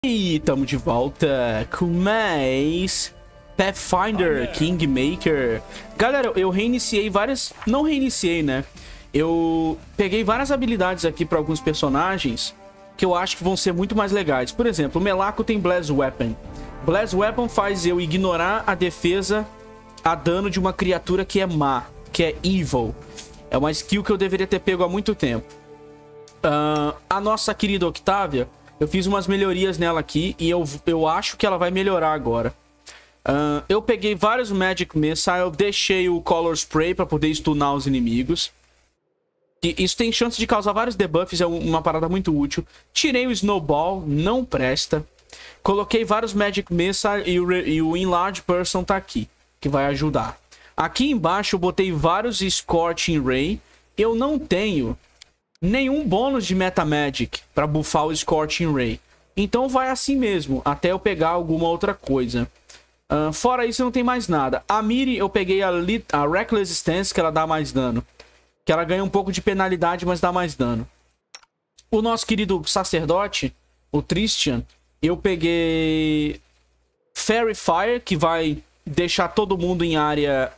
E estamos de volta com mais Pathfinder Kingmaker. Galera, eu reiniciei várias... Não reiniciei, né? Eu peguei várias habilidades aqui para alguns personagens que eu acho que vão ser muito mais legais. Por exemplo, o Melaco tem Blast Weapon. Blast Weapon faz eu ignorar a defesa a dano de uma criatura que é má, que é evil. É uma skill que eu deveria ter pego há muito tempo. A nossa querida Octavia... Eu fiz umas melhorias nela aqui e eu acho que ela vai melhorar agora. Eu peguei vários Magic Missile, eu deixei o Color Spray para poder stunar os inimigos. E isso tem chance de causar vários debuffs, é uma parada muito útil. Tirei o Snowball, não presta. Coloquei vários Magic Missile e o Enlarge Person tá aqui, que vai ajudar. Aqui embaixo eu botei vários Scorching Ray. Eu não tenho nenhum bônus de Meta Magic para buffar o Scorching Ray. Então vai assim mesmo, até eu pegar alguma outra coisa. Fora isso, não tem mais nada. A Miri, eu peguei a Reckless Stance, que ela dá mais dano. Que ela ganha um pouco de penalidade, mas dá mais dano. O nosso querido sacerdote, o Tristian, eu peguei Fairy Fire, que vai deixar todo mundo em área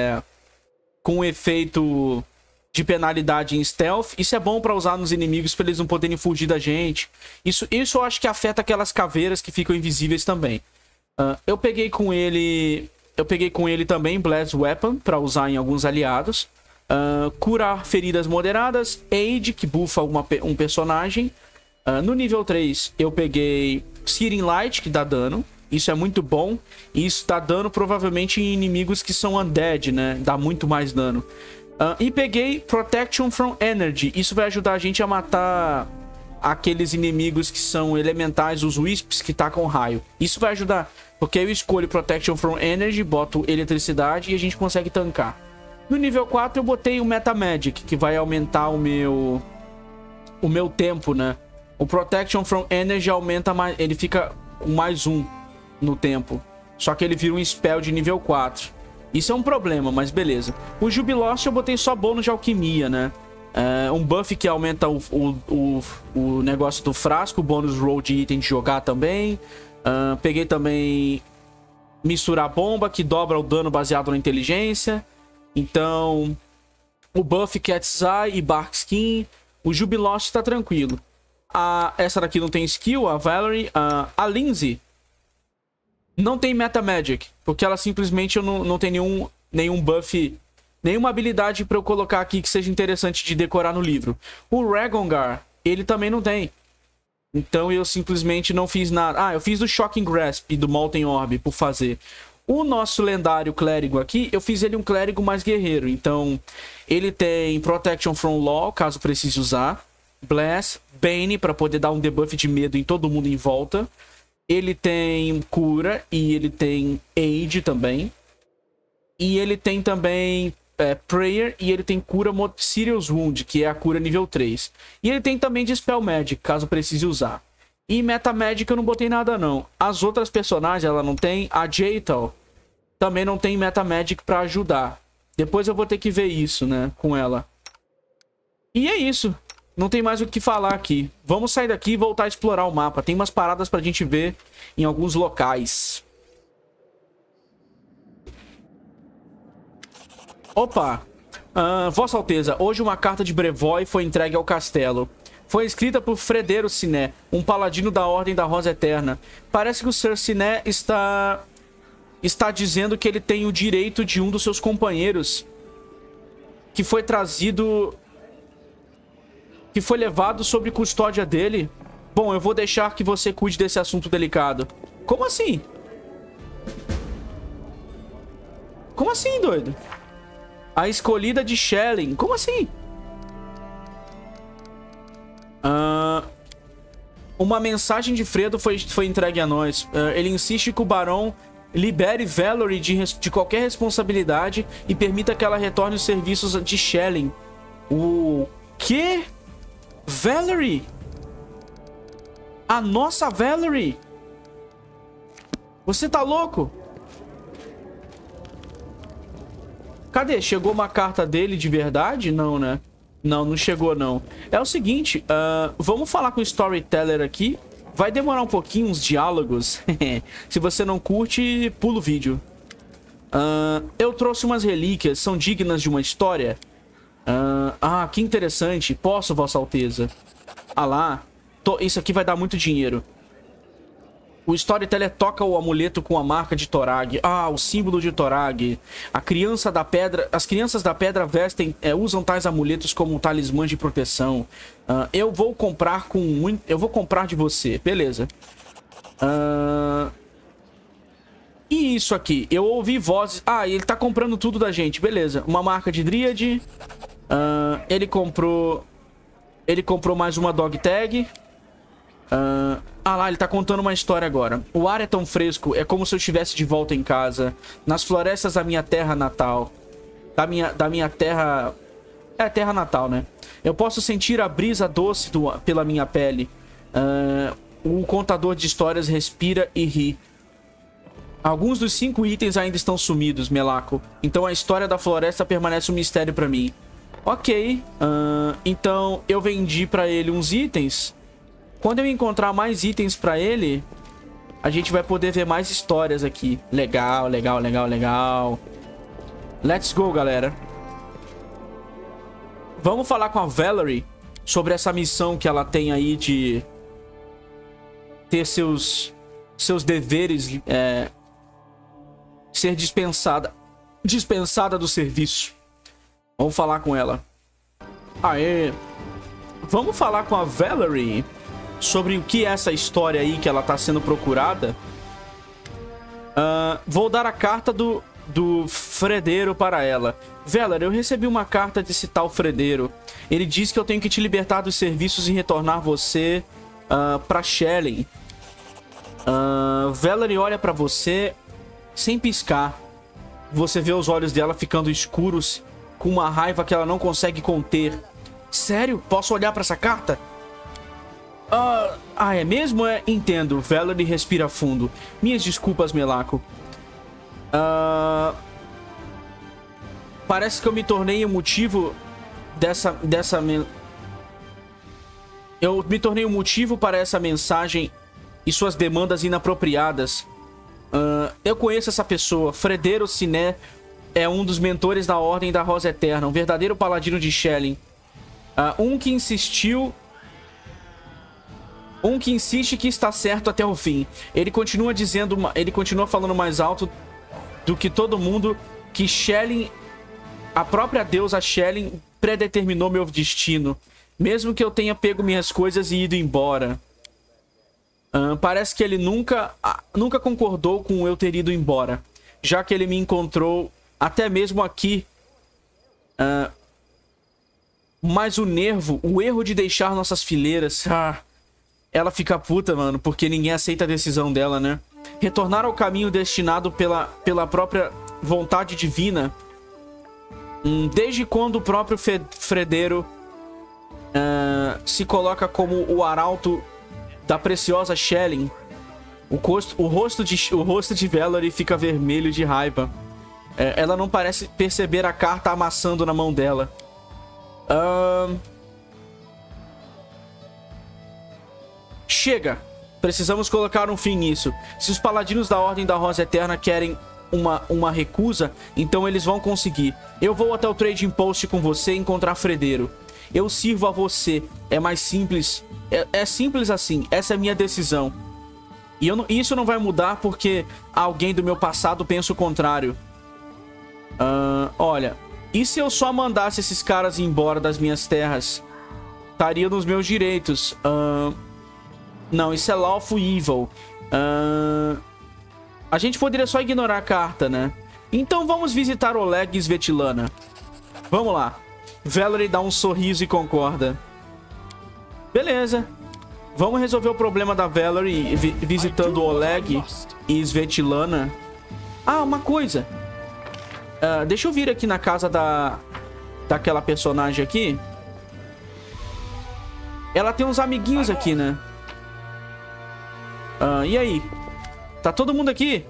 com efeito de penalidade em stealth. Isso é bom pra usar nos inimigos, pra eles não poderem fugir da gente. Isso eu acho que afeta aquelas caveiras que ficam invisíveis também. Eu peguei com ele também Blast Weapon pra usar em alguns aliados. Curar feridas moderadas. Aid, que buffa um personagem. No nível 3 eu peguei Searing Light, que dá dano. Isso é muito bom. E isso dá dano provavelmente em inimigos que são undead, né? Dá muito mais dano. E peguei Protection from Energy. Isso vai ajudar a gente a matar aqueles inimigos que são elementais, os Wisps que tacam raio. Isso vai ajudar, porque eu escolho Protection from Energy, boto eletricidade e a gente consegue tancar. No nível 4 eu botei o Meta Magic, que vai aumentar o meu tempo, né? O Protection from Energy aumenta mais, ele fica com mais 1 no tempo. Só que ele vira um spell de nível 4. Isso é um problema, mas beleza. O Jubilost eu botei só bônus de alquimia, né? Um buff que aumenta o negócio do frasco, bônus roll de item de jogar também. Peguei também Misturar Bomba, que dobra o dano baseado na inteligência. Então, o buff Cat's Eye e Bark Skin. O Jubilost tá tranquilo. Essa daqui não tem skill, a Valerie. A Lindsay não tem Meta Magic, porque ela simplesmente não tem nenhum buff, nenhuma habilidade pra eu colocar aqui que seja interessante de decorar no livro. O Ragongar, ele também não tem. Então eu simplesmente não fiz nada. Eu fiz o Shocking Grasp e do Molten Orb por fazer. O nosso lendário clérigo aqui, eu fiz ele um clérigo mais guerreiro. Então, ele tem Protection from Law, caso precise usar. Bless, Bane, pra poder dar um debuff de medo em todo mundo em volta. Ele tem cura e ele tem aid também. E ele tem também prayer e ele tem cura Serious Wound, que é a cura nível 3. E ele tem também Dispel Magic, caso precise usar. E Meta Magic eu não botei nada não. As outras personagens ela não tem. A Jaital também não tem Meta Magic pra ajudar. Depois eu vou ter que ver isso, né, com ela. E é isso. Não tem mais o que falar aqui. Vamos sair daqui e voltar a explorar o mapa. Tem umas paradas pra gente ver em alguns locais. Opa! Vossa Alteza, hoje uma carta de Brevoy foi entregue ao castelo. Foi escrita por Fredero Siné, um paladino da Ordem da Rosa Eterna. Parece que o Sir Siné está dizendo que ele tem o direito de um dos seus companheiros que foi trazido... que foi levado sob custódia dele. Bom, eu vou deixar que você cuide desse assunto delicado. Como assim? Como assim, doido? A escolhida de Shelling. Como assim? Uma mensagem de Fredo foi entregue a nós. Ele insiste que o Barão libere Valerie de qualquer responsabilidade e permita que ela retorne os serviços de Shelling. O quê? Valerie? A nossa Valerie? Você tá louco? Cadê? Chegou uma carta dele de verdade? Não, né? Não, não chegou não. É o seguinte, vamos falar com o Storyteller aqui. Vai demorar um pouquinho, uns diálogos. Se você não curte, pula o vídeo. Eu trouxe umas relíquias, são dignas de uma história? Que interessante. Posso, Vossa Alteza? Ah lá. Isso aqui vai dar muito dinheiro. O Storyteller toca o amuleto com a marca de Torag. O símbolo de Torag. As crianças da pedra vestem, usam tais amuletos como um talismã de proteção. Eu vou comprar de você. Beleza. E isso aqui? Eu ouvi vozes. Ele tá comprando tudo da gente. Beleza. Uma marca de Dryad. Ele comprou mais uma dog tag. Lá, ele tá contando uma história agora. O ar é tão fresco, é como se eu estivesse de volta em casa. Nas florestas da minha terra natal. Da minha terra... terra natal, né? Eu posso sentir a brisa doce pela minha pele. O contador de histórias respira e ri. Alguns dos 5 itens ainda estão sumidos, Melaco. Então a história da floresta permanece um mistério pra mim. Ok. Então eu vendi pra ele uns itens. Quando eu encontrar mais itens pra ele, a gente vai poder ver mais histórias aqui. Legal, legal, legal, legal. Let's go, galera. Vamos falar com a Valerie sobre essa missão que ela tem aí de ter seus deveres, ser dispensada do serviço. Vamos falar com ela. Aê. Vamos falar com a Valerie sobre o que é essa história aí que ela tá sendo procurada. Vou dar a carta do Fredeiro para ela. Valerie, eu recebi uma carta desse tal Fredeiro. Ele diz que eu tenho que te libertar dos serviços e retornar você pra Shelley. Valerie olha pra você sem piscar. Você vê os olhos dela ficando escuros, com uma raiva que ela não consegue conter. Sério? Posso olhar pra essa carta? É mesmo? Entendo. Valerie respira fundo. Minhas desculpas, Melaco. Parece que eu me tornei o motivo Eu me tornei o motivo para essa mensagem e suas demandas inapropriadas. Eu conheço essa pessoa. Fredeiro Siné é um dos mentores da Ordem da Rosa Eterna, um verdadeiro paladino de Shelley. Um que insiste que está certo até o fim. Ele continua falando mais alto do que todo mundo que Shelley, a própria deusa Shelley, predeterminou meu destino, mesmo que eu tenha pego minhas coisas e ido embora. Parece que ele nunca concordou com eu ter ido embora, já que ele me encontrou até mesmo aqui. Mas o erro de deixar nossas fileiras... Ela fica puta, mano, porque ninguém aceita a decisão dela, né? Retornar ao caminho destinado pela própria vontade divina. Desde quando o próprio Fredeiro se coloca como o arauto da preciosa Shelley, o rosto de Valerie fica vermelho de raiva. Ela não parece perceber a carta amassando na mão dela. Chega! Precisamos colocar um fim nisso. Se os paladinos da Ordem da Rosa Eterna querem uma recusa, então eles vão conseguir. Eu vou até o Trading Post com você e encontrar Fredeiro. Eu sirvo a você. É mais simples. É simples assim. Essa é a minha decisão. E isso não vai mudar porque alguém do meu passado pensa o contrário. Olha, e se eu só mandasse esses caras embora das minhas terras? Estaria nos meus direitos. Não, isso é lawful evil. A gente poderia só ignorar a carta, né? Então vamos visitar Oleg e Svetlana. Vamos lá. Valerie dá um sorriso e concorda. Beleza. Vamos resolver o problema da Valerie visitando Oleg e Svetlana. Uma coisa. Deixa eu vir aqui na casa daquela personagem aqui. Ela tem uns amiguinhos aqui, né? E aí? Tá todo mundo aqui?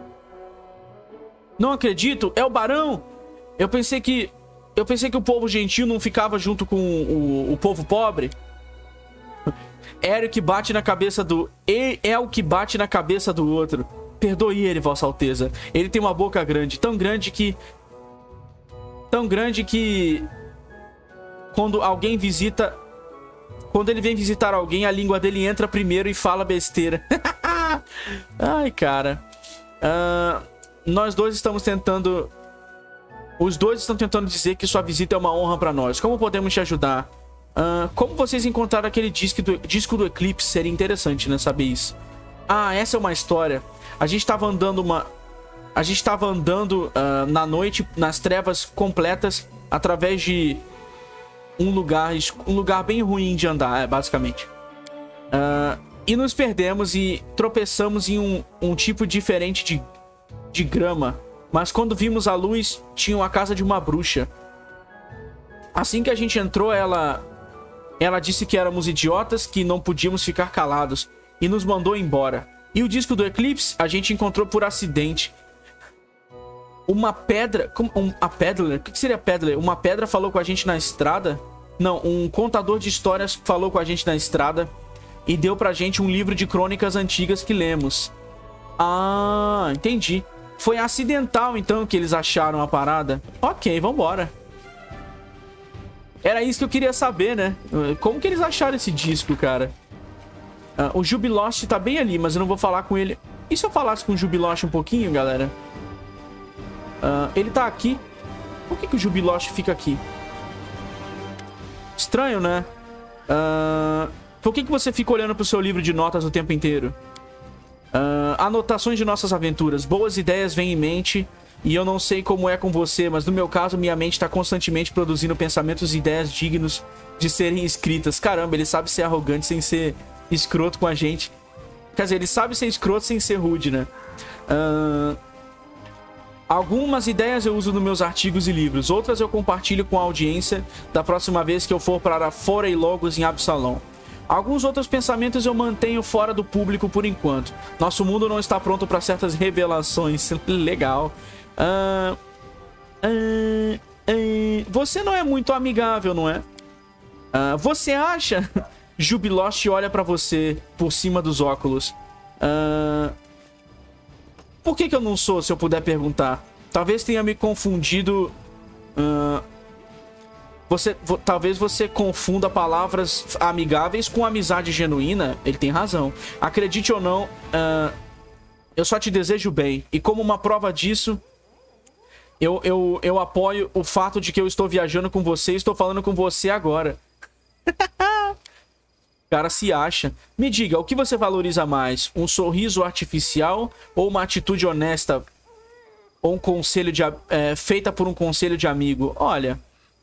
Não acredito, é o Barão! Eu pensei que o povo gentil não ficava junto com o povo pobre. Eric bate na cabeça do... É o que bate na cabeça do outro. Perdoe ele, Vossa Alteza. Ele tem uma boca grande. Tão grande que... Quando alguém visita... Quando ele vem visitar alguém, a língua dele entra primeiro e fala besteira. Ai, cara. Nós dois estamos tentando... Os dois estão tentando dizer que sua visita é uma honra pra nós. Como podemos te ajudar? Como vocês encontraram aquele disco do Eclipse? Seria interessante, né? Saber isso. Ah, essa é uma história. A gente estava andando na noite, nas trevas completas, através de um lugar bem ruim de andar, basicamente. E nos perdemos e tropeçamos em um tipo diferente de grama. Mas quando vimos a luz, tinha a casa de uma bruxa. Assim que a gente entrou, ela disse que éramos idiotas, que não podíamos ficar calados, e nos mandou embora. E o disco do Eclipse a gente encontrou por acidente. Uma pedra... A Peddler? O que seria Peddler? Uma pedra falou com a gente na estrada? Não, um contador de histórias falou com a gente na estrada e deu pra gente um livro de crônicas antigas que lemos. Ah, entendi. Foi acidental, então, que eles acharam a parada. Ok, vambora. Era isso que eu queria saber, né? Como que eles acharam esse disco, cara? O Jubilost tá bem ali, mas eu não vou falar com ele. E se eu falasse com o Jubilost um pouquinho, galera? Ele tá aqui. Por que o Jubilost fica aqui? Estranho, né? Por que você fica olhando pro seu livro de notas o tempo inteiro? Anotações de nossas aventuras. Boas ideias vêm em mente. E eu não sei como é com você, mas no meu caso, minha mente está constantemente produzindo pensamentos e ideias dignos de serem escritas. Caramba, ele sabe ser arrogante sem ser escroto com a gente. Quer dizer, ele sabe ser escroto sem ser rude, né? Algumas ideias eu uso nos meus artigos e livros. Outras eu compartilho com a audiência da próxima vez que eu for para Forey Logos em Absalom. Alguns outros pensamentos eu mantenho fora do público por enquanto. Nosso mundo não está pronto para certas revelações. Legal. Você não é muito amigável, não é? Você acha? Jubilost olha pra você por cima dos óculos. Por que eu não sou, se eu puder perguntar? Talvez tenha me confundido. Talvez você confunda palavras amigáveis com amizade genuína. Ele tem razão. Acredite ou não, eu só te desejo bem. E como uma prova disso, eu apoio o fato de que eu estou viajando com você e estou falando com você agora. O cara se acha. Me diga, o que você valoriza mais? Um sorriso artificial ou uma atitude honesta? Ou um conselho feita por um conselho de amigo? Olha...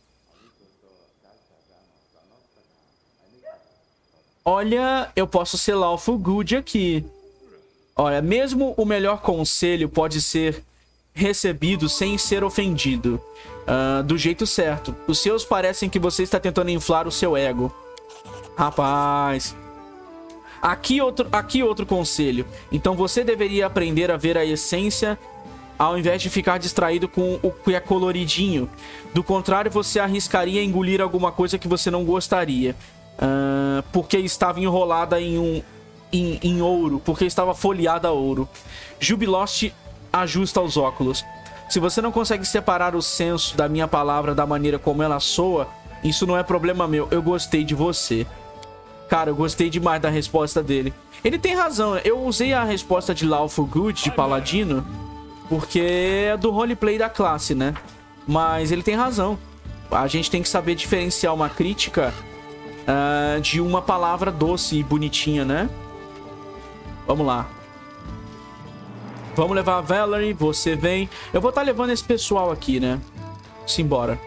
Olha, eu posso ser lawful good aqui. Olha, mesmo o melhor conselho pode ser recebido sem ser ofendido. Do jeito certo. Os seus parecem que você está tentando inflar o seu ego. Rapaz. Aqui outro conselho. Então você deveria aprender a ver a essência ao invés de ficar distraído com o que é coloridinho. Do contrário, você arriscaria engolir alguma coisa que você não gostaria. Porque estava enrolada em ouro. Porque estava folheada a ouro. Jubilost ajusta os óculos. Se você não consegue separar o senso da minha palavra da maneira como ela soa, isso não é problema meu. Eu gostei de você. Cara, eu gostei demais da resposta dele. Ele tem razão. Eu usei a resposta de Lawful Good, de Paladino, porque é do roleplay da classe, né? Mas ele tem razão. A gente tem que saber diferenciar uma crítica de uma palavra doce e bonitinha, né? Vamos lá. Vamos levar a Valerie, você vem. Eu vou estar levando esse pessoal aqui, né? Simbora.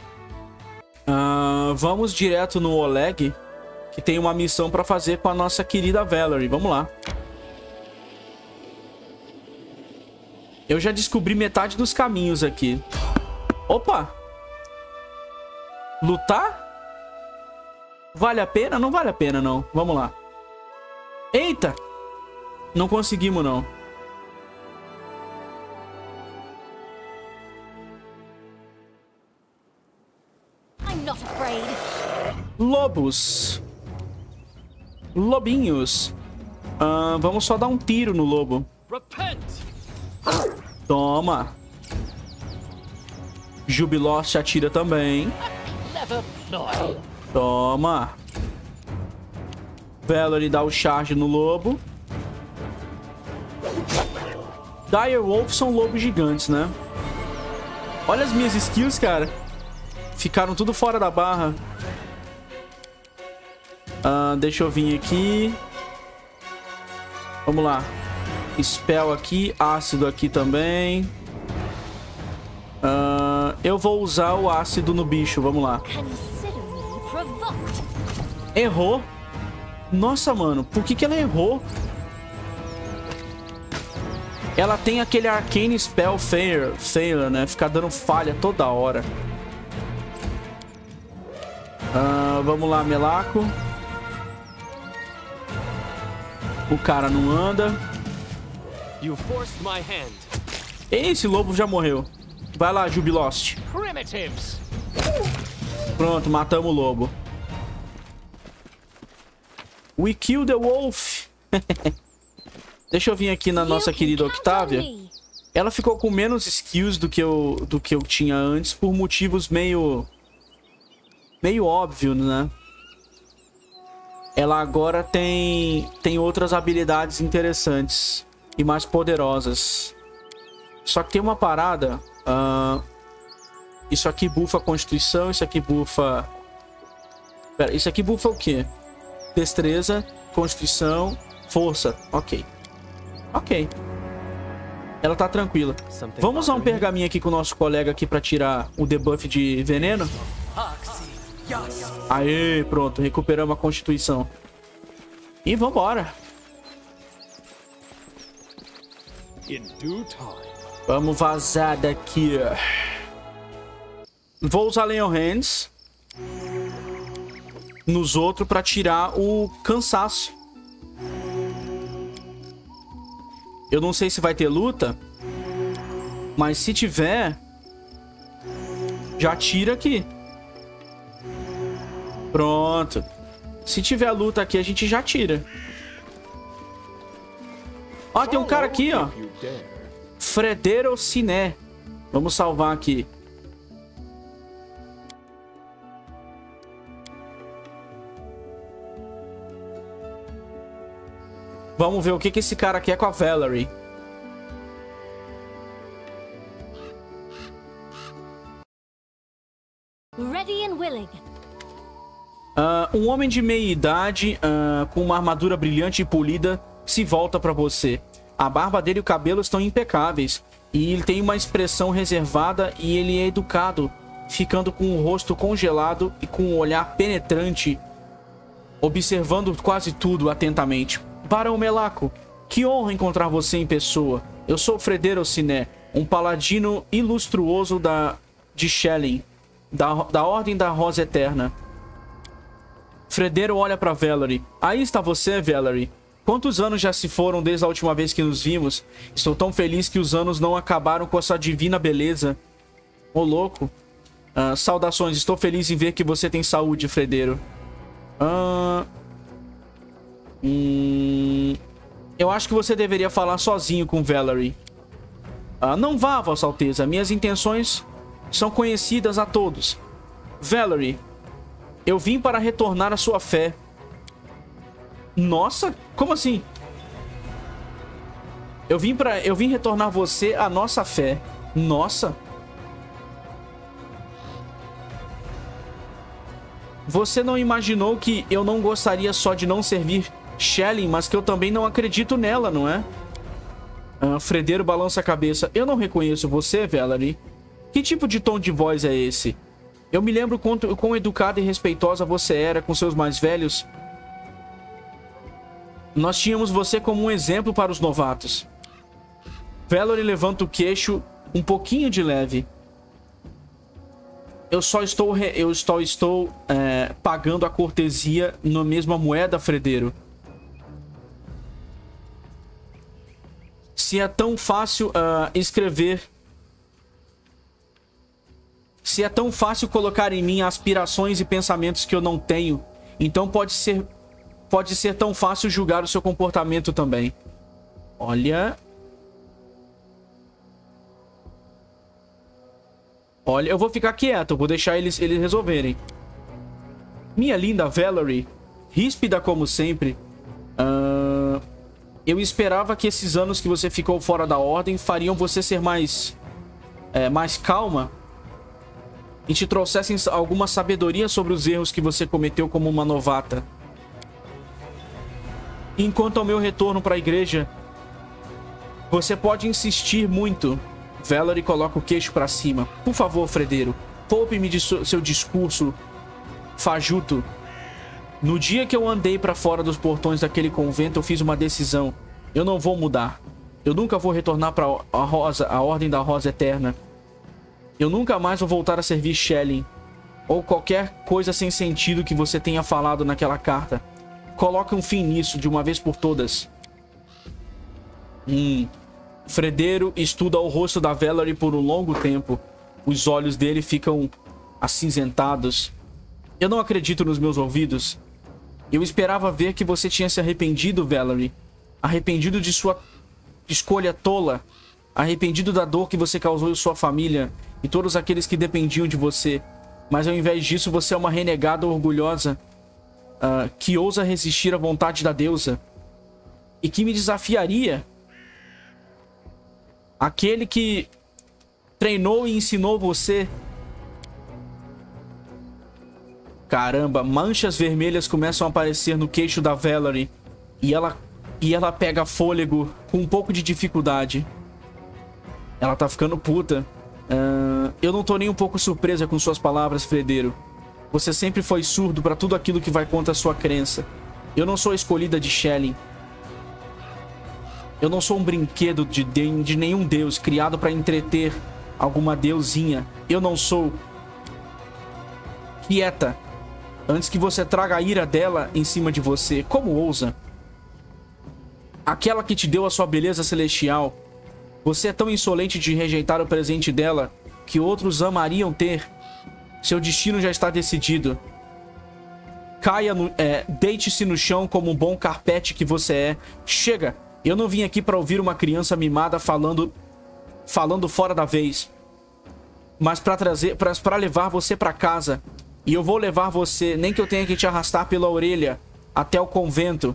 Vamos direto no Oleg, que tem uma missão pra fazer com a nossa querida Valerie. Vamos lá. Eu já descobri metade dos caminhos aqui. Opa! Lutar? Vale a pena? Não vale a pena, não. Vamos lá. Eita! Não conseguimos, não. I'm not afraid. Lobos. Lobinhos. Vamos só dar um tiro no lobo. Toma. Jubilost atira também. Toma. Valerie dá o charge no lobo. Direwolf são lobos gigantes, né? Olha as minhas skills, cara. Ficaram tudo fora da barra. Deixa eu vir aqui. Vamos lá. Spell aqui. Ácido aqui também. Eu vou usar o ácido no bicho. Vamos lá. Errou. Nossa, mano. Por que ela errou? Ela tem aquele Arcane Spell Failure, né? Ficar dando falha toda hora. Vamos lá, Melaco. O cara não anda. Esse lobo já morreu. Vai lá, Jubilost. Pronto, matamos o lobo. We killed the wolf. Deixa eu vir aqui na nossa querida Octavia. Ela ficou com menos skills do que eu tinha antes por motivos meio óbvios, né? Ela agora tem outras habilidades interessantes e mais poderosas. Só que tem uma parada. Isso aqui bufa a Constituição, isso aqui bufa... Pera, isso aqui bufa o quê? Destreza, Constituição, Força. Ok. Ok. Ela tá tranquila. Vamos usar um pergaminho aqui com o nosso colega aqui pra tirar o debuff de veneno. Aê, pronto. Recuperamos a Constituição. E vambora. Vamos vazar daqui. Vou usar Lay on Hands nos outros pra tirar o cansaço. Eu não sei se vai ter luta, mas se tiver, já tira aqui. Pronto. Se tiver luta aqui, a gente já tira. Ó, tem um cara aqui, ó. Fredero Siné. Vamos salvar aqui. Vamos ver o que esse cara quer com a Valerie. Ready and willing. Um homem de meia idade, com uma armadura brilhante e polida, se volta pra você. A barba dele e o cabelo estão impecáveis. E ele tem uma expressão reservada e ele é educado, ficando com o rosto congelado e com um olhar penetrante, observando quase tudo atentamente. Barão Melaco, que honra encontrar você em pessoa. Eu sou Fredero Siné, um paladino ilustruoso de Shelyn, da Ordem da Rosa Eterna. Fredero olha pra Valerie. Aí está você, Valerie. Quantos anos já se foram desde a última vez que nos vimos? Estou tão feliz que os anos não acabaram com a sua divina beleza. Ô, louco. Saudações, estou feliz em ver que você tem saúde, Fredero. Eu acho que você deveria falar sozinho com Valerie. Não vá, Vossa Alteza. Minhas intenções são conhecidas a todos. Valerie, eu vim para retornar a sua fé. Nossa, como assim? Eu vim retornar você a nossa fé. Nossa. Você não imaginou que eu não gostaria só de não servir Shelyn, mas que eu também não acredito nela, não é? Fredero balança a cabeça. Eu não reconheço você, Valerie. Que tipo de tom de voz é esse? Eu me lembro quão educada e respeitosa você era com seus mais velhos. Nós tínhamos você como um exemplo para os novatos. Valerie levanta o queixo um pouquinho de leve. Eu só estou pagando a cortesia na mesma moeda, Fredero. Se é tão fácil escrever... Se é tão fácil colocar em mim aspirações e pensamentos que eu não tenho, então pode ser pode ser tão fácil julgar o seu comportamento também. Olha... Olha, eu vou ficar quieto, vou deixar eles resolverem. Minha linda Valerie, ríspida como sempre. Eu esperava que esses anos que você ficou fora da ordem fariam você ser mais calma e te trouxessem alguma sabedoria sobre os erros que você cometeu como uma novata. Enquanto ao meu retorno para a igreja, você pode insistir muito. Valerie coloca o queixo para cima. Por favor, Fredeiro, poupe-me de seu discurso fajuto. No dia que eu andei para fora dos portões daquele convento, eu fiz uma decisão. Eu não vou mudar. Eu nunca vou retornar para a Ordem da Rosa Eterna. Eu nunca mais vou voltar a servir Shelyn. Ou qualquer coisa sem sentido que você tenha falado naquela carta. Coloque um fim nisso de uma vez por todas. Fredeiro estuda o rosto da Valerie por um longo tempo. Os olhos dele ficam acinzentados. Eu não acredito nos meus ouvidos. Eu esperava ver que você tinha se arrependido, Valerie. Arrependido de sua escolha tola. Arrependido da dor que você causou em sua família e todos aqueles que dependiam de você. Mas ao invés disso, você é uma renegada orgulhosa que ousa resistir à vontade da deusa e que me desafiaria. Aquele que treinou e ensinou você. Caramba, manchas vermelhas começam a aparecer no queixo da Valerie. E ela pega fôlego com um pouco de dificuldade. Ela tá ficando puta. Eu não tô nem um pouco surpresa com suas palavras, Fredeiro. Você sempre foi surdo pra tudo aquilo que vai contra a sua crença. Eu não sou a escolhida de Shelyn. Eu não sou um brinquedo de nenhum deus criado pra entreter alguma deusinha. Eu não sou... Quieta. Antes que você traga a ira dela em cima de você. Como ousa? Aquela que te deu a sua beleza celestial. Você é tão insolente de rejeitar o presente dela que outros amariam ter. Seu destino já está decidido. Deite-se no chão como um bom carpete que você é. Chega! Eu não vim aqui para ouvir uma criança mimada falando fora da vez. Mas para levar você para casa. E eu vou levar você, nem que eu tenha que te arrastar pela orelha até o convento.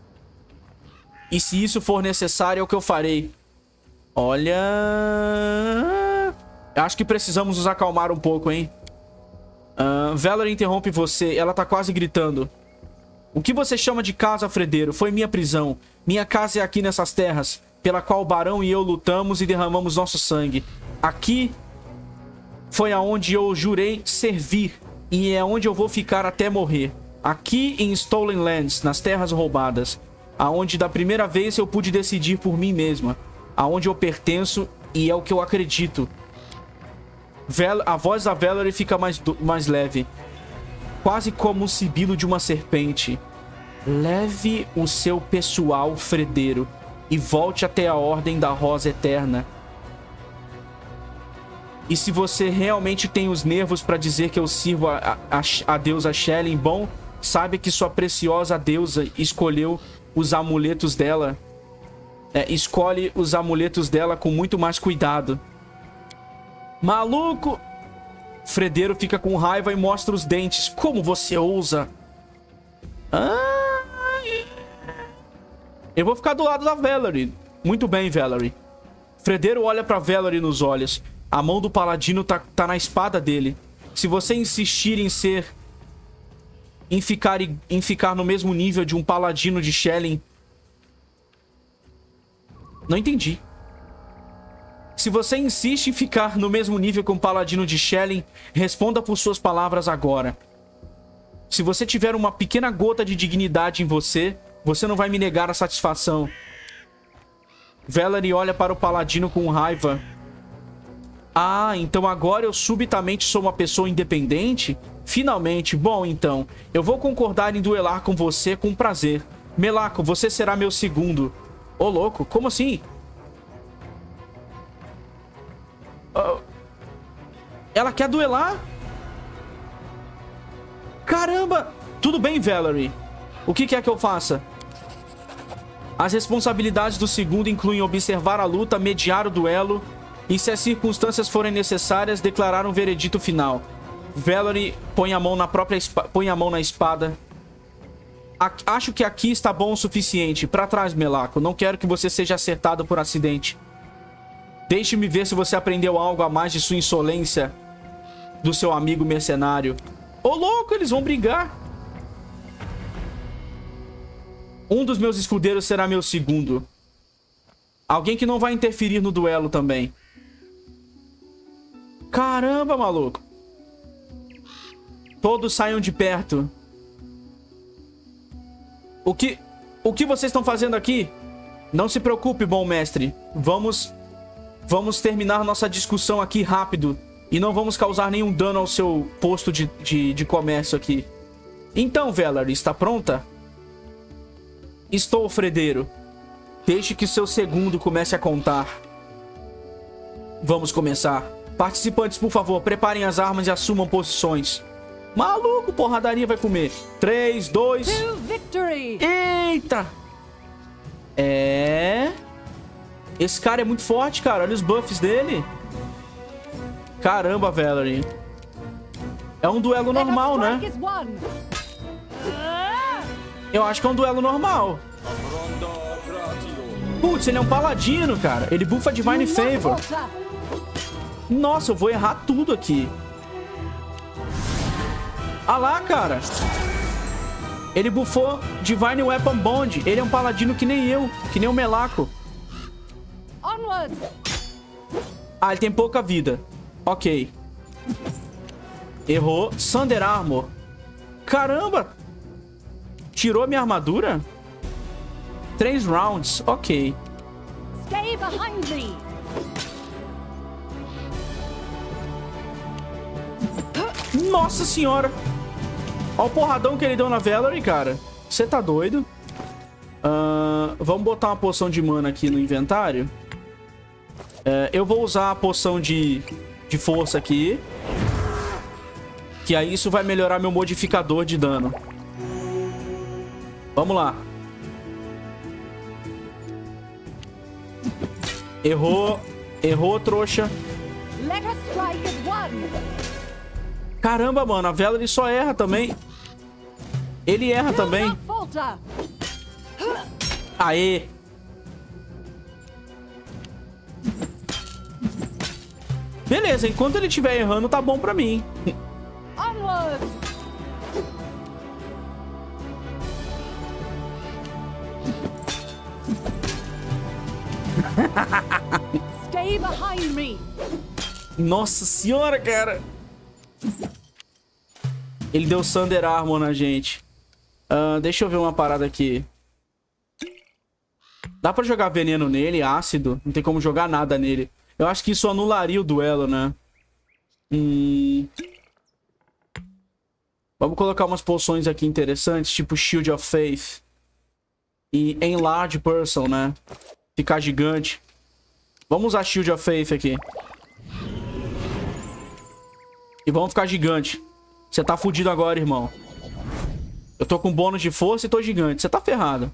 E se isso for necessário, é o que eu farei. Olha... Acho que precisamos nos acalmar um pouco, hein? Valerie interrompe você. Ela tá quase gritando. O que você chama de casa, Fredeiro? Foi minha prisão. Minha casa é aqui nessas terras, pela qual o barão e eu lutamos e derramamos nosso sangue. Aqui foi aonde eu jurei servir. E é onde eu vou ficar até morrer. Aqui em Stolen Lands, nas terras roubadas. Aonde da primeira vez eu pude decidir por mim mesma. Aonde eu pertenço e é o que eu acredito. A voz da Valerie fica mais leve. Quase como o sibilo de uma serpente. Leve o seu pessoal, Fredeiro, e volte até a Ordem da Rosa Eterna. E se você realmente tem os nervos para dizer que eu sirvo a deusa Shelyn, bom, saiba que sua preciosa deusa escolheu os amuletos dela. Escolhe os amuletos dela com muito mais cuidado. Maluco! Fredeiro fica com raiva e mostra os dentes. Como você ousa? Eu vou ficar do lado da Valerie. Muito bem, Valerie. Fredeiro olha pra Valerie nos olhos. A mão do paladino tá na espada dele. Se você insistir em ficar no mesmo nível de um paladino de Shelyn... Não entendi. Se você insiste em ficar no mesmo nível que um paladino de Shelyn, responda por suas palavras agora. Se você tiver uma pequena gota de dignidade em você, você não vai me negar a satisfação. Valerie olha para o paladino com raiva. Ah, então agora eu subitamente sou uma pessoa independente? Finalmente, bom então, eu vou concordar em duelar com você com prazer. Melaco, você será meu segundo. Ô, louco, como assim? Ela quer duelar? Caramba! Tudo bem, Valerie. O que quer que eu faça? As responsabilidades do segundo incluem observar a luta, mediar o duelo e, se as circunstâncias forem necessárias, declarar um veredito final. Valerie põe a mão na espada. Acho que aqui está bom o suficiente. Pra trás, Melaco. Não quero que você seja acertado por acidente. Deixe-me ver se você aprendeu algo a mais de sua insolência do seu amigo mercenário. Ô, louco, eles vão brigar. Um dos meus escudeiros será meu segundo. Alguém que não vai interferir no duelo também. Caramba, maluco. Todos saiam de perto. O que vocês estão fazendo aqui? Não se preocupe, bom mestre. Vamos terminar nossa discussão aqui rápido. E não vamos causar nenhum dano ao seu posto de comércio aqui. Então, Valerie, está pronta? Estou, Fredeiro. Deixe que seu segundo comece a contar. Vamos começar. Participantes, por favor, preparem as armas e assumam posições. Maluco, porradaria vai comer. 3, 2... Eita! Esse cara é muito forte, cara. Olha os buffs dele. Caramba, Valerie. É um duelo normal, né? Eu acho que é um duelo normal. Putz, ele é um paladino, cara. Ele buffa Divine Favor. Nossa, eu vou errar tudo aqui. Ah lá, cara. Ele buffou Divine Weapon Bond. Ele é um paladino que nem eu. Que nem o Melaco. Ah, ele tem pouca vida. Ok. Errou. Thunder Armor. Caramba. Tirou minha armadura? 3 rounds. Ok. Stay behind me. Nossa senhora. Olha o porradão que ele deu na Valerie, cara. Você tá doido? Vamos botar uma poção de mana aqui no inventário. Eu vou usar a poção de força aqui. Que aí isso vai melhorar meu modificador de dano. Vamos lá. Errou. Errou, trouxa. Caramba, mano. A Valerie só erra também. Ele erra também. Aê. Beleza, enquanto ele estiver errando, tá bom pra mim. Stay behind me. Nossa senhora, cara. Ele deu Thunder Armor na gente. Deixa eu ver uma parada aqui. Dá pra jogar veneno nele, ácido? Não tem como jogar nada nele. Eu acho que isso anularia o duelo, né? Vamos colocar umas poções aqui interessantes, tipo Shield of Faith. E Enlarge Person, né? Ficar gigante. Vamos usar Shield of Faith aqui. E vamos ficar gigante. Você tá fudido agora, irmão. Eu tô com bônus de força e tô gigante. Você tá ferrado.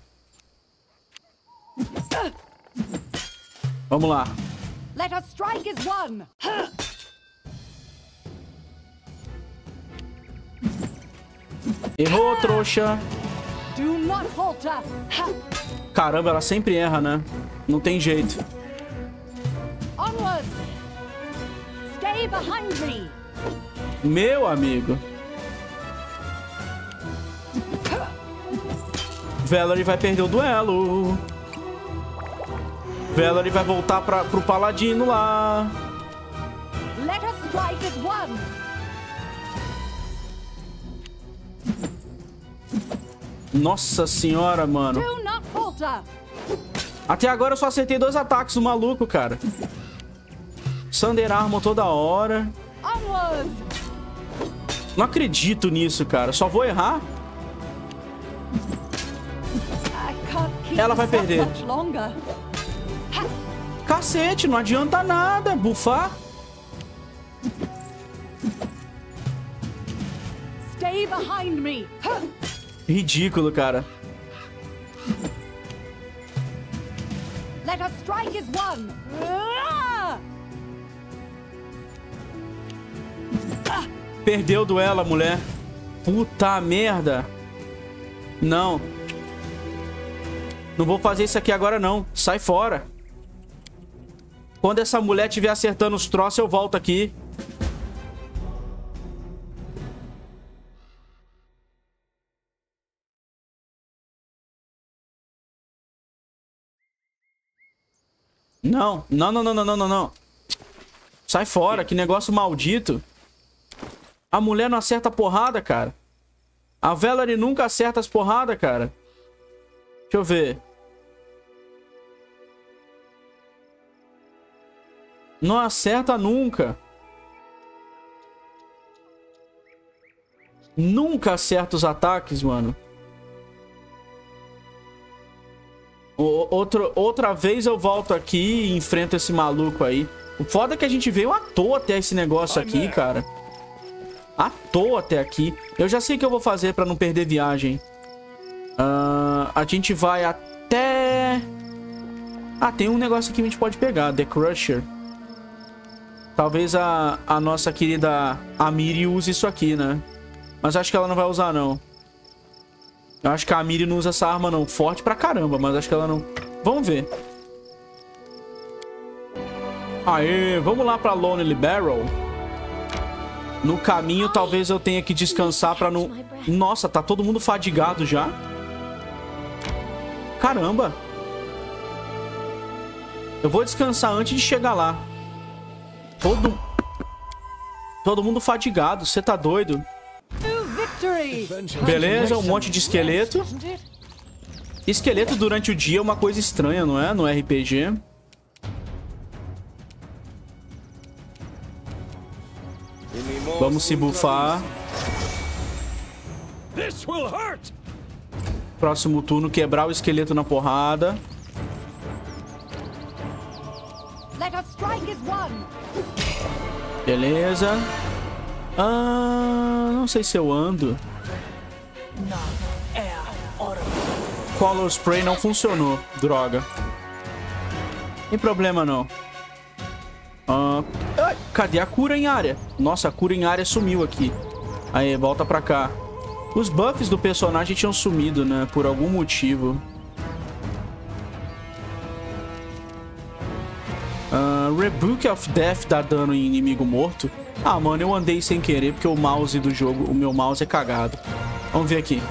Vamos lá. Let us strike as one. Errou, trouxa. Do not falter. Caramba, ela sempre erra, né? Não tem jeito. Onward. Stay behind me. Meu amigo. Valerie vai perder o duelo. Valerie vai voltar pro paladino lá. Let us strike as one. Nossa senhora, mano. Até agora eu só acertei 2 ataques do maluco, cara. Thunder Armor toda hora. Não acredito nisso, cara. Só vou errar. Ela vai perder. Cacete, não adianta nada. Bufar. Stay behind me. Ridículo, cara. Let us strike as one. Perdeu o duelo, a mulher. Puta merda. Não. Não vou fazer isso aqui agora, não. Sai fora. Quando essa mulher estiver acertando os troços, eu volto aqui. Não. Não, não, não, não, não, não, não. Sai fora, que negócio maldito. A mulher não acerta a porrada, cara. A Valerie nunca acerta as porradas, cara. Deixa eu ver. Não acerta nunca. Nunca acerta os ataques, mano. Outra vez eu volto aqui e enfrento esse maluco aí. O foda é que a gente veio à toa até esse negócio aqui, cara. À toa até aqui. Eu já sei o que eu vou fazer pra não perder viagem. A gente vai até... Ah, tem um negócio aqui que a gente pode pegar. The Crusher. Talvez a nossa querida Amiri use isso aqui, né? Mas acho que ela não vai usar, não. Eu acho que a Amiri não usa essa arma, não. Forte pra caramba, mas acho que ela não... Vamos ver. Aê, vamos lá pra Lonely Barrel. No caminho, talvez eu tenha que descansar pra não... Nossa, tá todo mundo fadigado já. Caramba. Eu vou descansar antes de chegar lá. Todo mundo fadigado. Você tá doido? Beleza, um monte de esqueleto. Esqueleto durante o dia é uma coisa estranha, não é? No RPG. Vamos se bufar. Próximo turno, quebrar o esqueleto na porrada. Beleza. Não sei se eu ando. Color Spray não funcionou. Droga. Tem problema não. Cadê a cura em área? Nossa, a cura em área sumiu aqui. Aí, volta pra cá. Os buffs do personagem tinham sumido, né? Por algum motivo. Rebuke of Death dá dano em inimigo morto. Ah, mano, eu andei sem querer porque o mouse do jogo, o meu mouse é cagado. Vamos ver aqui.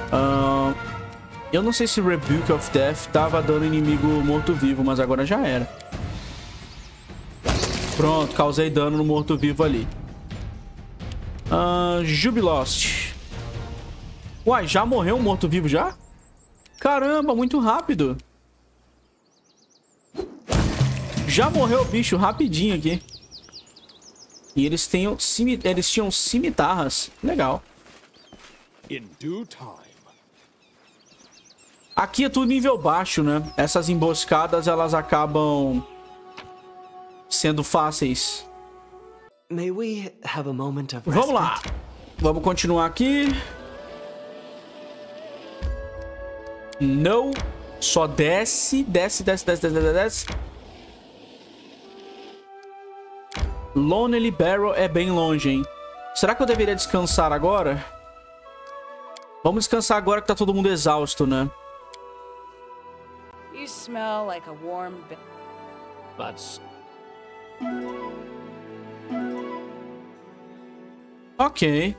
Eu não sei se Rebuke of Death dava dano em inimigo morto-vivo, mas agora já era. Pronto, causei dano no morto-vivo ali. Jubilost. Uai, já morreu um morto-vivo já? Caramba, muito rápido. Já morreu o bicho rapidinho aqui. E eles tinham cimitarras. Legal. Aqui é tudo nível baixo, né? Essas emboscadas, elas acabam sendo fáceis. Vamos lá. Vamos continuar aqui. Não. Só desce. Desce. Lonely Barrel é bem longe, hein? Será que eu deveria descansar agora? Vamos descansar agora que tá todo mundo exausto, né? You smell like a warm Ok.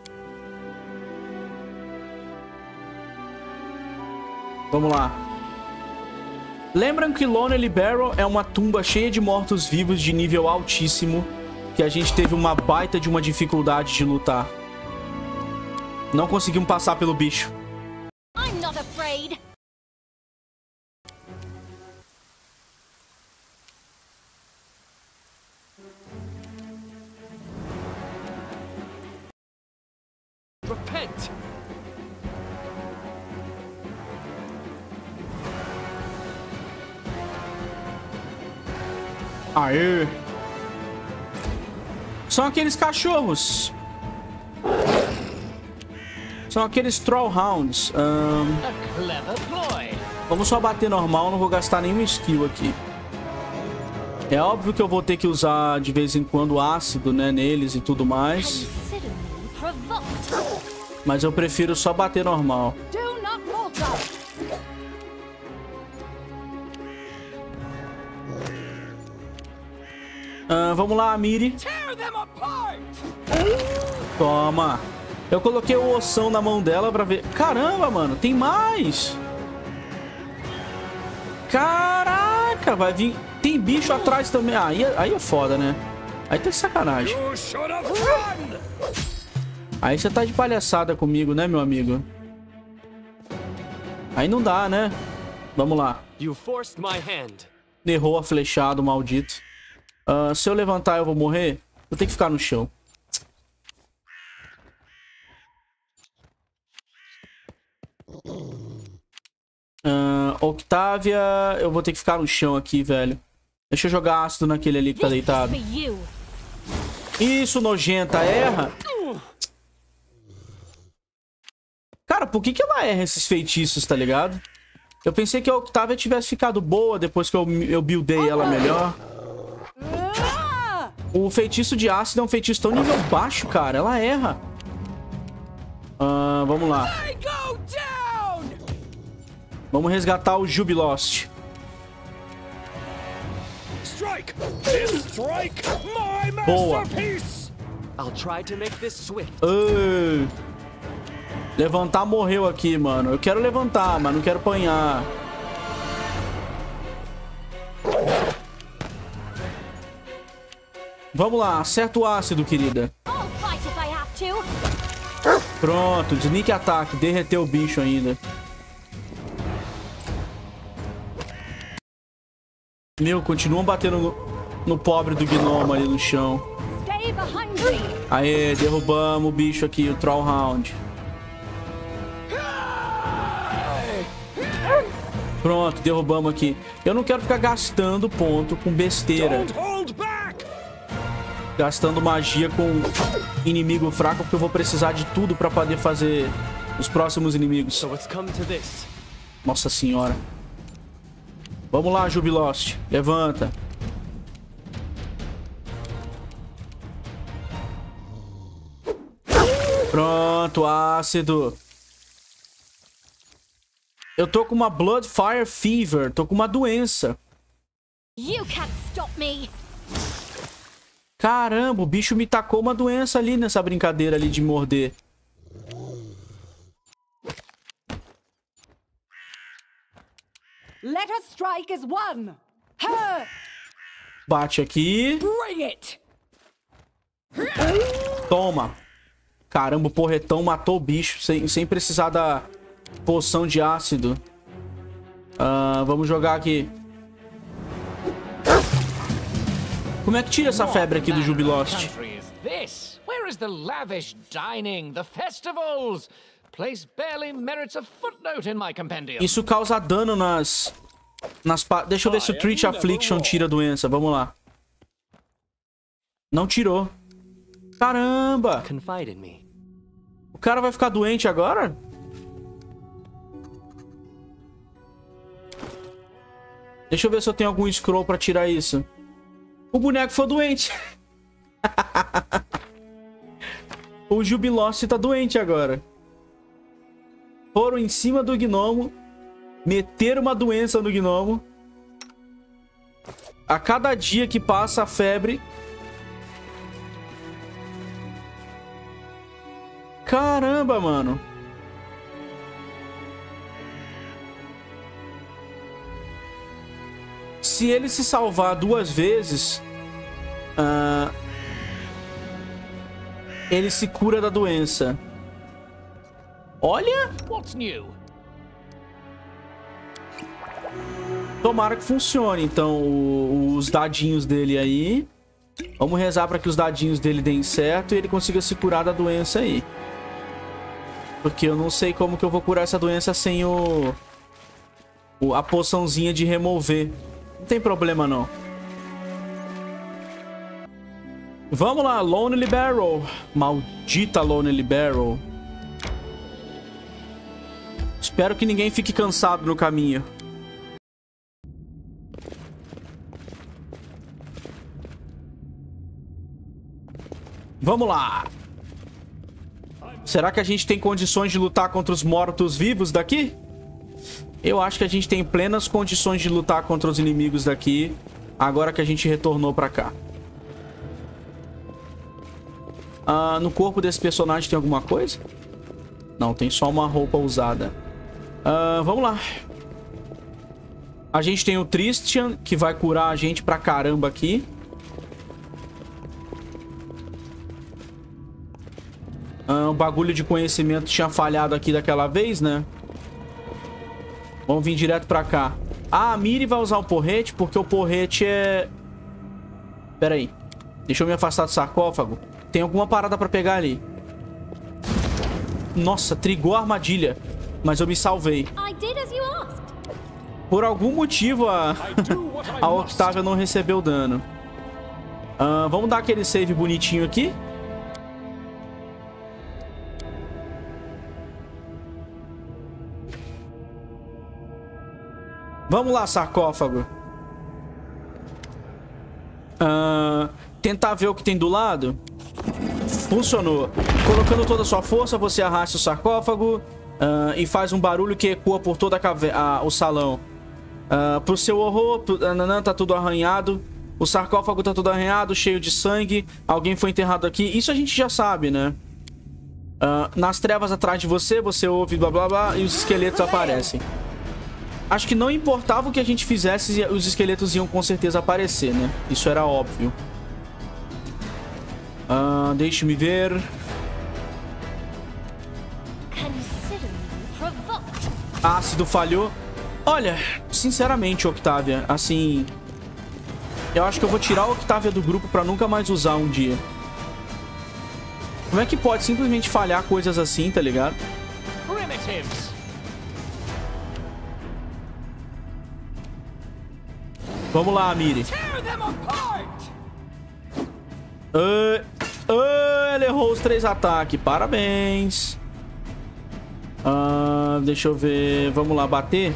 Vamos lá. Lembram que Lonely Barrel é uma tumba cheia de mortos-vivos de nível altíssimo, que a gente teve uma baita de uma dificuldade de lutar. Não conseguimos passar pelo bicho. I'm not afraid. Repent. Aê! São aqueles cachorros. São aqueles Trollhounds. A clever ploy. Vamos só bater normal, não vou gastar nenhuma skill aqui. É óbvio que eu vou ter que usar de vez em quando ácido, né, neles e tudo mais. Consider me provoked. Mas eu prefiro só bater normal. Do not falter. Vamos lá, Miri. Tear them apart. Toma. Eu coloquei o ossão na mão dela pra ver. Caramba, mano, tem mais. Caraca, vai vir... Tem bicho atrás também. Ah, aí é foda, né? Aí tá de sacanagem. You should have run. Aí você tá de palhaçada comigo, né, meu amigo? Aí não dá, né? Vamos lá. You forced my hand. Errou a flechada, maldito. Se eu levantar, eu vou morrer? Eu tenho que ficar no chão. Octavia, eu vou ter que ficar no chão aqui, velho. Deixa eu jogar ácido naquele ali que tá deitado. Isso, nojenta, erra. Cara, por que ela erra esses feitiços, tá ligado? Eu pensei que a Octavia tivesse ficado boa depois que eu buildei ela melhor. O feitiço de ácido é um feitiço tão nível baixo, cara. Ela erra. Vamos lá. Vamos resgatar o Jubilost. Boa. I'll try to make this swift. Levantar morreu aqui, mano. Eu quero levantar, mas não quero apanhar. Vamos lá, acerta o ácido, querida. Pronto, sneak ataque. Derreteu o bicho ainda. Meu, continuam batendo no pobre do gnomo ali no chão. Aê, derrubamos o bicho aqui, o Trollhound. Pronto, derrubamos aqui. Eu não quero ficar gastando ponto com besteira. Gastando magia com inimigo fraco, porque eu vou precisar de tudo pra poder fazer os próximos inimigos. Nossa senhora. Vamos lá, Jubilost. Levanta. Pronto, ácido. Eu tô com uma Bloodfire Fever. Tô com uma doença. Caramba, o bicho me tacou uma doença ali nessa brincadeira ali de morder. Let us strike as one. Her. Bate aqui. Bring it. Toma. Caramba, o porretão matou o bicho sem precisar da poção de ácido. Vamos jogar aqui. Como é que tira essa febre aqui do Jubilost? Where is the lavish dining, the festivals? Place barely merits a footnote in my compendium. Isso causa dano nas deixa eu ver se o Treat Affliction tira a doença. Vamos lá. Não tirou. Caramba! Confide in me. O cara vai ficar doente agora? Deixa eu ver se eu tenho algum scroll pra tirar isso. O boneco foi doente. O Jubilost tá doente agora. Foram em cima do gnomo. Meteram uma doença no gnomo. A cada dia que passa a febre. Caramba, mano. Se ele se salvar 2 vezes, ele se cura da doença. Olha! What's new? Tomara que funcione, então, os dadinhos dele aí. Vamos rezar para que os dadinhos dele deem certo e ele consiga se curar da doença aí. Porque eu não sei como que eu vou curar essa doença sem a poçãozinha de remover. Não tem problema, não. Vamos lá, Lonely Barrel. Maldita Lonely Barrel. Espero que ninguém fique cansado no caminho. Vamos lá. Será que a gente tem condições de lutar contra os mortos-vivos daqui? Eu acho que a gente tem plenas condições de lutar contra os inimigos daqui, agora que a gente retornou pra cá. No corpo desse personagem tem alguma coisa? Não, tem só uma roupa usada. Vamos lá. A gente tem o Tristian, que vai curar a gente pra caramba aqui. O bagulho de conhecimento tinha falhado aqui daquela vez, né? Vamos vir direto pra cá. A Miri vai usar o porrete, porque o porrete é... Pera aí. Deixa eu me afastar do sarcófago. Tem alguma parada pra pegar ali. Nossa, trigou a armadilha. Mas eu me salvei. Por algum motivo, a Octavia não recebeu dano. Vamos dar aquele save bonitinho aqui. Vamos lá, sarcófago. Tentar ver o que tem do lado. Funcionou. Colocando toda a sua força, você arrasta o sarcófago e faz um barulho que ecoa por todo o salão. Pro seu horror, tá tudo arranhado. O sarcófago tá tudo arranhado, cheio de sangue. Alguém foi enterrado aqui. Isso a gente já sabe, né? Nas trevas atrás de você, você ouve blá blá blá e os esqueletos aparecem. Acho que não importava o que a gente fizesse, os esqueletos iam com certeza aparecer, né? Isso era óbvio. Deixa-me ver. Ácido falhou. Olha, sinceramente, Octavia, assim... Eu acho que eu vou tirar a Octavia do grupo pra nunca mais usar um dia. Como é que pode simplesmente falhar coisas assim, tá ligado? Primitives. Vamos lá, Miri. Ela errou os 3 ataques. Parabéns. Deixa eu ver. Vamos lá, bater.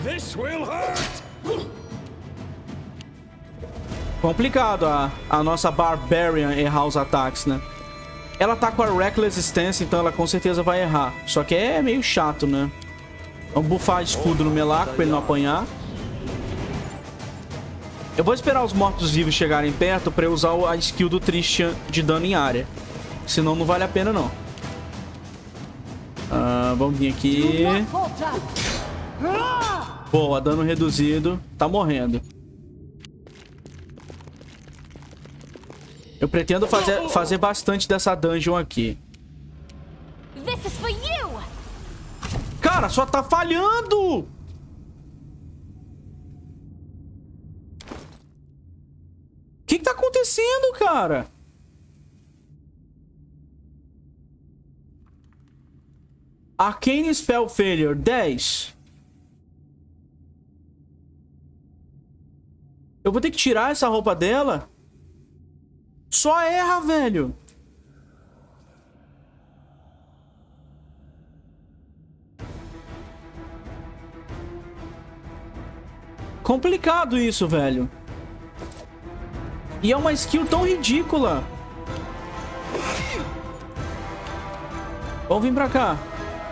Complicado a nossa Barbarian errar os ataques, né? Ela tá com a Reckless Stance, então ela com certeza vai errar. Só que é meio chato, né? Vamos bufar escudo no Melaco pra ele não apanhar. Eu vou esperar os mortos-vivos chegarem perto pra eu usar a skill do Tristian de dano em área. Senão não vale a pena, não. Vamos vir aqui. Boa, dano reduzido. Tá morrendo. Eu pretendo fazer bastante dessa dungeon aqui. Cara, só tá falhando! O que tá acontecendo, cara? Arcane Spell Failure, 10. Eu vou ter que tirar essa roupa dela? Só erra, velho. Complicado isso, velho. E é uma skill tão ridícula. Vamos vir pra cá.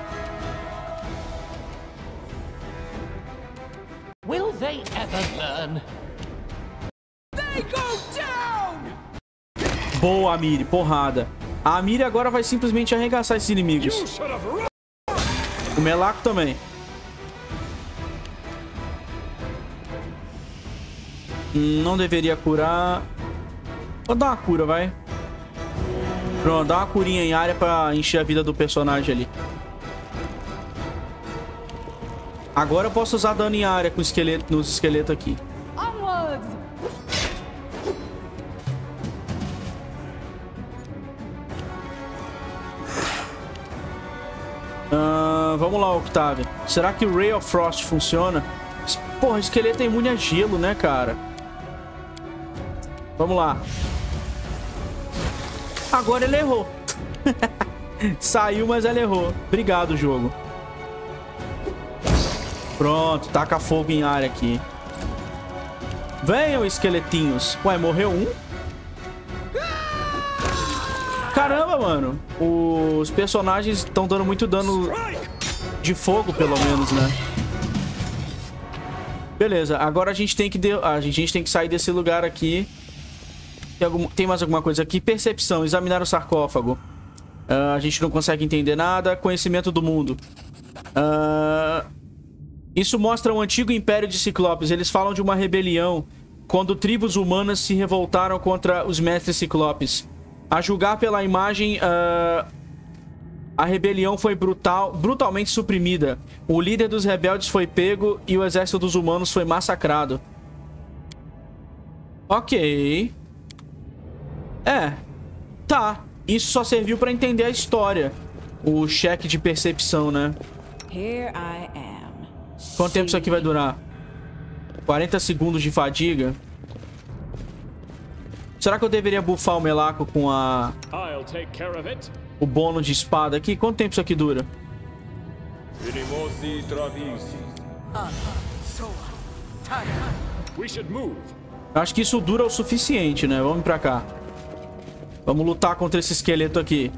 Will they ever learn? They go down! Boa, Amiri. Porrada. A Amiri agora vai simplesmente arregaçar esses inimigos. O Melaco também. Não deveria curar. Vou dar uma cura, vai. Pronto, dá uma curinha em área pra encher a vida do personagem ali. Agora eu posso usar dano em área com esqueleto, nos esqueletos aqui. Vamos lá, Octavia. Será que o Ray of Frost funciona? Porra, esqueleto é imune a gelo, né, cara? Vamos lá. Agora ele errou. Saiu, mas ela errou. Obrigado, jogo. Pronto, taca fogo em área aqui. Venham, esqueletinhos. Ué, morreu um? Caramba, mano. Os personagens estão dando muito dano de fogo, pelo menos, né? Beleza, agora a gente tem que sair desse lugar aqui. Tem mais alguma coisa aqui? Percepção, examinar o sarcófago. A gente não consegue entender nada. Conhecimento do mundo. Isso mostra um antigo império de Ciclopes. Eles falam de uma rebelião quando tribos humanas se revoltaram contra os mestres Ciclopes. A julgar pela imagem, a rebelião foi brutalmente suprimida. O líder dos rebeldes foi pego e o exército dos humanos foi massacrado. Ok. Tá. Isso só serviu pra entender a história. O cheque de percepção, né? Here I am. Quanto tempo isso aqui vai durar? 40 segundos de fadiga? Será que eu deveria buffar o Melaco com o bônus de espada aqui? Quanto tempo isso aqui dura? Acho que isso dura o suficiente, né? Vamos pra cá. Vamos lutar contra esse esqueleto aqui.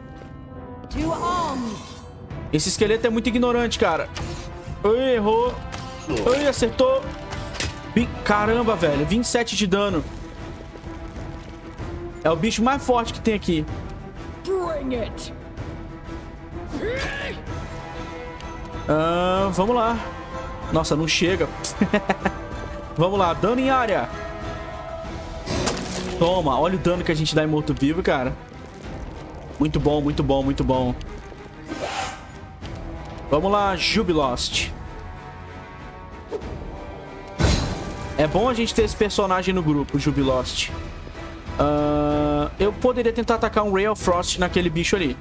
Esse esqueleto é muito ignorante, cara. Ai, errou. Ai, acertou. Caramba, velho. 27 de dano. É o bicho mais forte que tem aqui. Vamos lá. Nossa, não chega. Vamos lá, dano em área. Toma, olha o dano que a gente dá em morto-vivo, cara. Muito bom, muito bom, muito bom. Vamos lá, Jubilost. É bom a gente ter esse personagem no grupo, Jubilost. Eu poderia tentar atacar um Ray of Frost naquele bicho ali.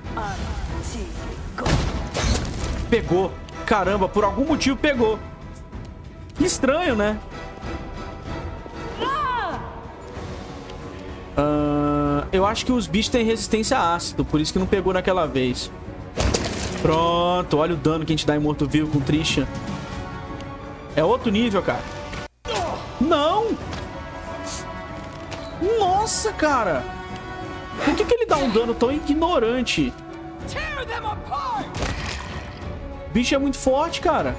Pegou. Caramba, por algum motivo pegou. Estranho, né? Eu acho que os bichos têm resistência a ácido, por isso que não pegou naquela vez. Pronto, olha o dano que a gente dá em morto-vivo com Trisha. É outro nível, cara. Não! Nossa, cara! Por que ele dá um dano tão ignorante? O bicho é muito forte, cara.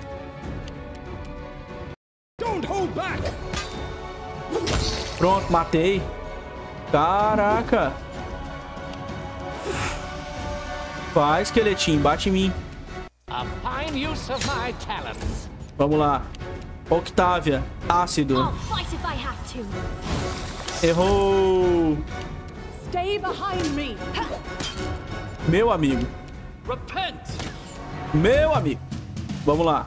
Pronto, matei. Caraca. Vai, esqueletinho, bate em mim. Vamos lá. Octavia, ácido. Errou. Meu amigo. Meu amigo. Vamos lá.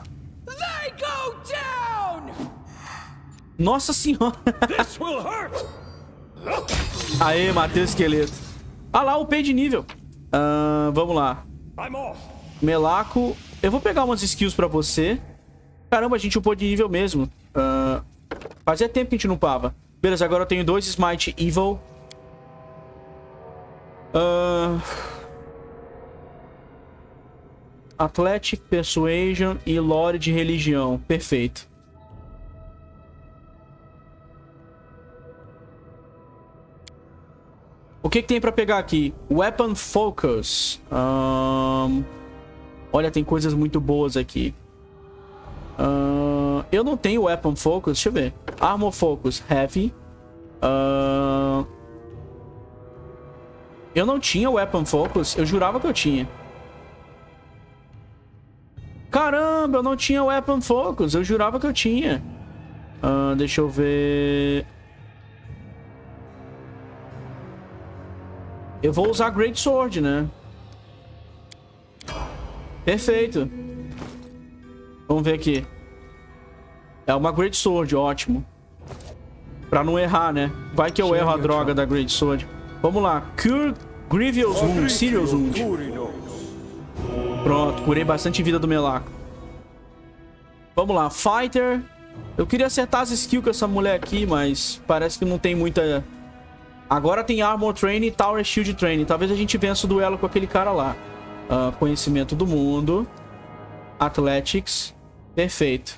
Nossa senhora. Aê, matei o esqueleto. Ah lá, upei de nível. Vamos lá. Melaco. Eu vou pegar umas skills pra você. Caramba, a gente upou de nível mesmo. Fazia tempo que a gente não upava. Beleza, agora eu tenho 2 Smite Evil. Athletic, Persuasion e Lore de Religião. Perfeito. O que tem pra pegar aqui? Weapon Focus. Olha, tem coisas muito boas aqui. Eu não tenho Weapon Focus. Deixa eu ver. Armor Focus. Heavy. Eu não tinha Weapon Focus. Eu jurava que eu tinha. Caramba, eu não tinha Weapon Focus. Eu jurava que eu tinha. Deixa eu ver... Eu vou usar Great Sword, né? Perfeito. Vamos ver aqui. É uma Great Sword, ótimo. Pra não errar, né? Vai que eu erro a droga da Great Sword. Vamos lá. Cure Grievous Wound, Serious Wound. Pronto, curei bastante vida do Melaco. Vamos lá, Fighter. Eu queria acertar as skills com essa mulher aqui, mas parece que não tem muita... Agora tem Armor Training e Tower Shield Training. Talvez a gente vença o duelo com aquele cara lá. Conhecimento do mundo. Athletics. Perfeito.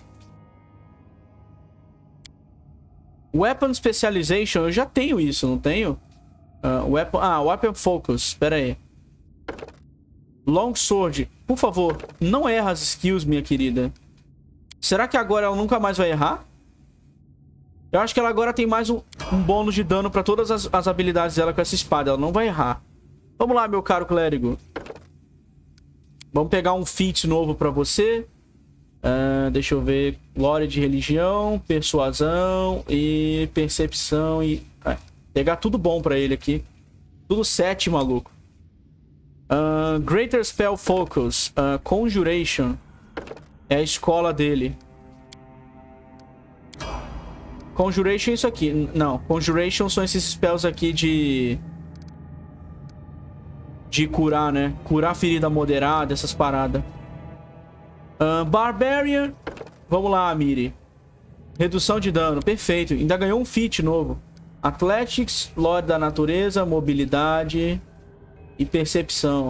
Weapon Specialization, eu já tenho isso, não tenho? Weapon Focus, pera aí. Long Sword, por favor, não erra as skills, minha querida. Será que agora ela nunca mais vai errar? Eu acho que ela agora tem mais um bônus de dano pra todas as habilidades dela com essa espada. Ela não vai errar. Vamos lá, meu caro clérigo. Vamos pegar um feat novo pra você. Deixa eu ver. Glória de religião, persuasão e percepção e... pegar tudo bom pra ele aqui. Tudo 7, maluco. Greater Spell Focus. Conjuration. É a escola dele. Conjuration é isso aqui. Não, Conjuration são esses spells aqui de curar, né? Curar ferida moderada, essas paradas. Barbarian. Vamos lá, Miri. Redução de dano, perfeito. Ainda ganhou um feat novo. Athletics, Lore da Natureza, Mobilidade e Percepção.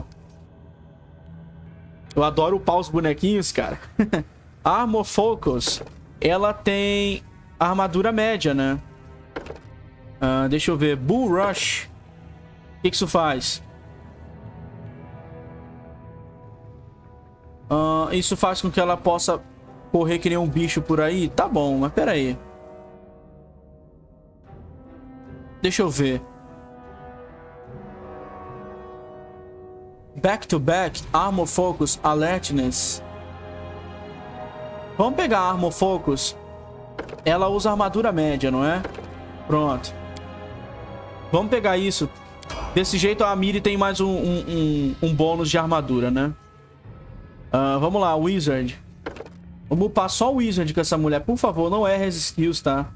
Eu adoro upar os bonequinhos, cara. Armor Focus. Ela tem armadura média, né? Deixa eu ver. Bull Rush. O que isso faz? Isso faz com que ela possa correr que nem um bicho por aí? Tá bom, mas pera aí. Deixa eu ver. Back to back, Armor Focus, Alertness. Vamos pegar a Armor Focus. Ela usa armadura média, não é? Pronto. Vamos pegar isso. Desse jeito a Miri tem mais um bônus de armadura, né? Vamos lá, Wizard. Vamos upar só o Wizard com essa mulher. Por favor, não erre as skills, tá?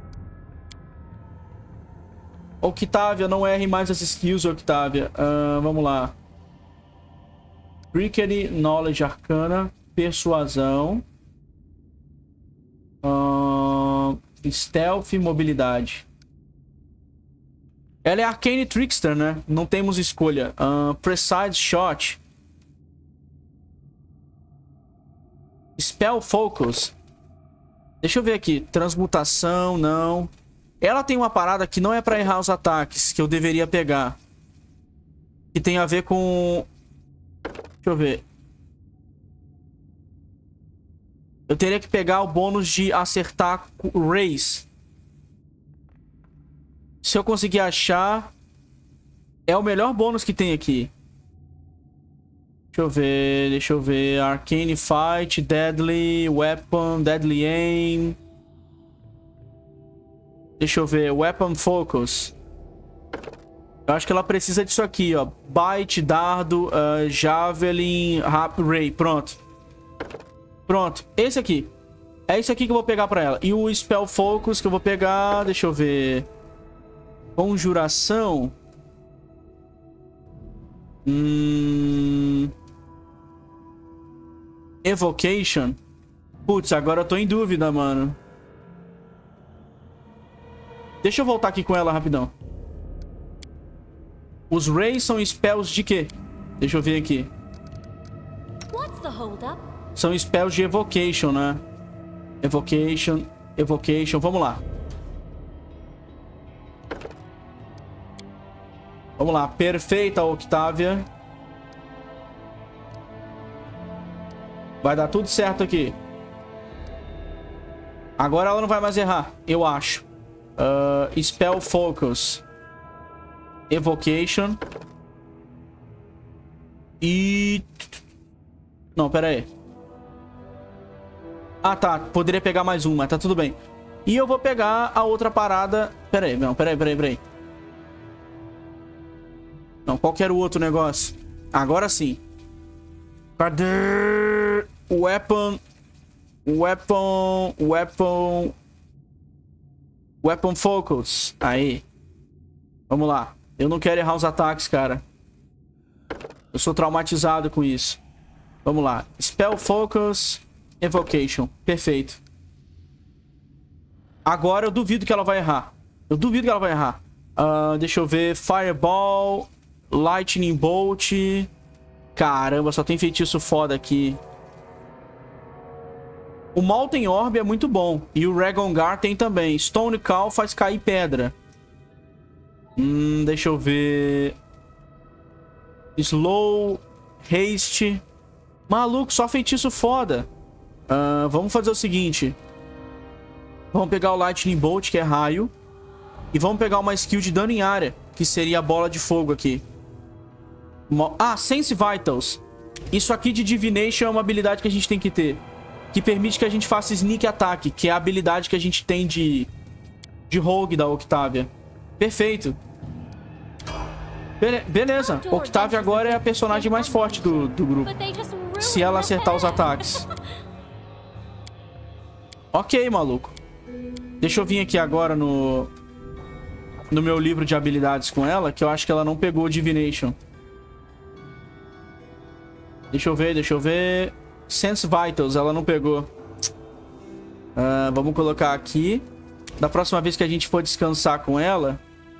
Octavia, não erre mais as skills, Octavia. Vamos lá. Trickery, Knowledge Arcana, Persuasão. Stealth e Mobilidade. Ela é Arcane Trickster, né? Não temos escolha. Precise Shot. Spell Focus. Deixa eu ver aqui. Transmutação, não. Ela tem uma parada que não é pra errar os ataques, que eu deveria pegar. Que tem a ver com... Deixa eu ver. Eu teria que pegar o bônus de acertar Raise. Se eu conseguir achar... É o melhor bônus que tem aqui. Deixa eu ver. Arcane Fight, Deadly Weapon, Deadly Aim. Deixa eu ver. Weapon Focus. Eu acho que ela precisa disso aqui, ó. Bite, Dardo, Javelin, Ray. Pronto. Pronto. Esse aqui. É isso aqui que eu vou pegar pra ela. E o Spell Focus que eu vou pegar... Deixa eu ver. Conjuração. Evocation. Putz, agora eu tô em dúvida, mano. Deixa eu voltar aqui com ela rapidão. Os Rays são spells de quê? Deixa eu ver aqui. São spells de Evocation, né? Evocation. Vamos lá. Vamos lá. Perfeita, Octavia. Vai dar tudo certo aqui. Agora ela não vai mais errar, eu acho. Spell Focus. Evocation. E... Não, pera aí. Ah, tá. Poderia pegar mais uma, tá tudo bem. E eu vou pegar a outra parada... Pera aí, não, pera aí. Não, qual que era o outro negócio? Agora sim. Cadê? Weapon Focus. Aí. Vamos lá. Eu não quero errar os ataques, cara. Eu sou traumatizado com isso. Vamos lá. Spell Focus. Evocation. Perfeito. Agora eu duvido que ela vai errar. Deixa eu ver. Fireball. Lightning Bolt. Caramba, só tem feitiço foda aqui. O Molten Orb é muito bom. E o Ragongar tem também. Stone Call faz cair pedra. Deixa eu ver. Slow. Haste. Maluco, só feitiço foda. Vamos fazer o seguinte. Vamos pegar o Lightning Bolt, que é raio. E vamos pegar uma skill de dano em área, que seria a bola de fogo aqui. Sense Vitals. Isso aqui de Divination é uma habilidade que a gente tem que ter. Que permite que a gente faça Sneak Attack, que é a habilidade que a gente tem de Rogue da Octavia. Perfeito. Beleza. Octavia agora é a personagem mais forte do grupo. Se ela acertar os ataques. Ok, maluco. Deixa eu vir aqui agora no meu livro de habilidades com ela, que eu acho que ela não pegou Divination. Deixa eu ver. Sense Vitals, ela não pegou. Vamos colocar aqui. Da próxima vez que a gente for descansar com ela...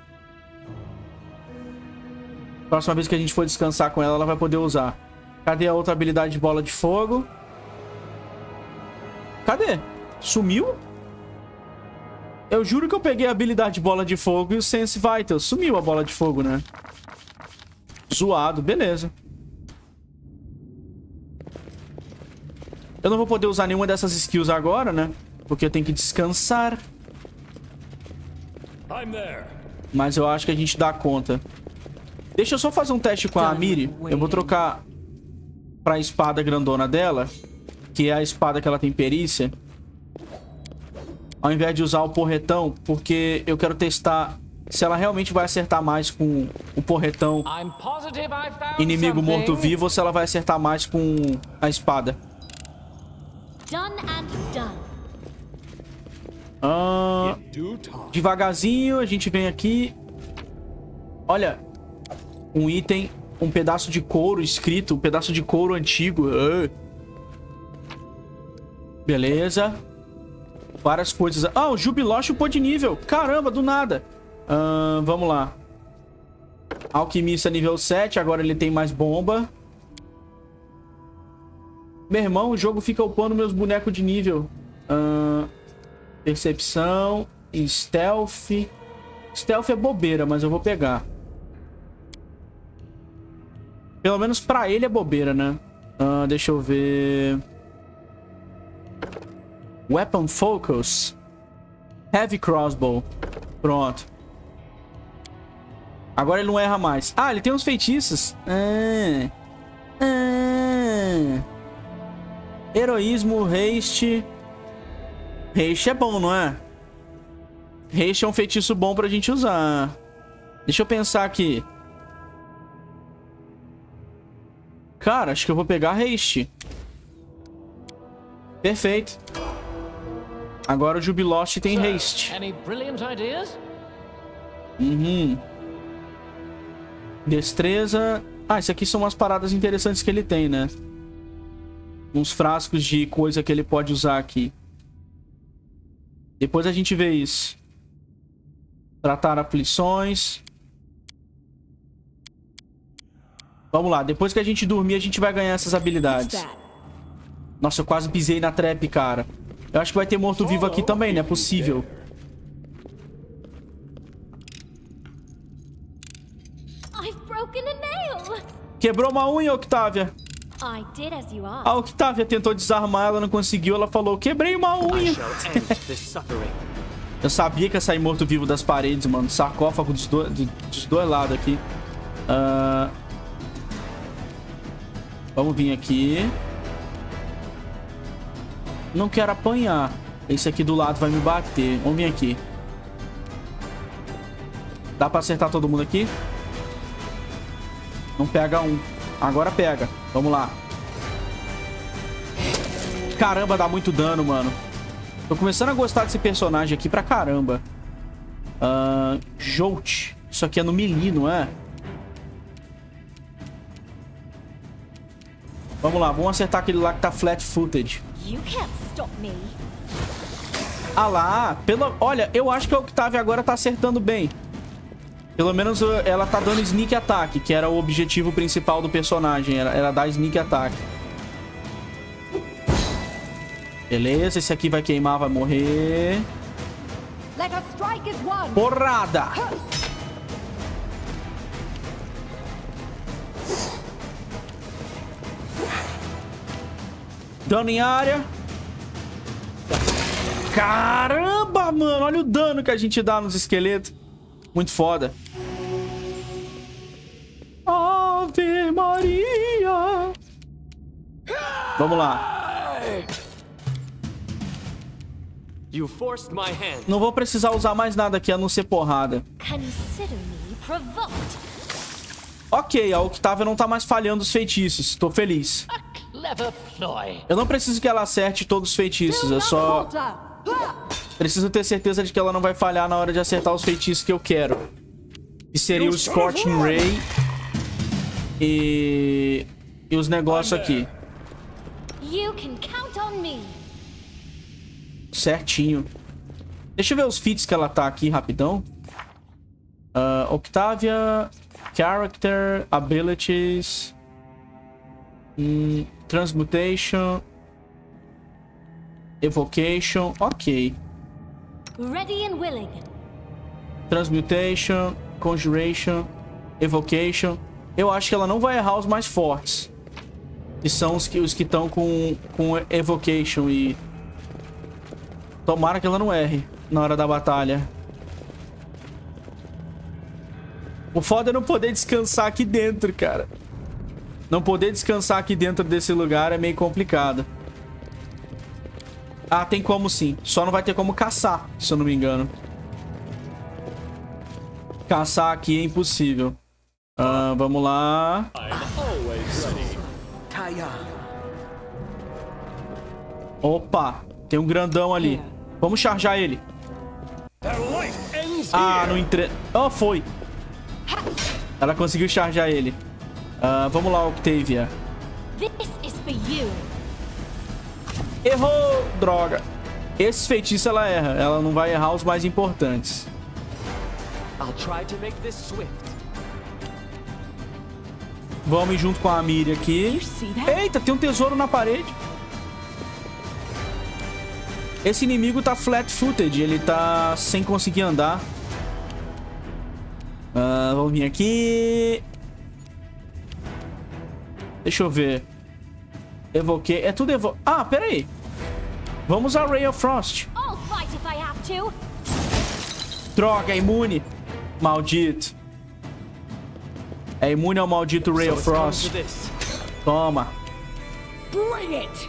ela vai poder usar. Cadê a outra habilidade de bola de fogo? Cadê? Sumiu? Eu juro que eu peguei a habilidade de bola de fogo e o Sense Vital. Sumiu a bola de fogo, né? Zoado, beleza. Eu não vou poder usar nenhuma dessas skills agora, né? Porque eu tenho que descansar. Mas eu acho que a gente dá conta. Deixa eu só fazer um teste com a Amiri. Eu vou trocar pra espada grandona dela, que é a espada que ela tem perícia, ao invés de usar o porretão, porque eu quero testar se ela realmente vai acertar mais com o porretão inimigo morto-vivo ou se ela vai acertar mais com a espada. Devagarzinho, a gente vem aqui. Olha, um item, um pedaço de couro escrito, um pedaço de couro antigo. Beleza. Várias coisas. O Jubilosh upou de nível. Caramba, do nada. Vamos lá. Alquimista nível 7. Agora ele tem mais bomba. Meu irmão, o jogo fica upando meus bonecos de nível. Percepção. Stealth. Stealth é bobeira, mas eu vou pegar. Pelo menos pra ele é bobeira, né? Deixa eu ver... Weapon Focus. Heavy Crossbow. Pronto. Agora ele não erra mais. Ele tem uns feitiços. Heroísmo, Haste. Haste é bom, não é? Haste é um feitiço bom pra gente usar. Deixa eu pensar aqui. Cara, acho que eu vou pegar Haste. Perfeito. Agora o Jubilosh tem Haste. Destreza. Isso aqui são umas paradas interessantes que ele tem, né? Uns frascos de coisa que ele pode usar aqui. Depois a gente vê isso. Tratar aflições. Vamos lá. Depois que a gente dormir, a gente vai ganhar essas habilidades. Nossa, eu quase pisei na trap, cara. Eu acho que vai ter morto-vivo aqui também, não é possível. Quebrou uma unha, Octavia. A Octavia tentou desarmar, ela não conseguiu. Ela falou, quebrei uma unha. Eu sabia que ia sair morto-vivo das paredes, mano. Sarcófago dos dois lados aqui. Vamos vir aqui. Não quero apanhar. Esse aqui do lado vai me bater. Vamos vir aqui. Dá pra acertar todo mundo aqui? Não pega um. Agora pega. Vamos lá. Caramba, dá muito dano, mano. Tô começando a gostar desse personagem aqui pra caramba. Jolt. Isso aqui é no melee, não é? Vamos lá, vamos acertar aquele lá que tá flat-footed. Lá, olha, eu acho que a Octavia agora tá acertando bem. Pelo menos ela tá dando sneak attack, que era o objetivo principal do personagem, era dar sneak attack. Beleza, esse aqui vai queimar, vai morrer. Let us strike as one. Porrada! Dano em área. Caramba, mano. Olha o dano que a gente dá nos esqueletos. Muito foda. Ave Maria. Vamos lá. You forced my hand. Não vou precisar usar mais nada aqui a não ser porrada. Consider me provoked. Ok, a Octavia não tá mais falhando os feitiços. Tô feliz. A clever ploy. Eu não preciso que ela acerte todos os feitiços. Eu só preciso ter certeza de que ela não vai falhar na hora de acertar os feitiços que eu quero. Que seria o Scorching Ray e os negócios aqui. You can count on me. Certinho. Deixa eu ver os feats que ela tá aqui rapidão. Octavia, Character, Abilities, Transmutation, Evocation, ok. Ready and willing. Transmutation, Conjuration, Evocation. Eu acho que ela não vai errar os mais fortes. Que são os que estão com Evocation e... Tomara que ela não erre na hora da batalha. O foda é não poder descansar aqui dentro, cara. Não poder descansar aqui dentro desse lugar é meio complicado. Ah, tem como sim. Só não vai ter como caçar, se eu não me engano. Caçar aqui é impossível. Vamos lá. Opa, tem um grandão ali. Vamos charjar ele. Ah, não entre... Oh, foi. Ela conseguiu charjar ele. Vamos lá, Octavia. This is for you. Errou! Droga. Esse feitiço ela erra. Ela não vai errar os mais importantes. I'll try to make this swift. Vamos ir junto com a Miri aqui. Eita, tem um tesouro na parede. Esse inimigo tá flat-footed. Ele tá sem conseguir andar. Vamos vir aqui. Deixa eu ver. Evoquei. É tudo evo... Ah, pera aí. Vamos usar Ray of Frost. I'll fight if I have to. Droga, é imune. Maldito. É imune ao maldito Ray of Frost. Toma. Bring it.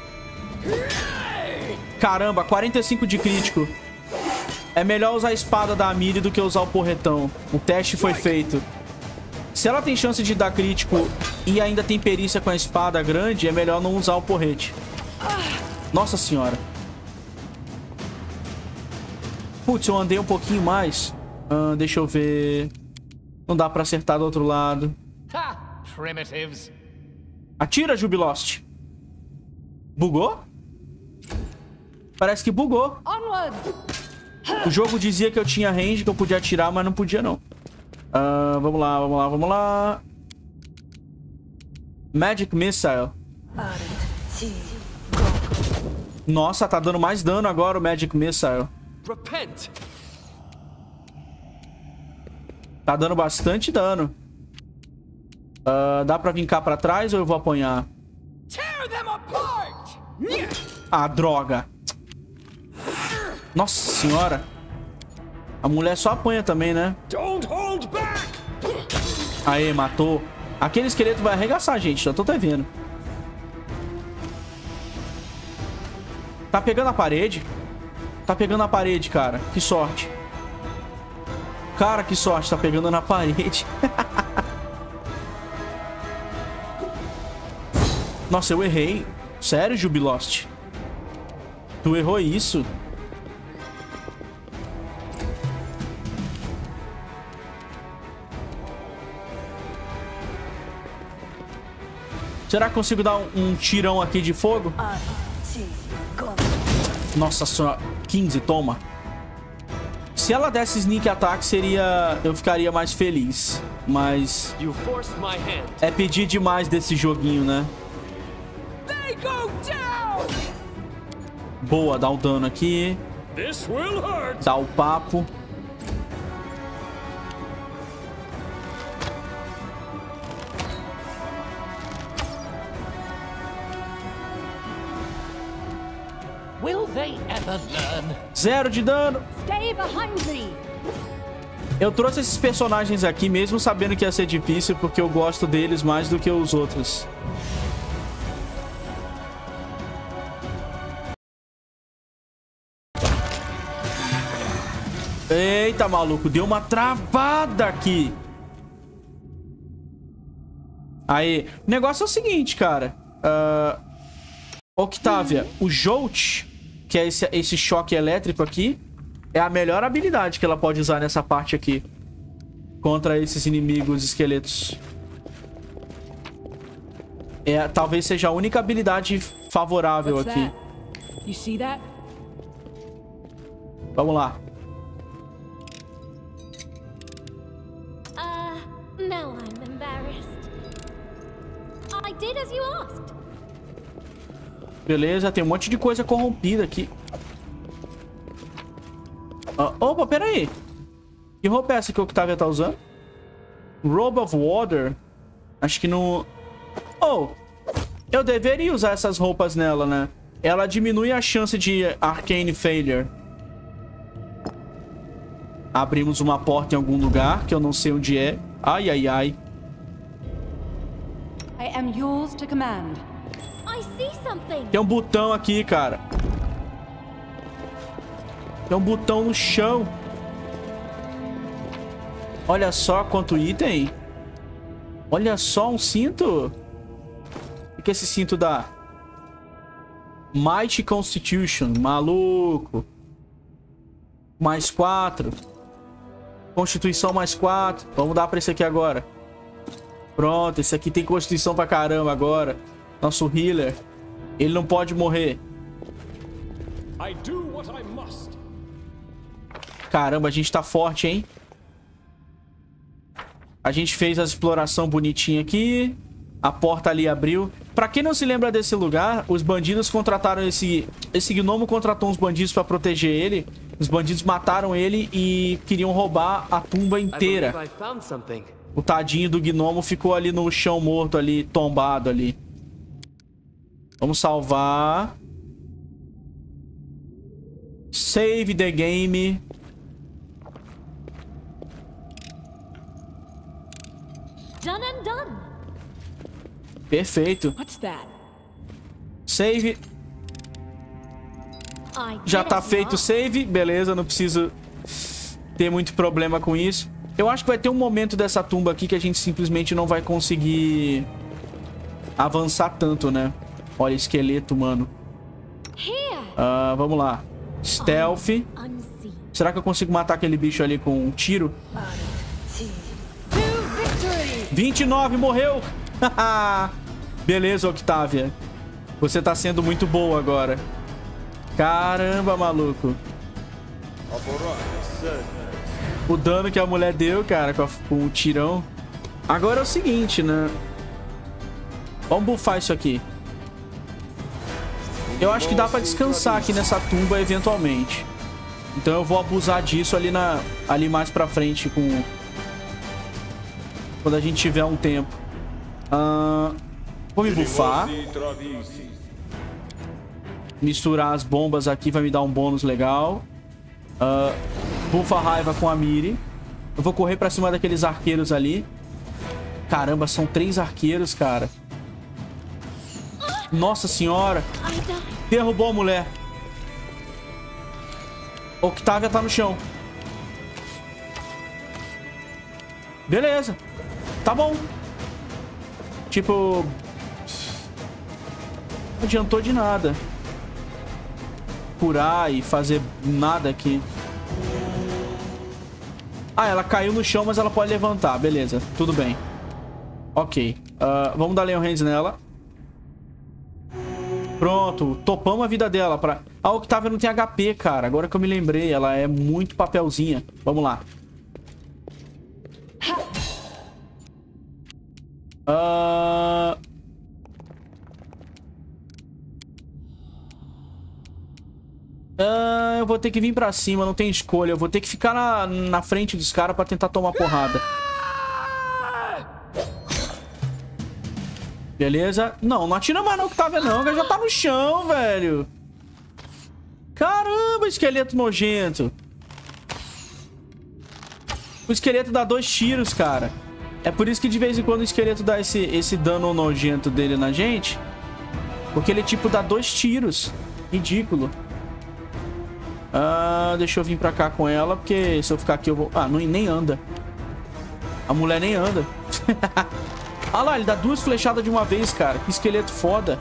Caramba, 45 de crítico. É melhor usar a espada da Miri do que usar o porretão. O teste foi feito. Se ela tem chance de dar crítico e ainda tem perícia com a espada grande, é melhor não usar o porrete. Nossa senhora. Putz, eu andei um pouquinho mais. Deixa eu ver. Não dá pra acertar do outro lado. Ha! Primitives. Atira, Jubilost. Bugou? Parece que bugou. Onwards. O jogo dizia que eu tinha range, que eu podia atirar, mas não podia não. Vamos lá, vamos lá, vamos lá. Magic Missile. Nossa, tá dando mais dano agora o Magic Missile. Repent. Tá dando bastante dano. Dá pra vir cá pra trás ou eu vou apanhar? Tear them apart. Ah, droga. Nossa senhora. A mulher só apanha também, né? Don't hold back. Aê, matou. Aquele esqueleto vai arregaçar, gente. Já tô até vendo. Tá pegando a parede? Tá pegando a parede, cara. Que sorte. Cara, que sorte. Tá pegando na parede. Nossa, eu errei. Sério, Jubilost? Tu errou isso? Será que consigo dar um tirão aqui de fogo? Nossa senhora. 15, toma. Se ela desse sneak attack, seria... Eu ficaria mais feliz. Mas... You forced my hand. É pedir demais desse joguinho, né? They go down. Boa, dá o dano aqui. Dá o papo. Will they ever learn? 0 de dano. Stay behind me. Eu trouxe esses personagens aqui mesmo sabendo que ia ser difícil, porque eu gosto deles mais do que os outros. Eita, maluco, deu uma travada aqui. Aí, o negócio é o seguinte, cara. Octavia, o Jolt, que é esse choque elétrico aqui, é a melhor habilidade que ela pode usar nessa parte aqui. Contra esses inimigos esqueletos. Talvez seja a única habilidade favorável aqui. You see that? Vamos lá. Now I'm embarrassed. I did as you asked. Beleza, tem um monte de coisa corrompida aqui. Opa, pera aí. Que roupa é essa que o Octavia tá usando? Robe of Water? Acho que não... Oh, eu deveria usar essas roupas nela, né? Ela diminui a chance de Arcane Failure. Abrimos uma porta em algum lugar, que eu não sei onde é. Ai, ai, ai. I am yours to command. I see something. Tem um botão aqui, cara. Tem um botão no chão. Olha só quanto item. Olha só, um cinto. O que esse cinto dá? Mighty Constitution. Maluco. Mais 4. Constituição mais 4. Vamos dar pra esse aqui agora. Pronto, esse aqui tem Constituição pra caramba agora. Nosso healer. Ele não pode morrer. Caramba, a gente tá forte, hein? A gente fez a exploração bonitinha aqui. A porta ali abriu. Pra quem não se lembra desse lugar, os bandidos contrataram esse gnomo contratou uns bandidos pra proteger ele. Os bandidos mataram ele e queriam roubar a tumba inteira. O tadinho do gnomo ficou ali no chão morto ali, tombado ali. Vamos salvar. Save the game. Done and done. Perfeito. What's that? Save. Já tá feito o save. Beleza, não preciso ter muito problema com isso. Eu acho que vai ter um momento dessa tumba aqui que a gente simplesmente não vai conseguir avançar tanto, né? Olha, esqueleto, mano. Vamos lá. Stealth. Será que eu consigo matar aquele bicho ali com um tiro? 29, morreu! Beleza, Octavia. Você tá sendo muito boa agora. Caramba, maluco. O dano que a mulher deu, cara, com o tirão. Agora é o seguinte, né? Vamos buffar isso aqui. Eu acho que dá pra descansar aqui nessa tumba eventualmente. Então eu vou abusar disso ali mais pra frente quando a gente tiver um tempo. Vou me buffar. Misturar as bombas aqui vai me dar um bônus legal. Bufa a raiva com a Miri. Eu vou correr pra cima daqueles arqueiros ali. Caramba, são 3 arqueiros, cara. Nossa senhora. Derrubou a mulher. Octavia tá no chão. Beleza. Tá bom. Tipo... não adiantou de nada curar e fazer nada aqui. Ela caiu no chão, mas ela pode levantar. Beleza, tudo bem. Ok. Vamos dar Leon Hands nela. Pronto, topamos a vida dela. A Octavia não tem HP, cara. Agora que eu me lembrei, ela é muito papelzinha. Vamos lá. vou ter que vir pra cima, não tem escolha. Eu vou ter que ficar na frente dos caras pra tentar tomar porrada. Beleza? Não atira mais não, que tá vendo não. Já tá no chão, velho. Caramba, esqueleto nojento. O esqueleto dá 2 tiros, cara. É por isso que de vez em quando o esqueleto dá esse dano nojento dele na gente. Porque ele, tipo, dá 2 tiros. Ridículo. Deixa eu vir pra cá com ela, porque se eu ficar aqui eu vou... Ah, nem anda. A mulher nem anda. Ah lá, ele dá 2 flechadas de uma vez, cara. Que esqueleto foda.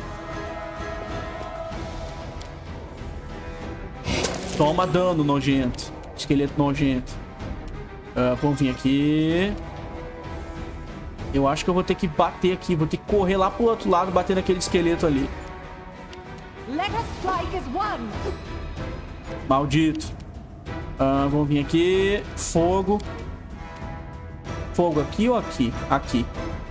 Toma dano, nojento. Esqueleto nojento. Vamos vir aqui. Eu acho que eu vou ter que bater aqui. Vou ter que correr lá pro outro lado, bater naquele esqueleto ali. Let us strike as one. Maldito. Vamos vir aqui. Fogo. Fogo aqui ou aqui? Aqui.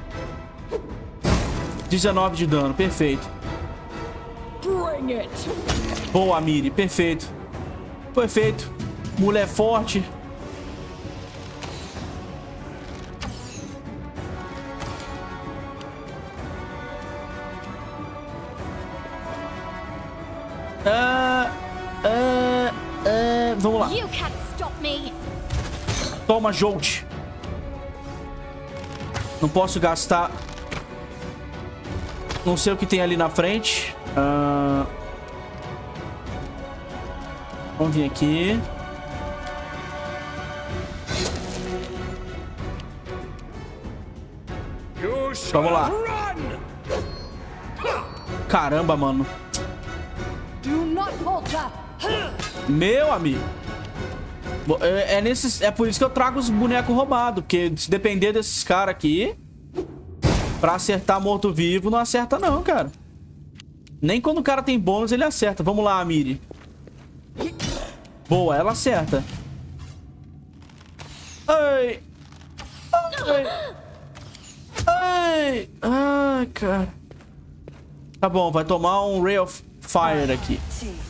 19 de dano. Perfeito. Bring it. Boa, Miri. Perfeito. Perfeito. Mulher forte. Vamos lá. You can't stop me. Toma, Jolt. Não posso gastar. Não sei o que tem ali na frente. Vamos vir aqui. Vamos lá. Caramba, mano. Do not falter. Meu amigo. É por isso que eu trago os bonecos roubados. Porque se depender desses caras aqui, pra acertar morto-vivo, não acerta não, cara. Nem quando o cara tem bônus, ele acerta. Vamos lá, Miri. Boa, ela acerta. Ai. Ai. Ai. Ai, cara. Tá bom, vai tomar um Ray of Fire aqui.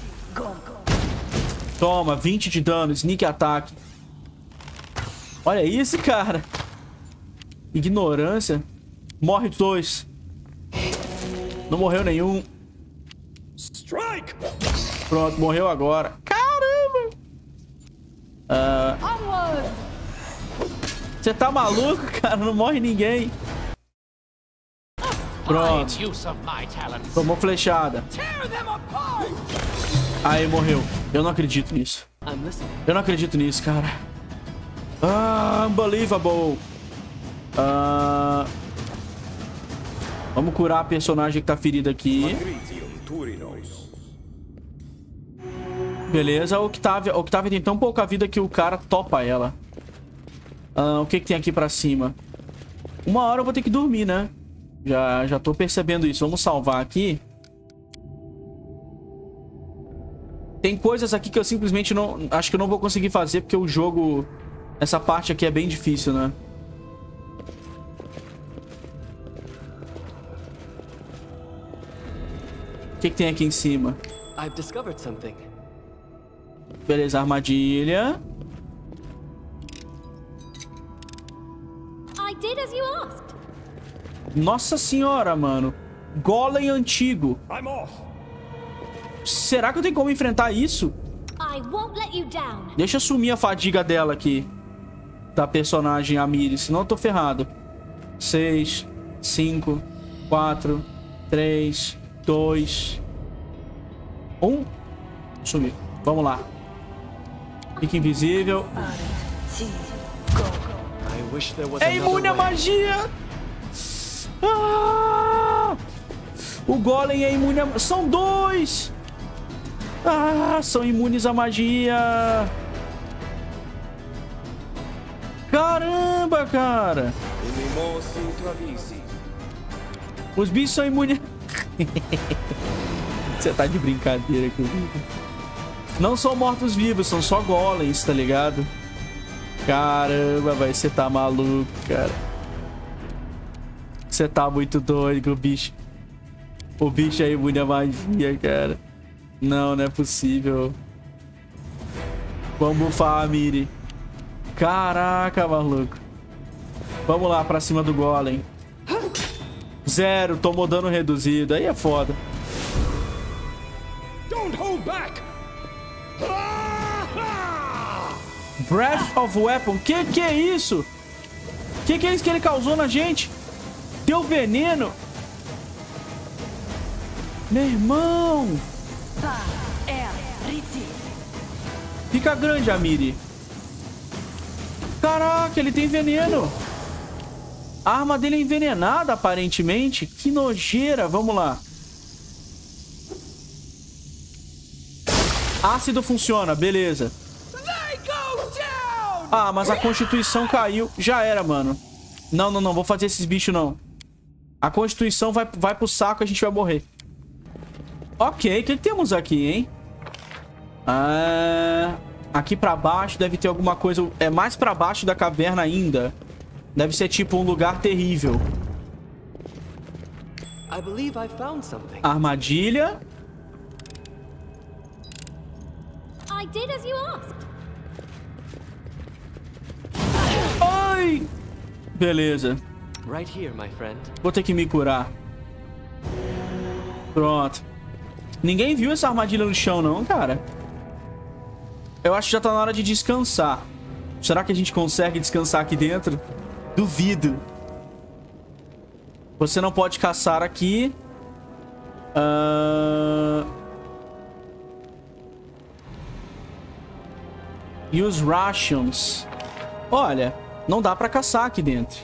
Toma, 20 de dano, sneak attack. Olha isso, cara. Ignorância. Morre 2. Não morreu nenhum. Strike! Pronto, morreu agora. Caramba! Onward. Você tá maluco, cara? Não morre ninguém. Pronto. Fine use of my talents. Tomou flechada. Tear them apart. Aí, morreu. Eu não acredito nisso. I'm listening. Eu não acredito nisso, cara. Unbelievable. Vamos curar a personagem que tá ferida aqui. Beleza, Octavia tem tão pouca vida que o cara topa ela. O que tem aqui pra cima? Uma hora eu vou ter que dormir, né? Já tô percebendo isso. Vamos salvar aqui. Tem coisas aqui que eu simplesmente não... Acho que eu não vou conseguir fazer porque o jogo... Essa parte aqui é bem difícil, né? O que tem aqui em cima? I've discovered something. Beleza, armadilha. I did as you asked. Nossa senhora, mano. Golem antigo. I'm off. Será que eu tenho como enfrentar isso? I won't let you down. Deixa eu sumir a fadiga dela aqui. Da personagem Amiri, senão eu tô ferrado. 6, 5, 4, 3, 2, 1. Sumiu. Vamos lá. Fica invisível. I wish there was É imune à magia! O Golem é imune a... São 2! São imunes à magia! Caramba, cara! Os bichos são imunes... Você tá de brincadeira comigo. Não são mortos-vivos, são só golems, tá ligado? Caramba, vai, você tá maluco, cara. Você tá muito doido, o bicho. O bicho é imune à magia, cara. Não é possível. Vamos bufar a Miri. Caraca, maluco. Vamos lá pra cima do Golem. 0, tomou dano reduzido. Aí é foda. Don't hold back. Breath of Weapon. Que é isso? Que é isso que ele causou na gente? Deu veneno. Meu irmão. Fica grande, Amiri. Caraca, ele tem veneno. A arma dele é envenenada, aparentemente. Que nojeira. Vamos lá. Ácido funciona, beleza. Ah, mas a constituição caiu. Já era, mano. Não, não, não. Vou fazer esses bichos, não. A constituição vai pro saco e a gente vai morrer. Ok, o que temos aqui, hein? Aqui pra baixo deve ter alguma coisa... É mais pra baixo da caverna ainda. Deve ser tipo um lugar terrível. I believe I found something. Armadilha. I did as you asked. Ai! Beleza. Right here, my friend. Vou ter que me curar. Pronto. Ninguém viu essa armadilha no chão, não, cara. Eu acho que já tá na hora de descansar. Será que a gente consegue descansar aqui dentro? Duvido. Você não pode caçar aqui. Use rations. Olha, não dá pra caçar aqui dentro.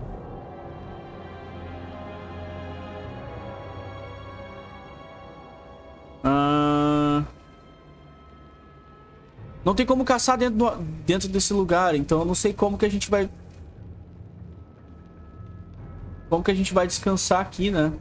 Não tem como caçar dentro desse lugar, então eu não sei como que a gente vai... Como que a gente vai descansar aqui, né?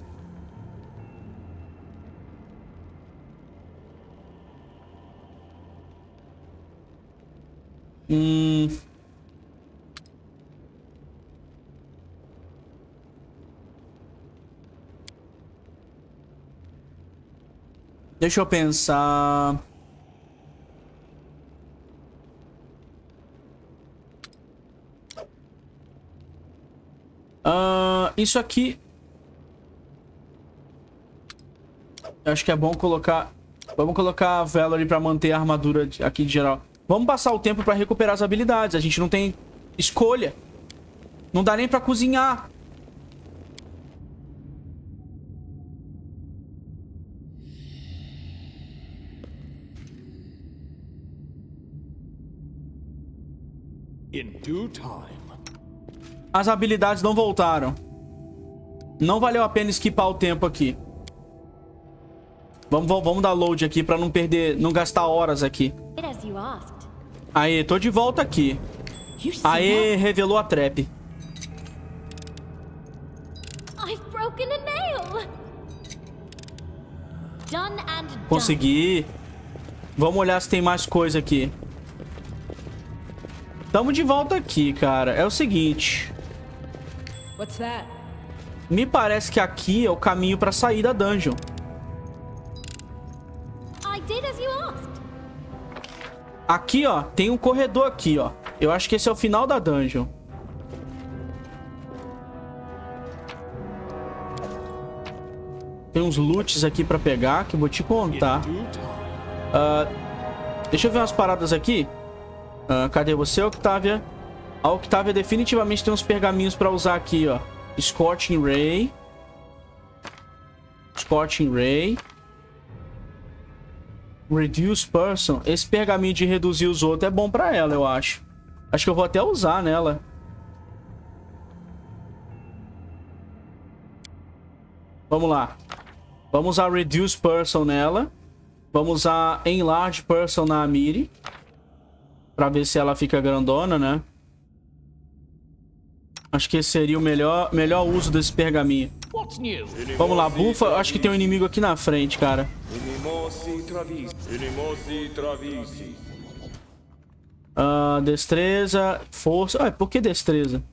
Deixa eu pensar... Isso aqui... Eu acho que é bom colocar... Vamos colocar a Valerie pra manter a armadura aqui de geral. Vamos passar o tempo pra recuperar as habilidades. A gente não tem escolha. Não dá nem pra cozinhar. In due time. As habilidades não voltaram. Não valeu a pena esquipar o tempo aqui. Vamos dar load aqui pra não perder, não gastar horas aqui. Aê, tô de volta aqui. Aê, revelou a trap. Consegui. Vamos olhar se tem mais coisa aqui. Tamo de volta aqui, cara. É o seguinte. Me parece que aqui é o caminho pra sair da dungeon. Aqui, ó, tem um corredor aqui, ó. Eu acho que esse é o final da dungeon. Tem uns loots aqui pra pegar que eu vou te contar. Deixa eu ver umas paradas aqui. Cadê você, Octavia? A Octavia definitivamente tem uns pergaminhos pra usar aqui, ó. Scorching Ray. Scorching Ray. Reduce Person. Esse pergaminho de reduzir os outros é bom pra ela, eu acho. Acho que eu vou até usar nela. Vamos lá. Vamos usar Reduce Person nela. Vamos usar Enlarge Person na Amiri. Pra ver se ela fica grandona, né? Acho que esse seria o melhor uso desse pergaminho. Vamos lá, bufa. Acho que tem um inimigo aqui na frente, cara. Destreza, força. Por que destreza?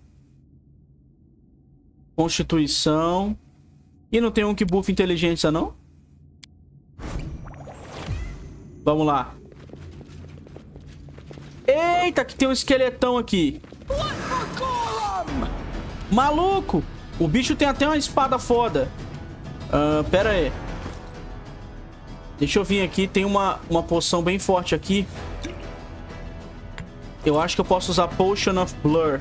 Constituição. E não tem um que bufa inteligência, não? Vamos lá. Eita, que tem um esqueletão aqui. Maluco! O bicho tem até uma espada foda. Pera aí. Deixa eu vir aqui. Tem uma poção bem forte aqui. Eu acho que eu posso usar Potion of Blur.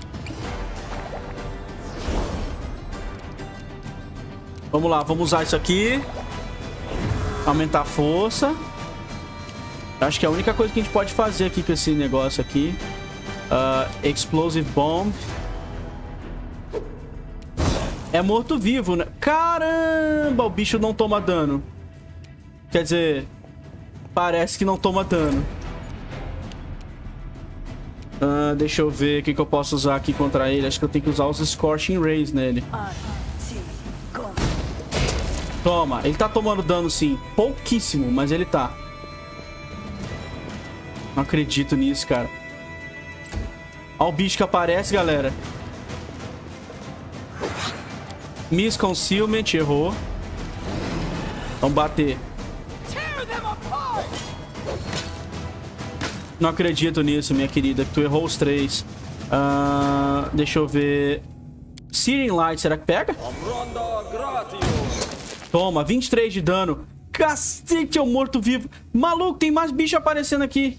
Vamos lá, vamos usar isso aqui. Aumentar a força. Acho que é a única coisa que a gente pode fazer aqui com esse negócio aqui. Explosive Bomb. É morto-vivo, né? Caramba, o bicho não toma dano. Quer dizer, parece que não toma dano. Deixa eu ver o que eu posso usar aqui contra ele. Acho que eu tenho que usar os Scorching Rays nele. Toma, ele tá tomando dano sim. Pouquíssimo, mas ele tá. Não acredito nisso, cara. Olha o bicho que aparece, galera. Miss Concealment, errou. Vamos bater. Não acredito nisso, minha querida, que tu errou os 3. Deixa eu ver. Searing Light, será que pega? Toma, 23 de dano. Cacete, é um morto-vivo. Maluco, tem mais bicho aparecendo aqui.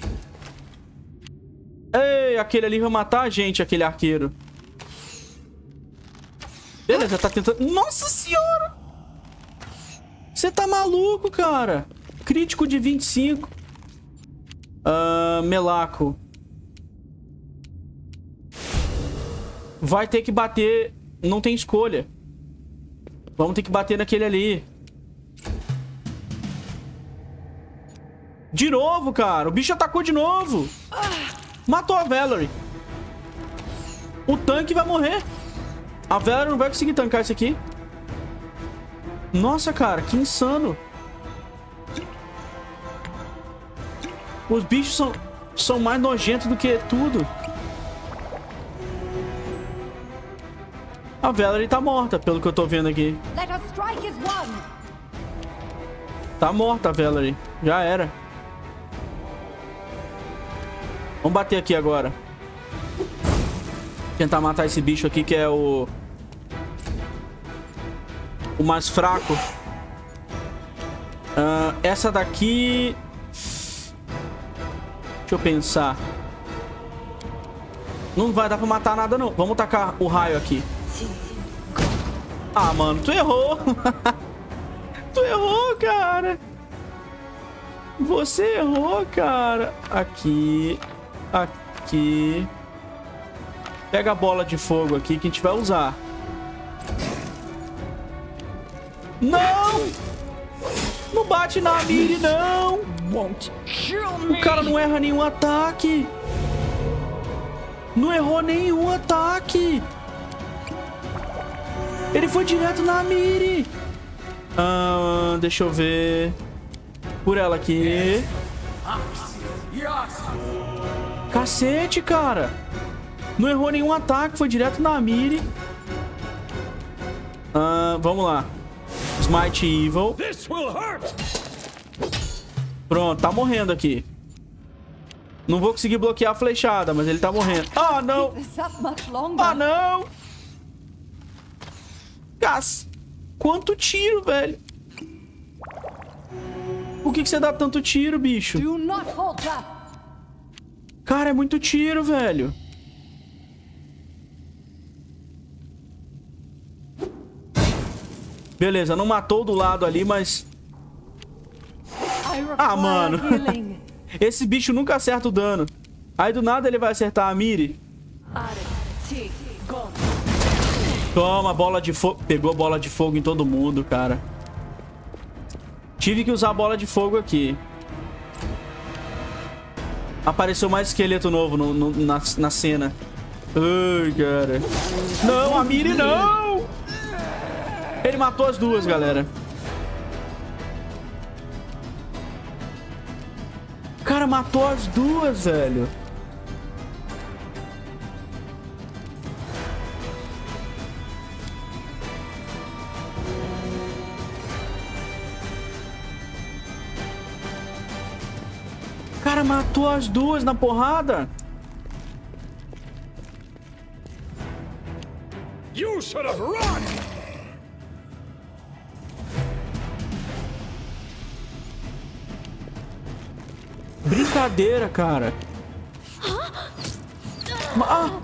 Ei, aquele ali vai matar a gente, aquele arqueiro. Beleza, tá tentando... Nossa senhora! Você tá maluco, cara? Crítico de 25. Melaco. Vai ter que bater. Não tem escolha. Vamos ter que bater naquele ali. De novo, cara. O bicho atacou de novo. Matou a Valerie. O tanque vai morrer. A Valerie não vai conseguir tancar isso aqui. Nossa, cara. Que insano. Os bichos são mais nojentos do que tudo. A Valerie tá morta, pelo que eu tô vendo aqui. Tá morta a Valerie. Já era. Vamos bater aqui agora. Tentar matar esse bicho aqui, que é o mais fraco. Essa daqui... Deixa eu pensar. Não vai dar pra matar nada, não. Vamos tacar o raio aqui. Ah, mano, tu errou. Tu errou, cara. Você errou, cara. Aqui. Aqui. Pega a bola de fogo aqui que a gente vai usar. Não! Não bate na mire, não! O cara não erra nenhum ataque. Não errou nenhum ataque. Ele foi direto na mire. Deixa eu ver. Por ela aqui. Cacete, cara. Não errou nenhum ataque. Foi direto na mire. Vamos lá. Smite Evil. Pronto, tá morrendo aqui. Não vou conseguir bloquear a flechada, mas ele tá morrendo. Ah, não! Ah, não! Quanto tiro, velho! Por que você dá tanto tiro, bicho? Cara, é muito tiro, velho. Beleza, não matou do lado ali, mas... Ah, mano. Esse bicho nunca acerta o dano. Aí do nada ele vai acertar a mire. Toma, bola de fogo. Pegou bola de fogo em todo mundo, cara. Tive que usar a bola de fogo aqui. Apareceu mais esqueleto novo na cena. Ai, cara. Não, a mire não! Ele matou as duas, galera. O cara matou as duas, velho. O cara matou as duas na porrada. You should have run! Brincadeira, cara. Ah.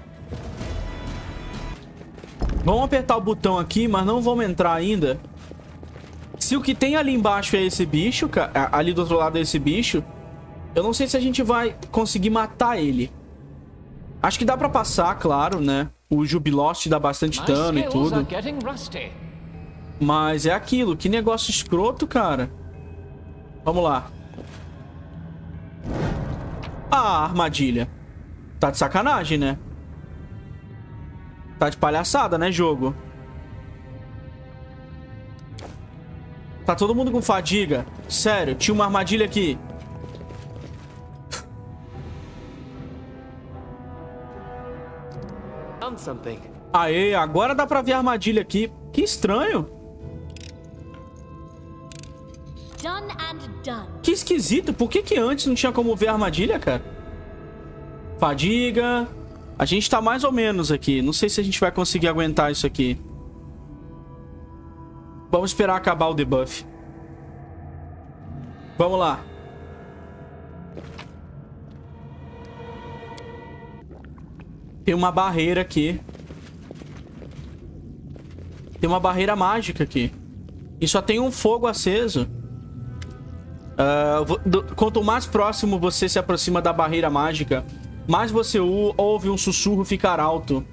Vamos apertar o botão aqui, mas não vamos entrar ainda. Se o que tem ali embaixo é esse bicho, ali do outro lado é esse bicho, eu não sei se a gente vai conseguir matar ele. Acho que dá pra passar, claro, né? O Jubilost dá bastante dano e tudo. Mas é aquilo, que negócio escroto, cara. Vamos lá. Ah, armadilha. Tá de sacanagem, né? Tá de palhaçada, né, jogo? Tá todo mundo com fadiga. Sério, tinha uma armadilha aqui. Aê, agora dá pra ver a armadilha aqui. Que estranho. Done and done. Que esquisito. Por que antes não tinha como ver a armadilha, cara? Fadiga. A gente tá mais ou menos aqui. Não sei se a gente vai conseguir aguentar isso aqui. Vamos esperar acabar o debuff. Vamos lá. Tem uma barreira aqui. Tem uma barreira mágica aqui. E só tem um fogo aceso. Quanto mais próximo você se aproxima da barreira mágica, mais você ouve um sussurro ficar alto.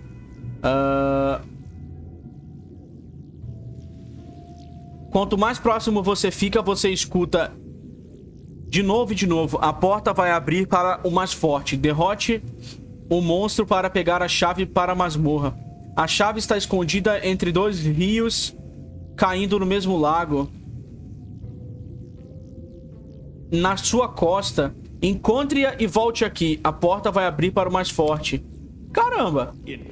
Quanto mais próximo você fica, você escuta de novo e de novo. A porta vai abrir para o mais forte. Derrote o monstro para pegar a chave para a masmorra. A chave está escondida entre dois rios caindo no mesmo lago. Na sua costa. Encontre-a e volte aqui. A porta vai abrir para o mais forte. Caramba!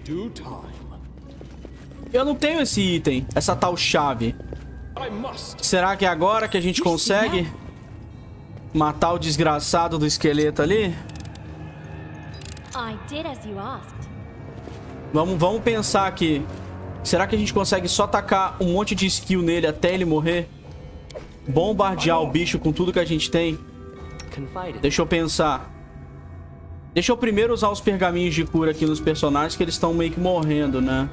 Eu não tenho esse item, essa tal chave. Será que é agora que a gente consegue matar o desgraçado do esqueleto ali? Vamos pensar aqui. Será que a gente consegue só tacar um monte de skill nele até ele morrer? Bombardear o bicho com tudo que a gente tem? Deixa eu pensar. Deixa eu primeiro usar os pergaminhos de cura aqui nos personagens, que eles estão meio que morrendo, né?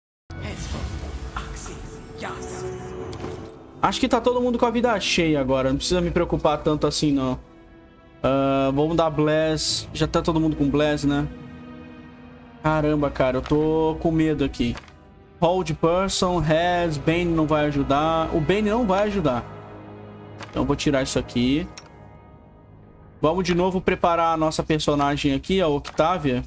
Acho que tá todo mundo com a vida cheia agora. Não precisa me preocupar tanto assim, não. Vamos dar Bless. Já tá todo mundo com Bless, né? Caramba, cara. Eu tô com medo aqui. Hold Person, Has, Bane não vai ajudar. O Bane não vai ajudar. Então eu vou tirar isso aqui. Vamos de novo preparar a nossa personagem aqui, a Octavia.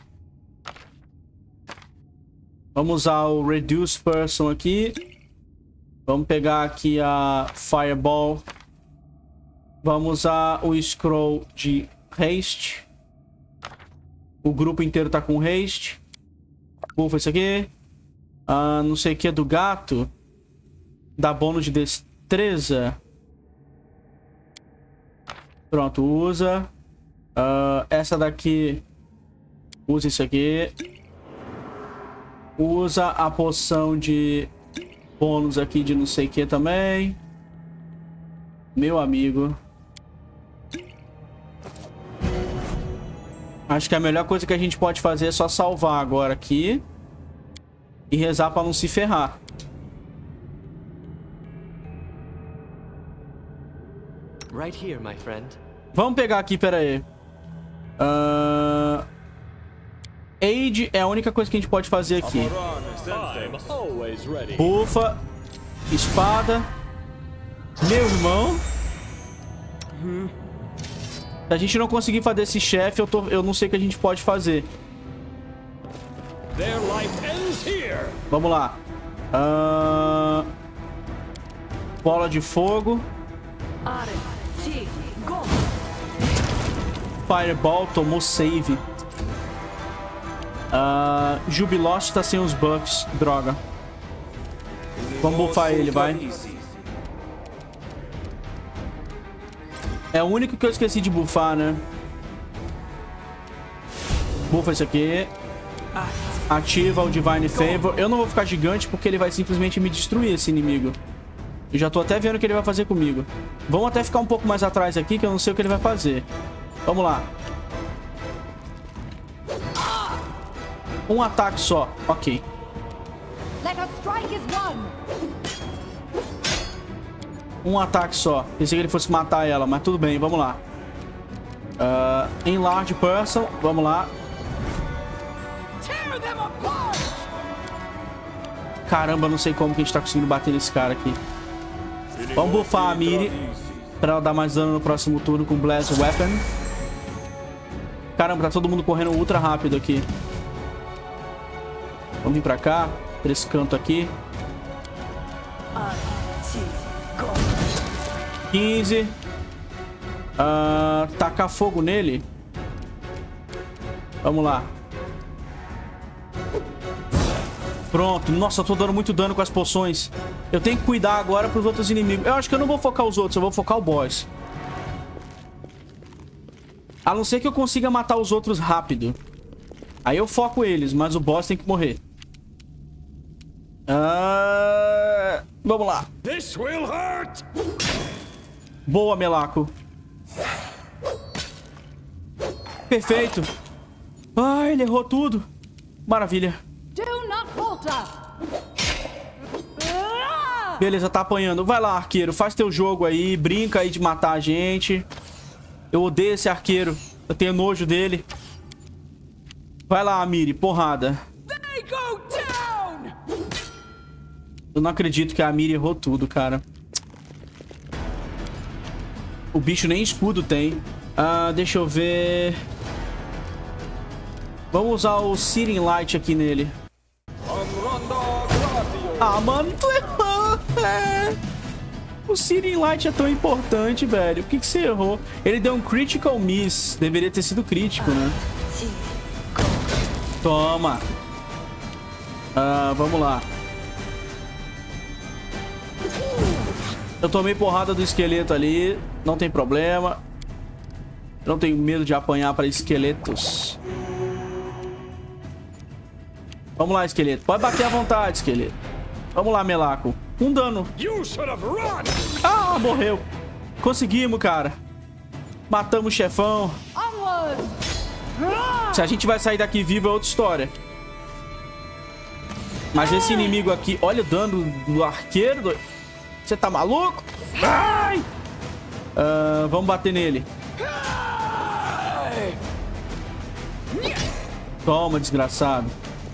Vamos usar o Reduce Person aqui. Vamos pegar aqui a Fireball. Vamos usar o Scroll de Haste. O grupo inteiro tá com Haste. Ufa, isso aqui. Não sei o que é do gato. Dá bônus de destreza. Pronto, usa. Essa daqui. Usa isso aqui. Usa a poção de bônus aqui de não sei o que também. Meu amigo. Acho que a melhor coisa que a gente pode fazer é só salvar agora aqui. E rezar pra não se ferrar. Right here, my friend. Vamos pegar aqui, pera aí. Aid é a única coisa que a gente pode fazer aqui. Bufa. Espada. Meu irmão. Se a gente não conseguir fazer esse chefe, eu não sei o que a gente pode fazer. Vamos lá. Bola de fogo. Fireball tomou save. Jubilost tá sem os buffs. Droga. Vamos buffar ele, vai. É o único que eu esqueci de buffar, né? Buffa esse aqui. Ativa o Divine Favor. Eu não vou ficar gigante porque ele vai simplesmente me destruir, esse inimigo. Eu já tô até vendo o que ele vai fazer comigo. Vamos até ficar um pouco mais atrás aqui, que eu não sei o que ele vai fazer. Vamos lá. Um ataque só. Ok. Let a strike is one. Um ataque só. Pensei que ele fosse matar ela, mas tudo bem, vamos lá. Enlarge person. Vamos lá. Caramba, não sei como que a gente tá conseguindo bater nesse cara aqui. Vamos buffar a Miri pra ela dar mais dano no próximo turno com Blast Weapon. Caramba, tá todo mundo correndo ultra rápido aqui. Vamos vir pra cá. Pra esse canto aqui. 15. Tacar fogo nele. Vamos lá. Pronto. Nossa, eu tô dando muito dano com as poções. Eu tenho que cuidar agora pros outros inimigos. Eu acho que eu não vou focar os outros, eu vou focar o boss. A não ser que eu consiga matar os outros rápido. Aí eu foco eles, mas o boss tem que morrer. Vamos lá. This will hurt. Boa, Melaco. Perfeito. Ah, ele errou tudo. Maravilha. Do not falter. Beleza, tá apanhando. Vai lá, arqueiro. Faz teu jogo aí. Brinca aí de matar a gente. Eu odeio esse arqueiro. Eu tenho nojo dele. Vai lá, Miri. Porrada. They go down! Eu não acredito que a Miri errou tudo, cara. O bicho nem escudo tem. Deixa eu ver. Vamos usar o Searing Light aqui nele. Ah, mano, tu errou. O Searing Light é tão importante, velho. Por que você errou? Ele deu um Critical Miss. Deveria ter sido crítico, né? Toma. Vamos lá. Eu tomei porrada do esqueleto ali. Não tem problema. Eu não tenho medo de apanhar para esqueletos. Vamos lá, esqueleto. Pode bater à vontade, esqueleto. Vamos lá, Melaco. Um dano. Ah, morreu. Conseguimos, cara. Matamos o chefão. Se a gente vai sair daqui vivo é outra história. Mas esse inimigo aqui... Olha o dano do arqueiro. Você tá maluco? Ai! Vamos bater nele. Toma, desgraçado.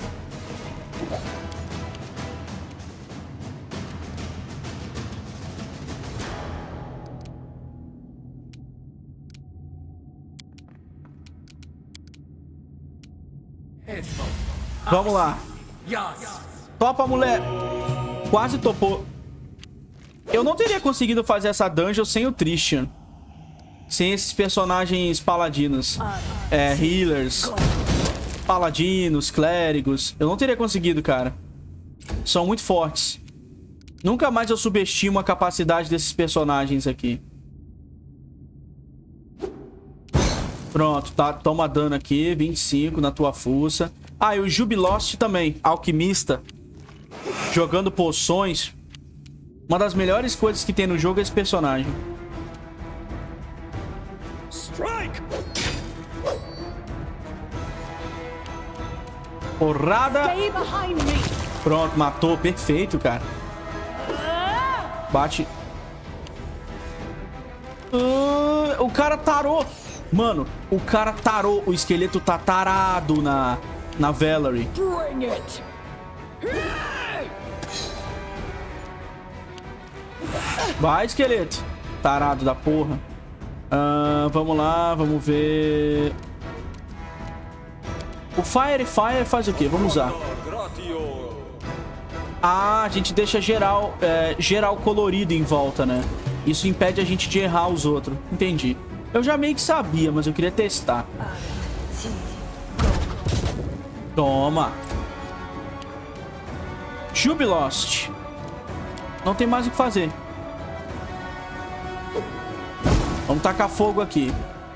Vamos lá. Topa, mulher. Quase topou. Eu não teria conseguido fazer essa dungeon sem o Tristian. Sem esses personagens paladinos. Healers. Paladinos, clérigos. Eu não teria conseguido, cara. São muito fortes. Nunca mais eu subestimo a capacidade desses personagens aqui. Pronto, tá, toma dano aqui. 25 na tua fuça. Ah, e o Jubilost também. Alquimista. Jogando poções. Uma das melhores coisas que tem no jogo é esse personagem. Strike. Porrada. Stay behind me. Pronto, matou. Perfeito, cara. Bate. O cara tarou. Mano, o cara tarou. O esqueleto tá tarado na Valerie. Bring it! Vai, esqueleto. Tarado da porra. Vamos lá, vamos ver. O Fire faz o quê? Vamos usar. Ah, a gente deixa geral colorido em volta, né? Isso impede a gente de errar os outros. Entendi. Eu já meio que sabia, mas eu queria testar. Toma. Jubilost. Não tem mais o que fazer. Vamos tacar fogo aqui.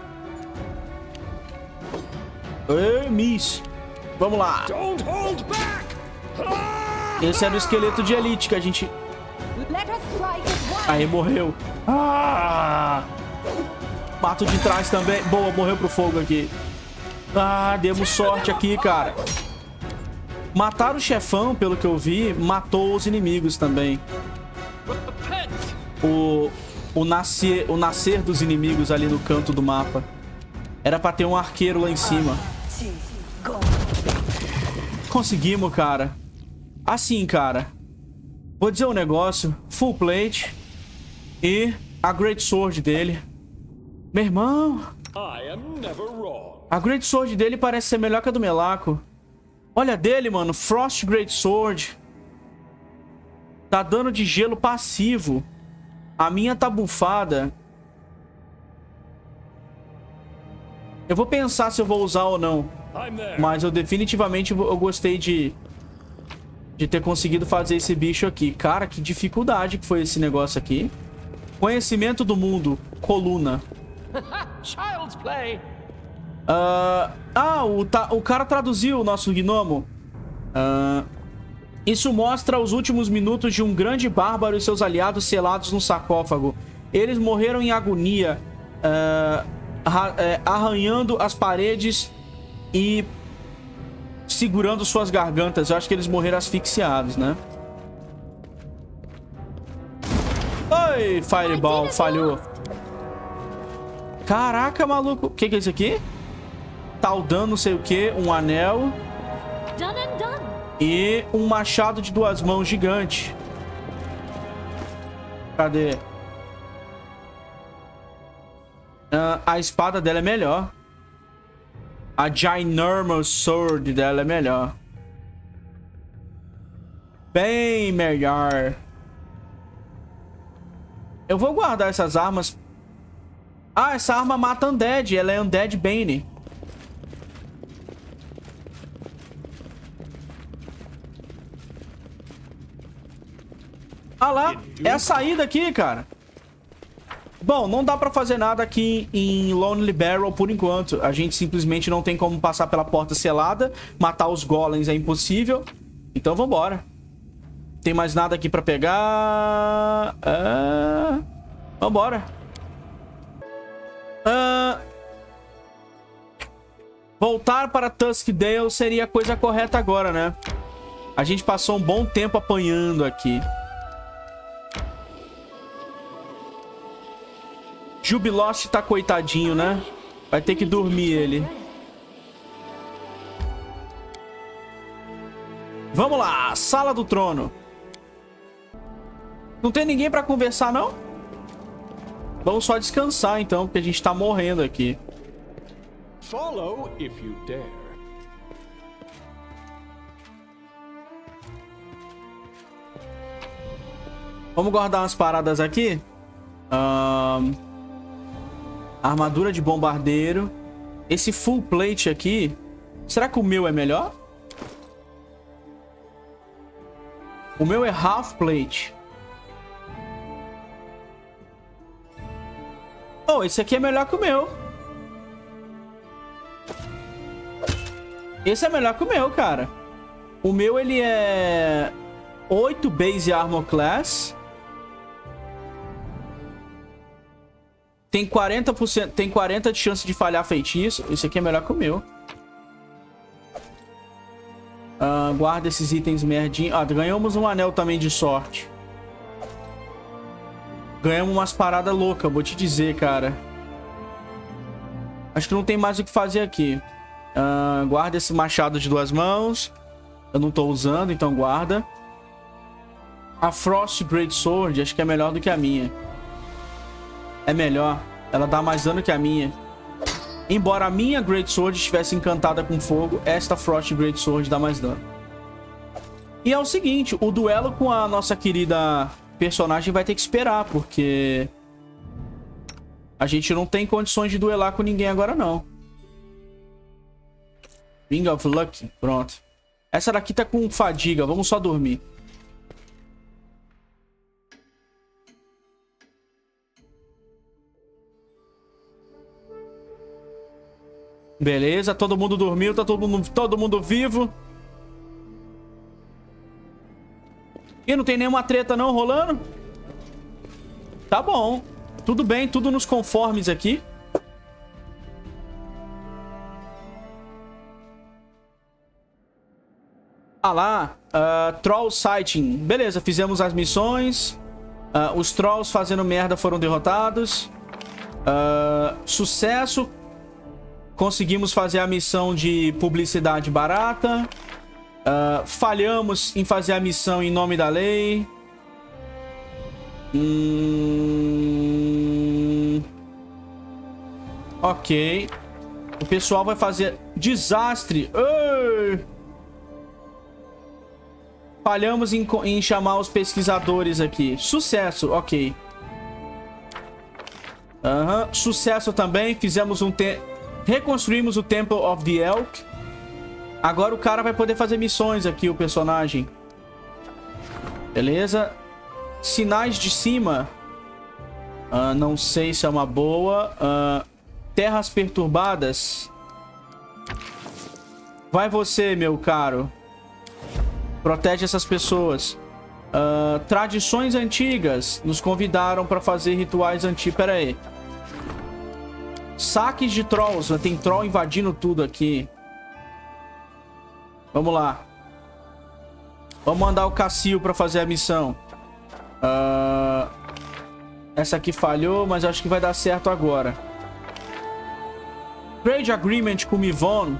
Ei, miss. Vamos lá. Don't hold back! Esse era o esqueleto de elite que a gente... Let us strike as one. Aí, morreu. Ah! Mato de trás também. Boa, morreu pro fogo aqui. Ah, demos sorte aqui, cara. Matar o chefão, pelo que eu vi, matou os inimigos também. O nascer dos inimigos ali no canto do mapa. Era pra ter um arqueiro lá em cima. Conseguimos, cara. Assim, cara. Vou dizer um negócio. Full plate. E a Great Sword dele. Meu irmão. I am never wrong. A Great Sword dele parece ser melhor que a do Melaco. Olha a dele, mano. Frost Great Sword. Dá dano de gelo passivo. A minha tá bufada. Eu vou pensar se eu vou usar ou não. I'm there. Mas eu definitivamente eu gostei de ter conseguido fazer esse bicho aqui. Cara, que dificuldade que foi esse negócio aqui. Conhecimento do mundo. Coluna. Child's play. O cara traduziu o nosso gnomo. Isso mostra os últimos minutos de um grande bárbaro e seus aliados selados no sarcófago. Eles morreram em agonia, arranhando as paredes e segurando suas gargantas. Eu acho que eles morreram asfixiados, né? Oi, Fireball, falhou. Caraca, maluco. O que é isso aqui? Tal dano, não sei o que. Um anel. Done and done. E um machado de 2 mãos gigante. Cadê? A espada dela é melhor. A Ginormous Sword dela é melhor. Bem melhor. Eu vou guardar essas armas. Ah, essa arma mata Undead. Ela é Undead Bane. Ah lá, é a saída aqui, cara. Bom, não dá pra fazer nada aqui em Lonely Barrel por enquanto. A gente simplesmente não tem como passar pela porta selada. Matar os golems é impossível. Então vambora. Tem mais nada aqui pra pegar. Vambora. Voltar para Tuskdale seria a coisa correta agora, né? A gente passou um bom tempo apanhando aqui. Jubilost tá coitadinho, né? Vai ter que dormir ele. Vamos lá, Sala do Trono. Não tem ninguém pra conversar, não? Vamos só descansar, então, porque a gente tá morrendo aqui. Follow if you dare. Vamos guardar umas paradas aqui. Armadura de bombardeiro. Esse full plate aqui. Será que o meu é melhor? O meu é half plate. Oh, esse aqui é melhor que o meu. Esse é melhor que o meu, cara. O meu, ele é 8 base armor class. Tem 40%, tem 40 de chance de falhar feitiço. Esse aqui é melhor que o meu. Guarda esses itens merdinhos. Ganhamos um anel também de sorte. Ganhamos umas paradas loucas, vou te dizer, cara. Acho que não tem mais o que fazer aqui. Guarda esse machado de 2 mãos. Eu não tô usando, então guarda. A Frost Great Sword, acho que é melhor do que a minha. É melhor. Ela dá mais dano que a minha. Embora a minha Great Sword estivesse encantada com fogo, esta Frost Great Sword dá mais dano. E é o seguinte, o duelo com a nossa querida personagem vai ter que esperar, porque a gente não tem condições de duelar com ninguém agora, não. Ring of Luck, pronto. Essa daqui tá com fadiga, vamos só dormir. Beleza, todo mundo dormiu, tá todo mundo vivo. E não tem nenhuma treta não rolando? Tá bom. Tudo bem, tudo nos conformes aqui. Ah lá, Troll Sighting. Beleza, fizemos as missões. Os Trolls fazendo merda foram derrotados. Sucesso. Conseguimos fazer a missão de publicidade barata. Falhamos em fazer a missão em nome da lei. Ok. O pessoal vai fazer desastre. Falhamos em chamar os pesquisadores aqui. Sucesso, ok. Sucesso também. Fizemos reconstruímos o Temple of the Elk. Agora o cara vai poder fazer missões aqui, o personagem. Beleza. Sinais de cima. Não sei se é uma boa. Terras perturbadas. Vai você, meu caro. Protege essas pessoas. Tradições antigas. Nos convidaram para fazer rituais antigos. Pera aí. Saques de trolls. Tem troll invadindo tudo aqui. Vamos lá. Vamos mandar o Cassil para fazer a missão. Essa aqui falhou, mas acho que vai dar certo agora. Trade Agreement com Mivon.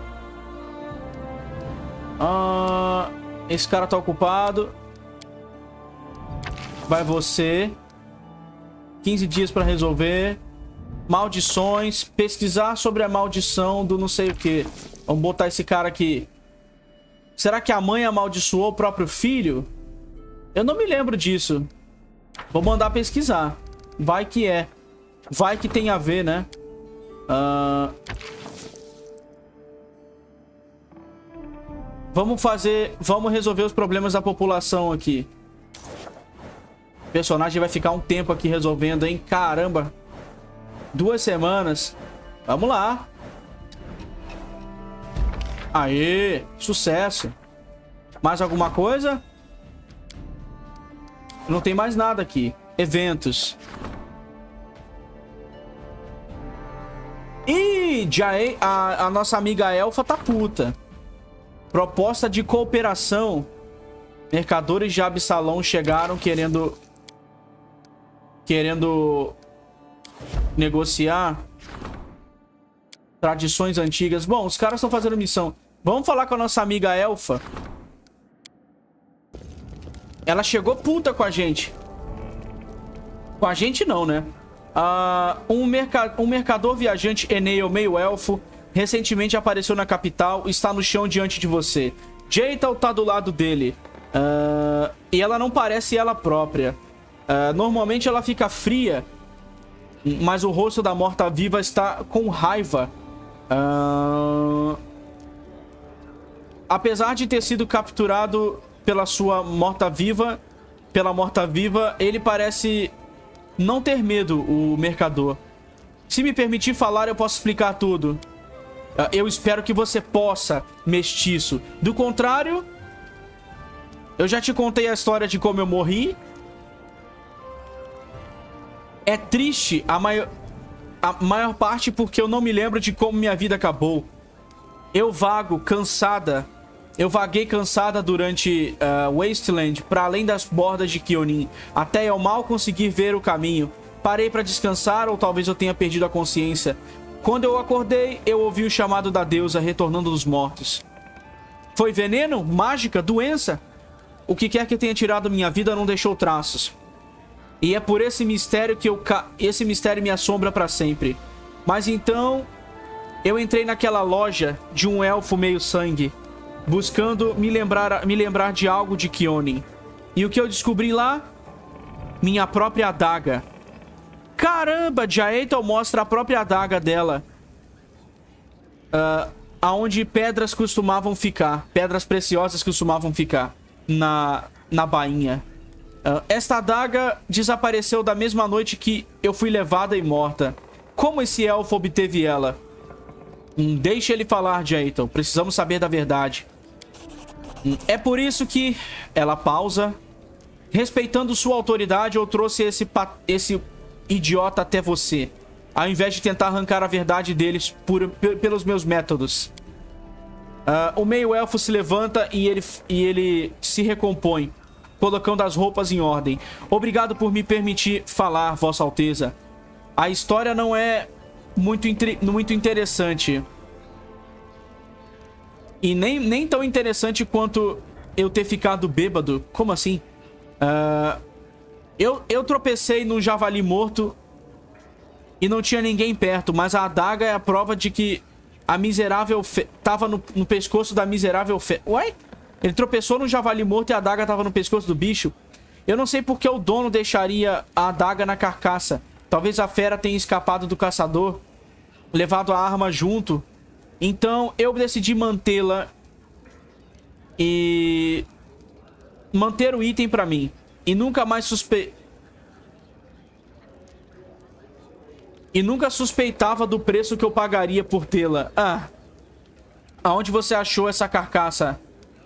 Esse cara tá ocupado. Vai você. 15 dias para resolver. Maldições. Pesquisar sobre a maldição do não sei o que. Vamos botar esse cara aqui. Será que a mãe amaldiçoou o próprio filho? Eu não me lembro disso. Vou mandar pesquisar. Vai que é. Vai que tem a ver, né? Vamos resolver os problemas da população aqui. O personagem vai ficar um tempo aqui resolvendo, hein? Caramba. 2 semanas. Vamos lá. Aê, sucesso. Mais alguma coisa? Não tem mais nada aqui. Eventos. Ih, a nossa amiga Elfa tá puta. Proposta de cooperação. Mercadores de Absalão chegaram querendo negociar. Tradições antigas. Bom, os caras estão fazendo missão. Vamos falar com a nossa amiga Elfa. Ela chegou puta com a gente. Com a gente não, né? Um mercador viajante Enel, meio elfo, recentemente apareceu na capital. Está no chão diante de você. Jeital tá do lado dele. E ela não parece ela própria. Normalmente ela fica fria, mas o rosto da morta-viva está com raiva. Apesar de ter sido capturado pela sua morta-viva, ele parece não ter medo, o mercador. Se me permitir falar, eu posso explicar tudo. Eu espero que você possa, mestiço. Do contrário, eu já te contei a história de como eu morri. É triste a maior parte porque eu não me lembro de como minha vida acabou. Eu vaguei cansada durante Wasteland para além das bordas de Kionin, até eu mal conseguir ver o caminho. Parei para descansar ou talvez eu tenha perdido a consciência. Quando eu acordei, eu ouvi o chamado da deusa retornando dos mortos. Foi veneno? Mágica? Doença? O que quer que tenha tirado minha vida não deixou traços. E é por esse mistério que esse mistério me assombra para sempre. Mas então, eu entrei naquela loja de um elfo meio sangue, buscando me lembrar de algo de Kionin. E o que eu descobri lá? Minha própria adaga. Caramba, Jeital mostra a própria adaga dela. Aonde pedras costumavam ficar. Pedras preciosas costumavam ficar. Na bainha. Esta adaga desapareceu da mesma noite que eu fui levada e morta. Como esse elfo obteve ela? Deixe ele falar, Jayton. Precisamos saber da verdade. É por isso que... Ela pausa. Respeitando sua autoridade, eu trouxe esse idiota até você. Ao invés de tentar arrancar a verdade deles pelos meus métodos. O meio-elfo se levanta e ele se recompõe, colocando as roupas em ordem. Obrigado por me permitir falar, Vossa Alteza. A história não é muito interessante. E nem tão interessante quanto eu ter ficado bêbado. Como assim? Eu tropecei num javali morto e não tinha ninguém perto, mas a adaga é a prova de que a miserável tava no pescoço da miserável Uai? Ele tropeçou no javali morto e a adaga tava no pescoço do bicho. Eu não sei porque o dono deixaria a adaga na carcaça. Talvez a fera tenha escapado do caçador, levado a arma junto. Então eu decidi mantê-la e manter o item pra mim. E nunca mais nunca suspeitava do preço que eu pagaria por tê-la. Aonde você achou essa carcaça?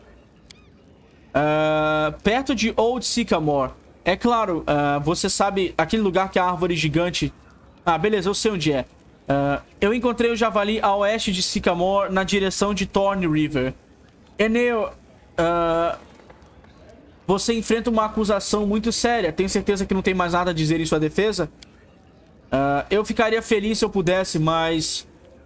Perto de Old Sycamore. É claro, você sabe aquele lugar que a árvore gigante... beleza, eu sei onde é. Eu encontrei o javali a oeste de Sycamore, na direção de Thorn River. Eneo, você enfrenta uma acusação muito séria. Tenho certeza que não tem mais nada a dizer em sua defesa? Eu ficaria feliz se eu pudesse, mas...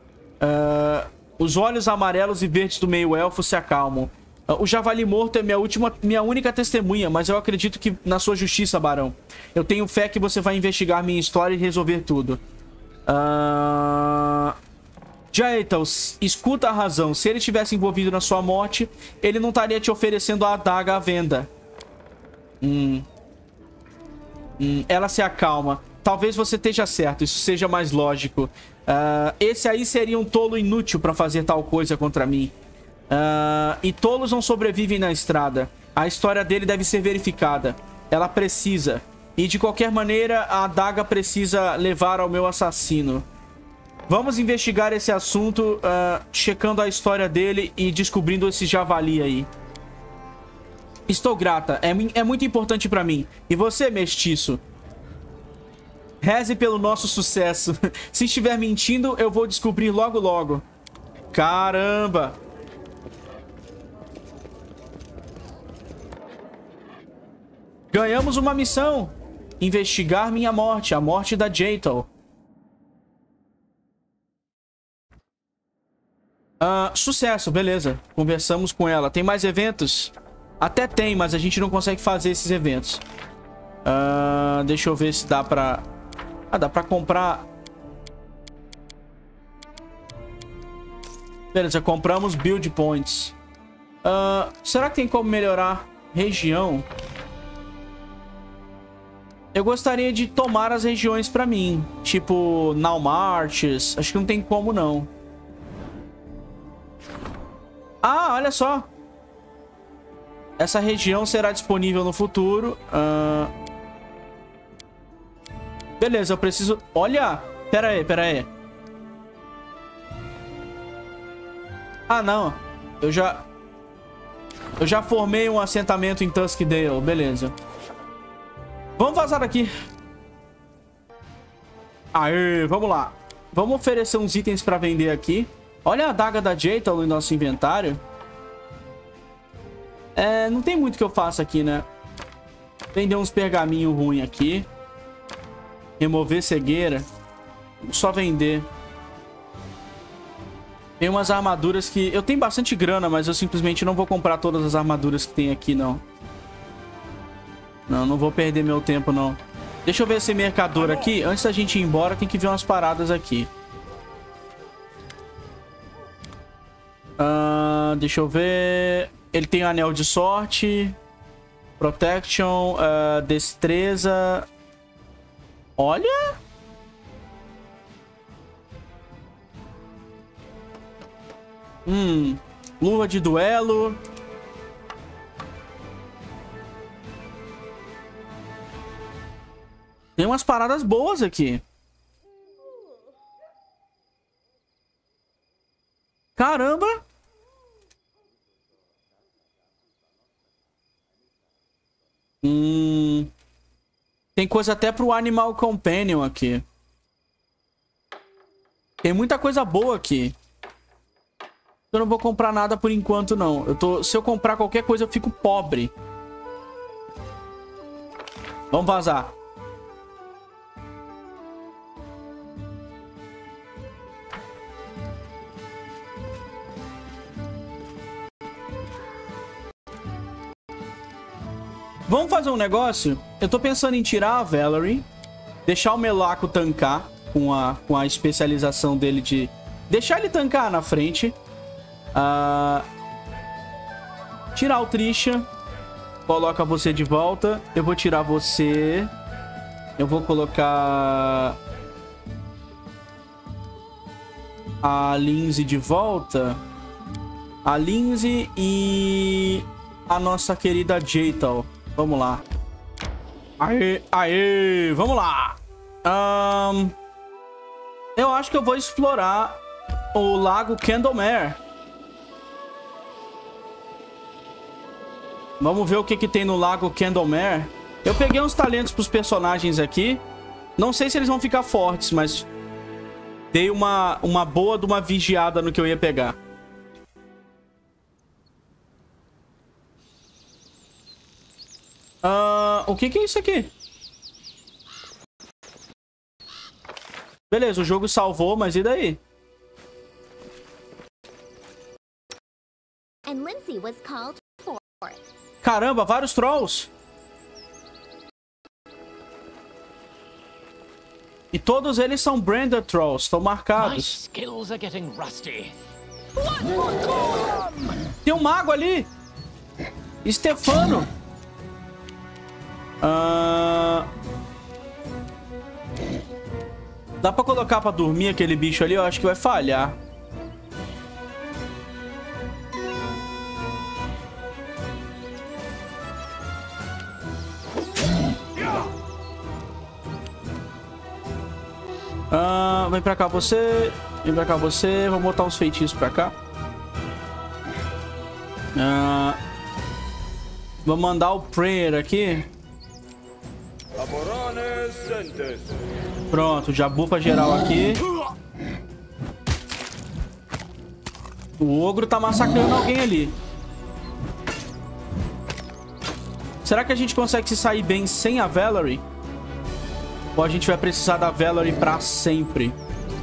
os olhos amarelos e verdes do meio-elfo se acalmam. O javali morto é minha única testemunha, mas eu acredito que na sua justiça, barão. Eu tenho fé que você vai investigar minha história e resolver tudo. Jayton, escuta a razão. Se ele estivesse envolvido na sua morte, ele não estaria te oferecendo a adaga à venda. Ela se acalma. Talvez você esteja certo, isso seja mais lógico. Esse aí seria um tolo inútil para fazer tal coisa contra mim. E tolos não sobrevivem na estrada. A história dele deve ser verificada. Ela precisa. E de qualquer maneira, a adaga precisa levar ao meu assassino. Vamos investigar esse assunto, checando a história dele e descobrindo esse javali aí. Estou grata. É muito importante pra mim. E você, mestiço? Reze pelo nosso sucesso. Se estiver mentindo, eu vou descobrir logo logo. Caramba! Ganhamos uma missão. Investigar minha morte. A morte da Jayton. Sucesso, beleza. Conversamos com ela. Tem mais eventos? Até tem, mas a gente não consegue fazer esses eventos. Deixa eu ver se dá pra... dá pra comprar... Beleza, compramos build points. Será que tem como melhorar região? Eu gostaria de tomar as regiões pra mim. Tipo, Naumarches. Acho que não tem como, não. Olha só. Essa região será disponível no futuro. Beleza, eu preciso... Olha! Pera aí. Não. Eu já formei um assentamento em Tuskdale. Beleza. Vamos vazar daqui. Aê, vamos lá. Vamos oferecer uns itens pra vender aqui. Olha a adaga da Jayton no nosso inventário. Não tem muito que eu faça aqui, né? Vender uns pergaminhos ruins aqui. Remover cegueira. Só vender. Tem umas armaduras que... Eu tenho bastante grana, mas eu simplesmente não vou comprar todas as armaduras que tem aqui, não. Não vou perder meu tempo, não. Deixa eu ver esse mercador aqui. Antes da gente ir embora, tem que ver umas paradas aqui. Deixa eu ver... Ele tem anel de sorte. Protection. Destreza. Olha! Luva de duelo. Tem umas paradas boas aqui. Caramba! Tem coisa até pro Animal Companion aqui. Tem muita coisa boa aqui. Eu não vou comprar nada por enquanto, não. Se eu comprar qualquer coisa, eu fico pobre. Vamos vazar. Vamos fazer um negócio? Eu tô pensando em tirar a Valerie, deixar o Melaco tancar com a especialização dele de... Deixar ele tancar na frente. Tirar o Trisha. Coloca você de volta. Eu vou tirar você. Eu vou colocar... a Lindsay de volta. A Lindsay e... a nossa querida Jaytal. Vamos lá. Aê, aê, vamos lá. Eu acho que eu vou explorar o Lago Candlemere. Vamos ver o que tem no Lago Candlemere. Eu peguei uns talentos pros personagens aqui. Não sei se eles vão ficar fortes, mas dei uma boa de uma vigiada no que eu ia pegar. O que é isso aqui? Beleza, o jogo salvou, mas e daí? And Lindsay was called for. Caramba, vários trolls. E todos eles são branded trolls, estão My marcados. skills are getting rusty. Tem um mago ali. Stefano. Dá pra colocar pra dormir aquele bicho ali? Eu acho que vai falhar. Vem pra cá você. Vem pra cá você. Vamos botar uns feitiços pra cá. Vou mandar o Prayer aqui. Pronto, já bufa geral aqui. O ogro tá massacrando alguém ali. Será que a gente consegue se sair bem sem a Valerie? Ou a gente vai precisar da Valerie pra sempre?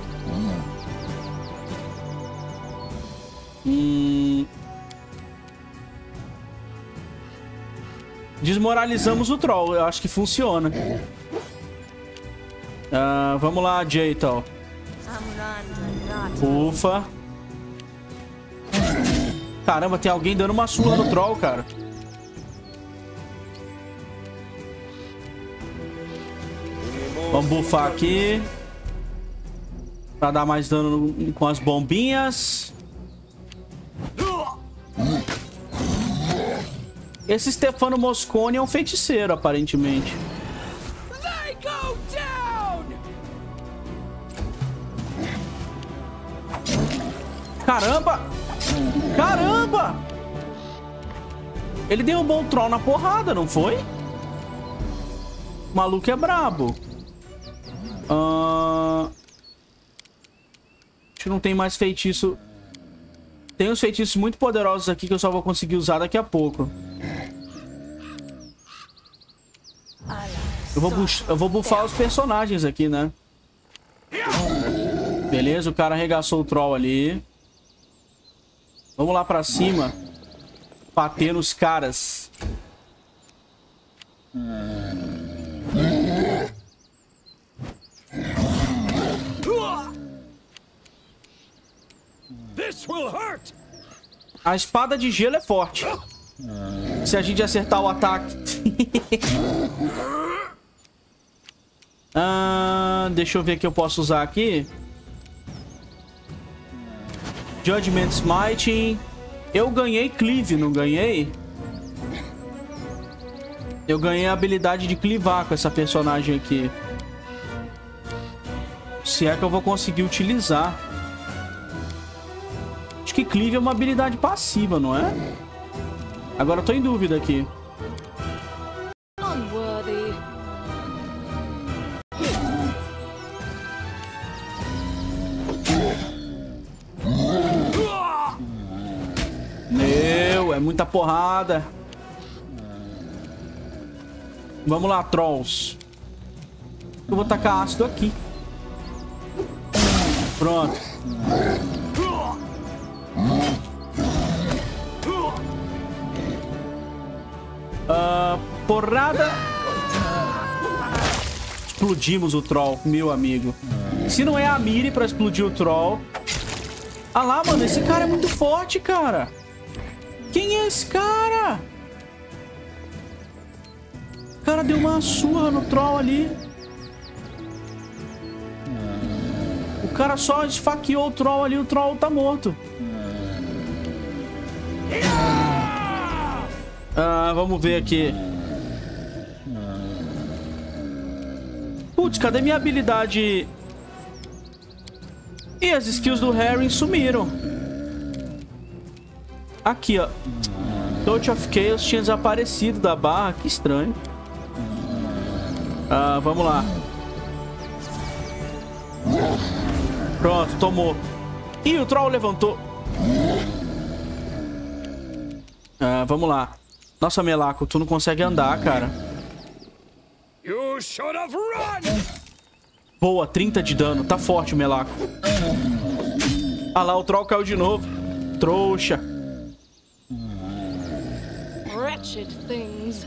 Desmoralizamos o troll. Eu acho que funciona. Vamos lá, Jaytal. Ufa. Caramba, tem alguém dando uma surra no troll, cara. Vamos bufar aqui. Pra dar mais dano com as bombinhas. Esse Stefano Moscone é um feiticeiro, aparentemente. Caramba! Caramba! Ele derrubou o troll na porrada, não foi? O maluco é brabo. A gente não tem mais feitiço. Tem uns feitiços muito poderosos aqui que eu só vou conseguir usar daqui a pouco. Eu vou bufar os personagens aqui, né? Beleza, o cara arregaçou o troll ali. Vamos lá pra cima. Bater nos caras. A espada de gelo é forte. Se a gente acertar o ataque. Deixa eu ver o que eu posso usar aqui. Judgment Smiting. Eu ganhei Cleave, não ganhei? Eu ganhei a habilidade de clivar com essa personagem aqui. Se é que eu vou conseguir utilizar. Cleave é uma habilidade passiva, não é? Agora eu tô em dúvida aqui. Unworthy. Meu, é muita porrada. Vamos lá, trolls. Eu vou tacar ácido aqui. Pronto. Porrada. Explodimos o troll, meu amigo. Se não é a Miri pra explodir o troll... Ah lá, mano, esse cara é muito forte, cara. Quem é esse cara? O cara deu uma surra no troll ali. O cara só esfaqueou o troll ali, o troll tá morto. Vamos ver aqui. Putz, cadê minha habilidade? E as skills do Harry sumiram. Aqui, ó. Touch of Chaos tinha desaparecido da barra. Que estranho. Vamos lá. Pronto, tomou. Ih, o troll levantou. Vamos lá. Nossa, Melaco, tu não consegue andar, cara. You should have run! Boa, 30 de dano. Tá forte o Melaco. Ah lá, o troll caiu de novo. Trouxa. Wretched things.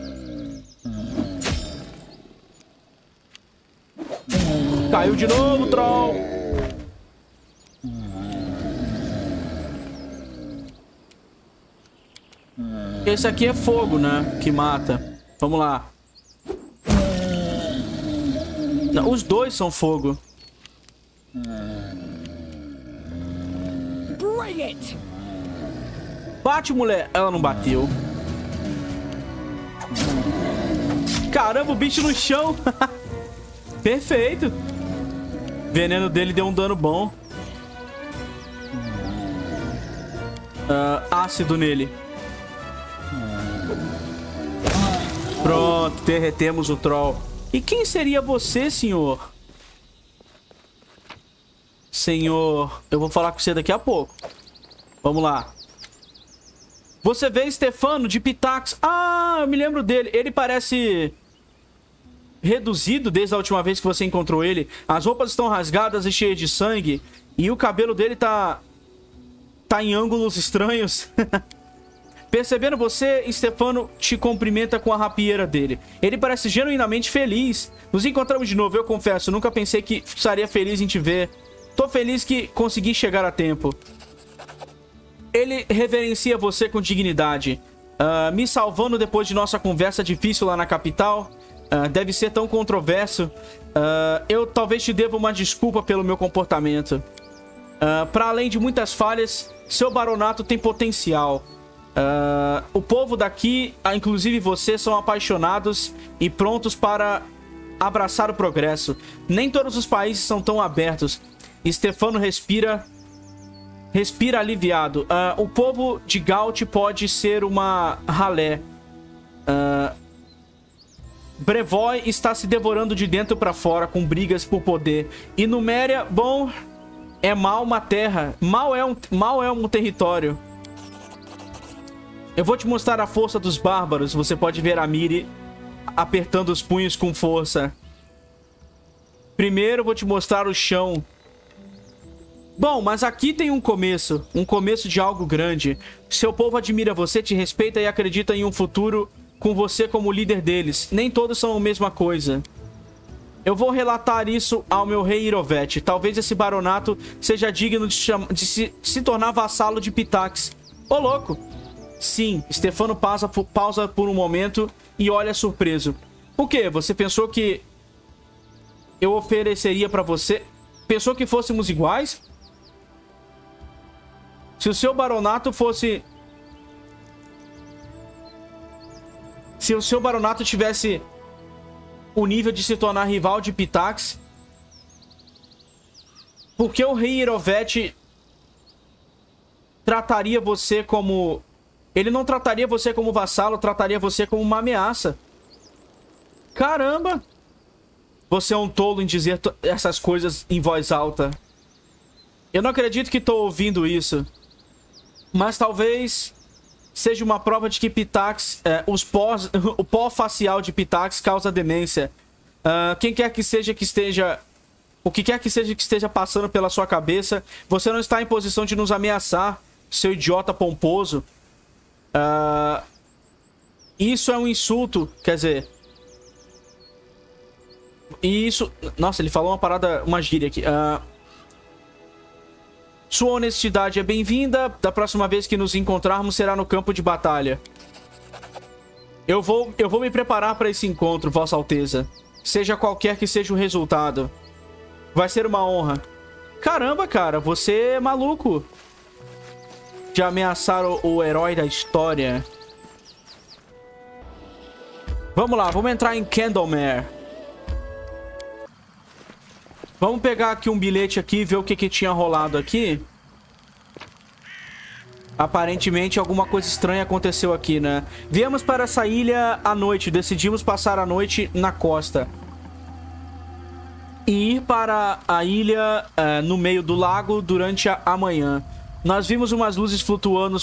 Caiu de novo, troll. Esse aqui é fogo, né? Que mata. Vamos lá. Não, os dois são fogo. Bring it! Bate, mulher. Ela não bateu. Caramba, o bicho no chão. Perfeito. O veneno dele deu um dano bom. Ácido nele. Pronto, derretemos o troll. E quem seria você, senhor? Senhor, eu vou falar com você daqui a pouco. Vamos lá. Você vê Stefano de Pitax. Ah, eu me lembro dele. Ele parece reduzido desde a última vez que você encontrou ele. As roupas estão rasgadas e cheias de sangue. E o cabelo dele tá em ângulos estranhos. Percebendo você, Stefano te cumprimenta com a rapieira dele. Ele parece genuinamente feliz. Nos encontramos de novo, eu confesso. Nunca pensei que estaria feliz em te ver. Tô feliz que consegui chegar a tempo. Ele reverencia você com dignidade. Me salvando depois de nossa conversa difícil lá na capital. Deve ser tão controverso. Eu talvez te deva uma desculpa pelo meu comportamento. Para além de muitas falhas, seu baronato tem potencial. O povo daqui, inclusive você, são apaixonados e prontos para abraçar o progresso. Nem todos os países são tão abertos. Stefano respira aliviado. O povo de Gaut pode ser uma ralé. Brevoy está se devorando de dentro para fora com brigas por poder. E Numéria, bom, é mal uma terra. Mal é um território. Eu vou te mostrar a força dos bárbaros. Você pode ver a Miri apertando os punhos com força. Primeiro eu vou te mostrar o chão. Bom, mas aqui tem um começo. Um começo de algo grande. Seu povo admira você, te respeita e acredita em um futuro com você como líder deles. Nem todos são a mesma coisa. Eu vou relatar isso ao meu rei Irovet. Talvez esse baronato seja digno de se tornar vassalo de Pitax. Ô, louco! Sim, Stefano pausa por um momento e olha surpreso. O quê? Você pensou que eu ofereceria pra você? Pensou que fôssemos iguais? Se o seu baronato fosse... Se o seu baronato tivesse o nível de se tornar rival de Pitax, por que o rei Irovet trataria você como... Ele não trataria você como vassalo, trataria você como uma ameaça. Caramba! Você é um tolo em dizer essas coisas em voz alta. Eu não acredito que estou ouvindo isso. Mas talvez seja uma prova de que Pitax... o pó facial de Pitax causa demência. Quem quer que seja que esteja... O que quer que seja que esteja passando pela sua cabeça, você não está em posição de nos ameaçar, seu idiota pomposo. Isso é um insulto, quer dizer... Isso... Nossa, ele falou uma parada, uma gíria aqui. Sua honestidade é bem-vinda. Da próxima vez que nos encontrarmos será no campo de batalha. Eu vou me preparar para esse encontro, Vossa Alteza. Seja qualquer que seja o resultado. Vai ser uma honra. Caramba, cara, você é maluco de ameaçar o herói da história. Vamos lá, vamos entrar em Candlemere. Vamos pegar aqui um bilhete aqui e ver o que tinha rolado aqui. Aparentemente alguma coisa estranha aconteceu aqui, né? Viemos para essa ilha à noite. Decidimos passar a noite na costa. E ir para a ilha no meio do lago durante a manhã. Nós vimos umas luzes flutuando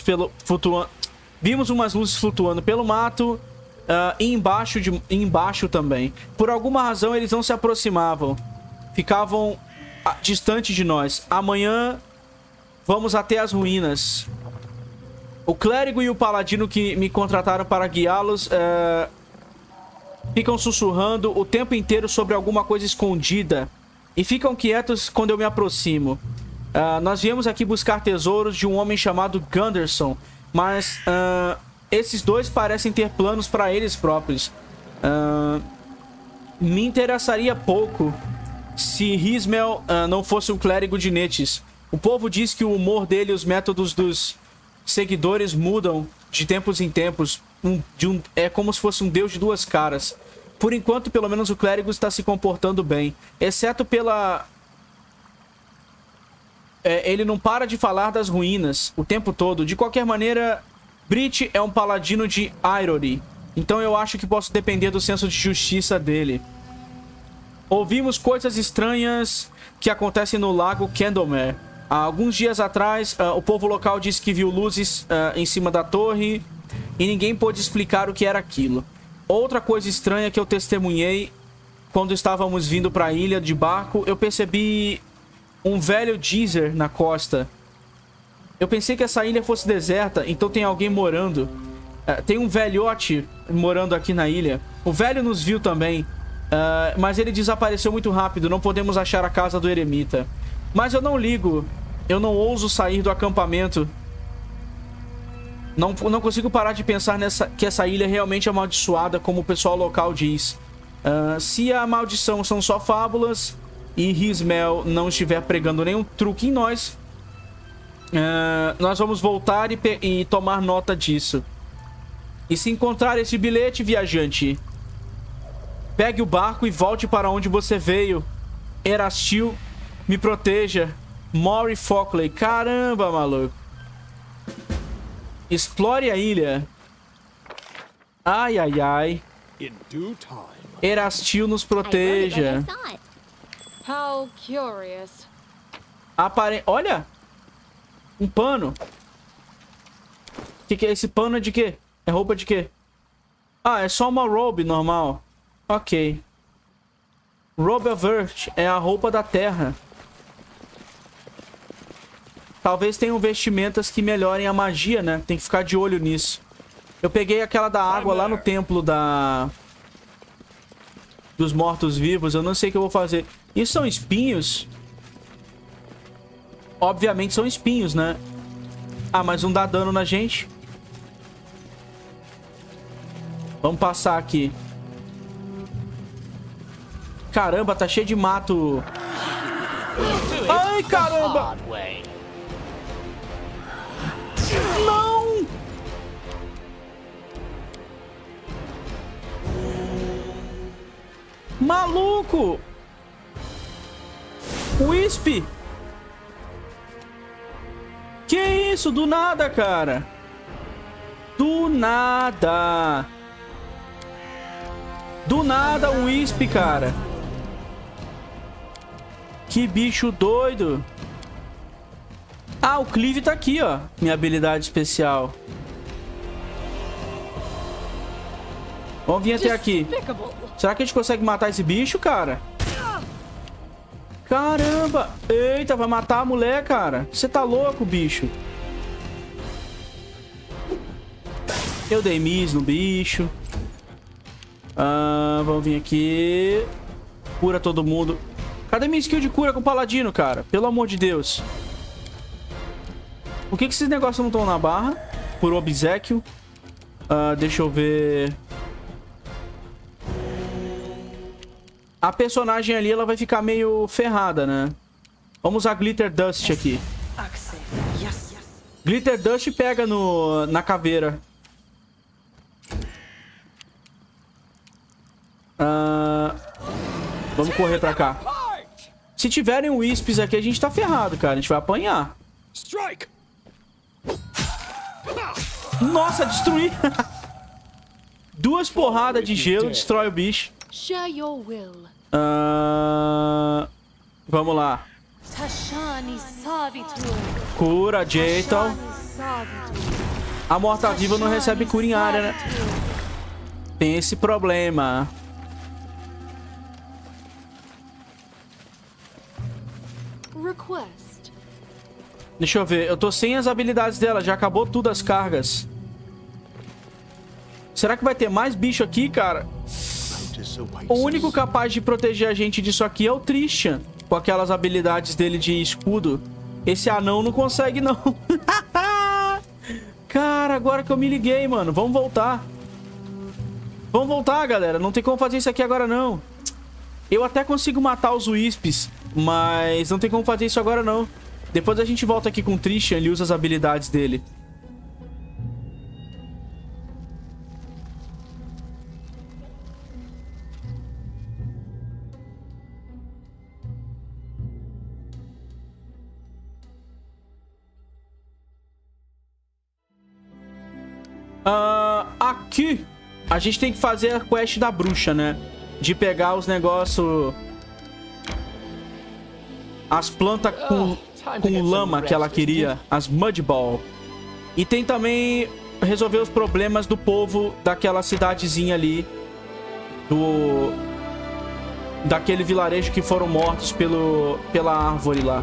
pelo mato e embaixo também. Por alguma razão eles não se aproximavam. Ficavam distantes de nós. Amanhã vamos até as ruínas. O clérigo e o paladino que me contrataram para guiá-los ficam sussurrando o tempo inteiro sobre alguma coisa escondida. E ficam quietos quando eu me aproximo. Nós viemos aqui buscar tesouros de um homem chamado Gunderson. Mas esses dois parecem ter planos para eles próprios. Me interessaria pouco se Hismel não fosse um clérigo de Netes. O povo diz que o humor dele e os métodos dos seguidores mudam de tempos em tempos. É como se fosse um deus de duas caras. Por enquanto, pelo menos o clérigo está se comportando bem. Exceto pela... ele não para de falar das ruínas o tempo todo. De qualquer maneira, Brit é um paladino de Irory. Então eu acho que posso depender do senso de justiça dele. Ouvimos coisas estranhas que acontecem no lago Candlemere. Há alguns dias atrás, o povo local disse que viu luzes em cima da torre e ninguém pôde explicar o que era aquilo. Outra coisa estranha que eu testemunhei quando estávamos vindo para a ilha de barco, eu percebi um velho geyser na costa. Eu pensei que essa ilha fosse deserta, então tem alguém morando. Tem um velhote morando aqui na ilha. O velho nos viu também. Mas ele desapareceu muito rápido. Não podemos achar a casa do eremita. Mas eu não ligo. Eu não ouso sair do acampamento. Não consigo parar de pensar que essa ilha é realmente amaldiçoada, como o pessoal local diz. Se a maldição são só fábulas e Hismel não estiver pregando nenhum truque em nós, nós vamos voltar e tomar nota disso. E se encontrar esse bilhete, viajante, pegue o barco e volte para onde você veio. Erastil, me proteja. Mori Fockley. Caramba, maluco. Explore a ilha. Ai, ai, ai. Erastil nos proteja. How curious. Olha! Um pano. O que é esse pano? É de quê? É roupa de quê? Ah, é só uma robe normal. Ok. Robe of Earth é a roupa da terra. Talvez tenham vestimentas que melhorem a magia, né? Tem que ficar de olho nisso. Eu peguei aquela da água lá no templo dos mortos-vivos. Eu não sei o que eu vou fazer. Isso são espinhos? Obviamente são espinhos, né? Ah, mas não dá dano na gente. Vamos passar aqui. Caramba, tá cheio de mato. Ai, caramba! Não! Maluco! Wisp! Que isso? Do nada, cara. Do nada. Do nada um Wisp, cara. Que bicho doido. Ah, o Cleave tá aqui, ó. Minha habilidade especial. Vamos vir até aqui. Será que a gente consegue matar esse bicho, cara? Caramba. Eita, vai matar a mulher, cara. Você tá louco, bicho. Eu dei miss no bicho. Vamos vir aqui. Cura todo mundo. Cadê minha skill de cura com o paladino, cara? Pelo amor de Deus. Por que esses negócios não estão na barra? Por obséquio. Deixa eu ver. A personagem ali, ela vai ficar meio ferrada, né? Vamos usar Glitter Dust aqui. Glitter Dust pega na caveira. Vamos correr pra cá. Se tiverem Wisps aqui, a gente tá ferrado, cara. A gente vai apanhar. Nossa, destruir. 2 porradas de gelo, destrói o bicho. Vamos lá. Cura, Jayton. A morta-viva não recebe cura em área, né? Tem esse problema. Deixa eu ver. Eu tô sem as habilidades dela. Já acabou tudo as cargas. Será que vai ter mais bicho aqui, cara? O único capaz de proteger a gente disso aqui é o Tristan. Com aquelas habilidades dele de escudo. Esse anão não consegue, não. Cara, agora que eu me liguei, mano. Vamos voltar. Vamos voltar, galera. Não tem como fazer isso aqui agora, não. Eu até consigo matar os Wisps, mas não tem como fazer isso agora, não. Depois a gente volta aqui com o Tristan, ele usa as habilidades dele. Aqui a gente tem que fazer a quest da bruxa, né? De pegar os negócios... As plantas com lama que ela queria. As Mudball. E tem também resolver os problemas do povo daquela cidadezinha ali. Daquele vilarejo que foram mortos pela árvore lá.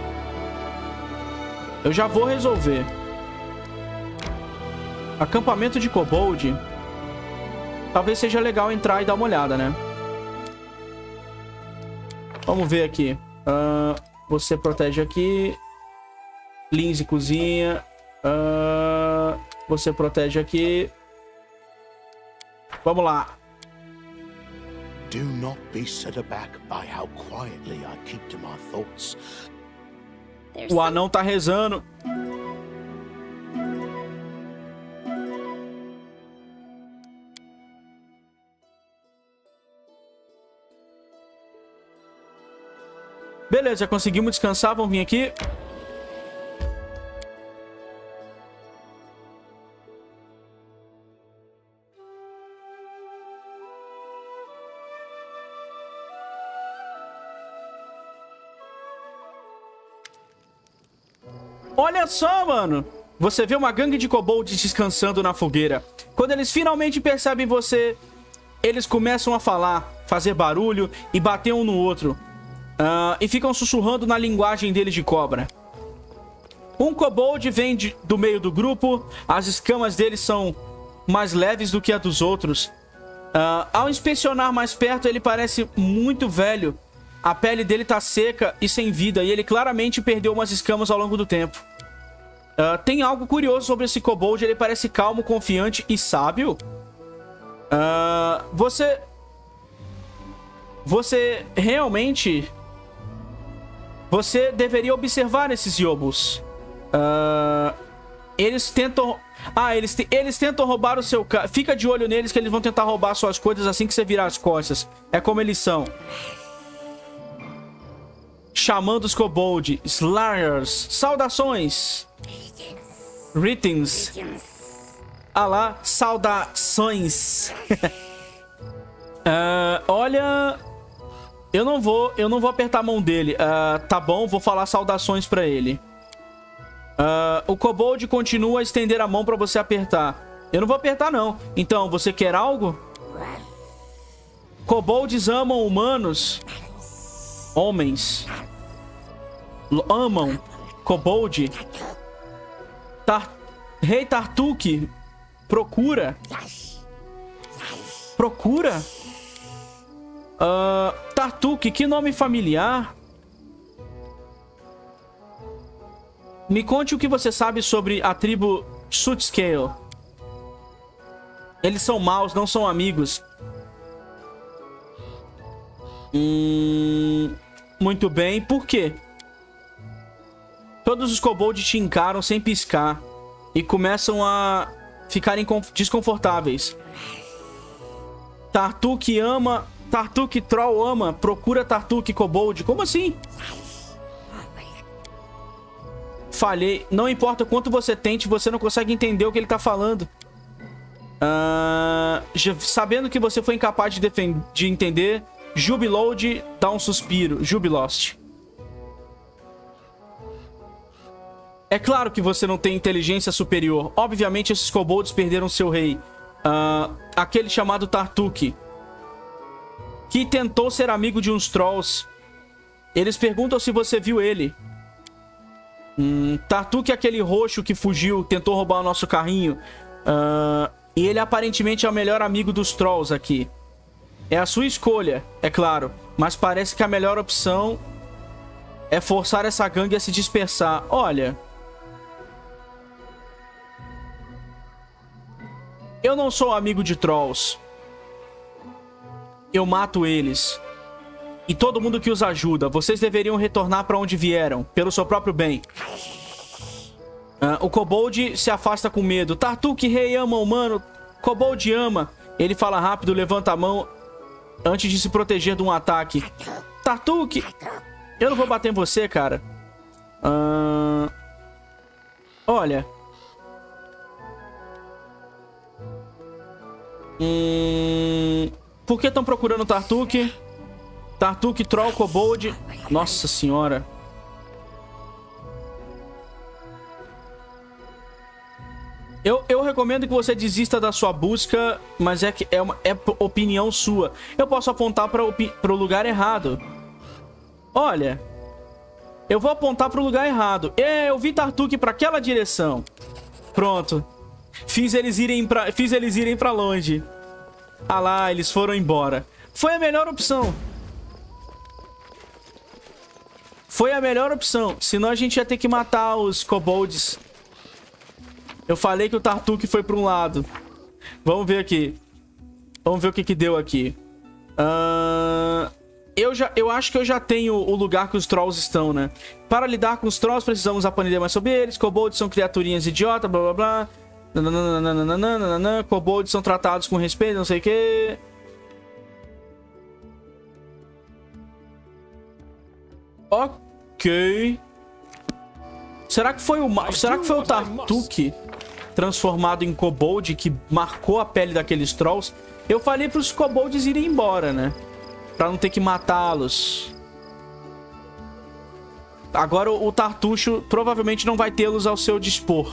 Eu já vou resolver. Acampamento de Kobold. Talvez seja legal entrar e dar uma olhada, né? Vamos ver aqui. Você protege aqui. Lindsay cozinha. Você protege aqui. Vamos lá. Do not be set aback by how quietly I keep to my thoughts. O anão tá rezando. Beleza, conseguimos descansar. Vamos vir aqui. Olha só, mano. Você vê uma gangue de kobolds descansando na fogueira. Quando eles finalmente percebem você, eles começam a falar, fazer barulho e bater um no outro. E ficam sussurrando na linguagem deles de cobra. Um kobold vem do meio do grupo. As escamas deles são mais leves do que a dos outros. Ao inspecionar mais perto, ele parece muito velho. A pele dele tá seca e sem vida. E ele claramente perdeu umas escamas ao longo do tempo. Tem algo curioso sobre esse kobold. Ele parece calmo, confiante e sábio. Você realmente... Você deveria observar esses Yobos. Eles tentam... eles tentam roubar o seu... Fica de olho neles que eles vão tentar roubar suas coisas assim que você virar as costas. É como eles são. Chamando os kobold. Slayers. Saudações. Greetings. Ah lá, saudações. Olha, eu não vou apertar a mão dele. Tá bom, vou falar saudações pra ele. O Kobold continua a estender a mão pra você apertar. Eu não vou apertar, não. Então, você quer algo? Kobolds amam humanos. Homens. Amam. Kobold. Rei Tartuk. Procura. Procura? Tartuk, que nome familiar? Me conte o que você sabe sobre a tribo Sootscale. Eles são maus, não são amigos. Muito bem, por quê? Todos os kobolds te encaram sem piscar e começam a ficarem desconfortáveis. Tartuk ama... Tartuk Troll ama... Procura Tartuk Kobold. Como assim? Falhei. Não importa quanto você tente, você não consegue entender o que ele tá falando. Sabendo que você foi incapaz de entender, Jubiload dá um suspiro. Jubilost. É claro que você não tem inteligência superior. Obviamente esses kobolds perderam seu rei. Aquele chamado Tartuk, que tentou ser amigo de uns trolls. Eles perguntam se você viu ele. Tartuk é aquele roxo que fugiu, tentou roubar o nosso carrinho. E ele aparentemente é o melhor amigo dos trolls aqui. É a sua escolha, é claro. Mas parece que a melhor opção é forçar essa gangue a se dispersar. Olha... Eu não sou amigo de trolls. Eu mato eles. E todo mundo que os ajuda. Vocês deveriam retornar para onde vieram, pelo seu próprio bem. O Kobold se afasta com medo. Tartuk, rei, ama humano. Kobold ama. Ele fala rápido, levanta a mão antes de se proteger de um ataque. Tartuk! Eu não vou bater em você, cara. Olha... Por que estão procurando Tartuk? Tartuk, Troll, Kobold. Nossa senhora. Eu recomendo que você desista da sua busca, mas é opinião sua. Eu posso apontar para o lugar errado. Olha, eu vou apontar para o lugar errado. Eu vi Tartuk para aquela direção. Pronto. Fiz eles irem pra longe. Ah lá, eles foram embora. Foi a melhor opção. Foi a melhor opção. Senão a gente ia ter que matar os kobolds. Eu falei que o Tartuk foi pra um lado. Vamos ver aqui. Vamos ver o que deu aqui. Eu acho que eu já tenho o lugar que os trolls estão, né? Para lidar com os trolls, precisamos aprender mais sobre eles. Kobolds são criaturinhas idiotas, blá blá blá. Kobolds são tratados com respeito, não sei o que. Ok. Será que foi o Tartuk transformado em kobold que marcou a pele daqueles trolls? Eu falei para os kobolds irem embora, né? Pra não ter que matá-los. Agora o Tartucho provavelmente não vai tê-los ao seu dispor.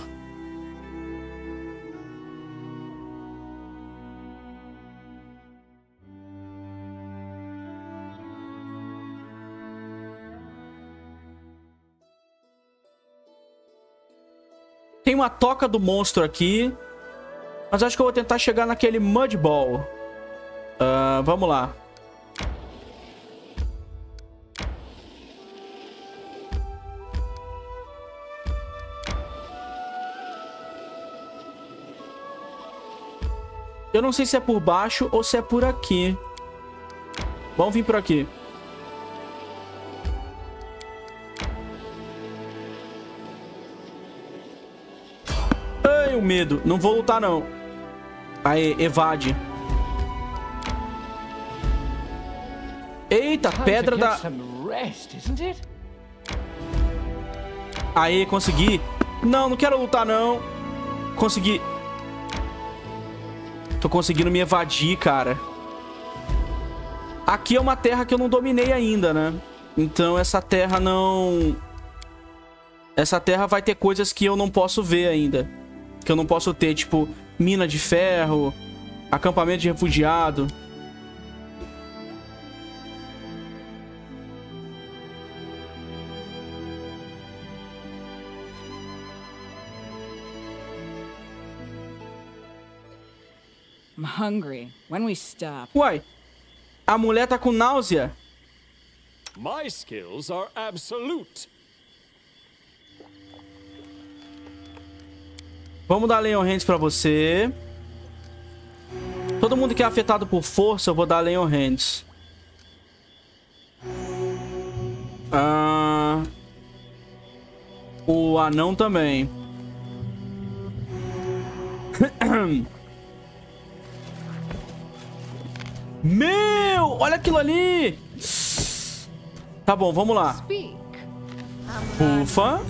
Tem uma toca do monstro aqui. Mas acho que eu vou tentar chegar naquele Mud Ball. Vamos lá. Eu não sei se é por baixo ou se é por aqui. Vamos vir por aqui. Ai, o medo. Não vou lutar, não. Aê, evade. Eita, pedra da... Aê, consegui. Não, não quero lutar, não. Consegui. Tô conseguindo me evadir, cara. Aqui é uma terra que eu não dominei ainda, né? Então essa terra não... Essa terra vai ter coisas que eu não posso ver ainda. Que eu não posso ter, tipo, mina de ferro, acampamento de refugiado. I'm hungry. When we stop? Uai, a mulher tá com náusea. My skills are absolute. Vamos dar Leon Hands pra você. Todo mundo que é afetado por força, eu vou dar Leon Hands. O anão também. Meu! Olha aquilo ali! Tá bom, vamos lá. Ufa.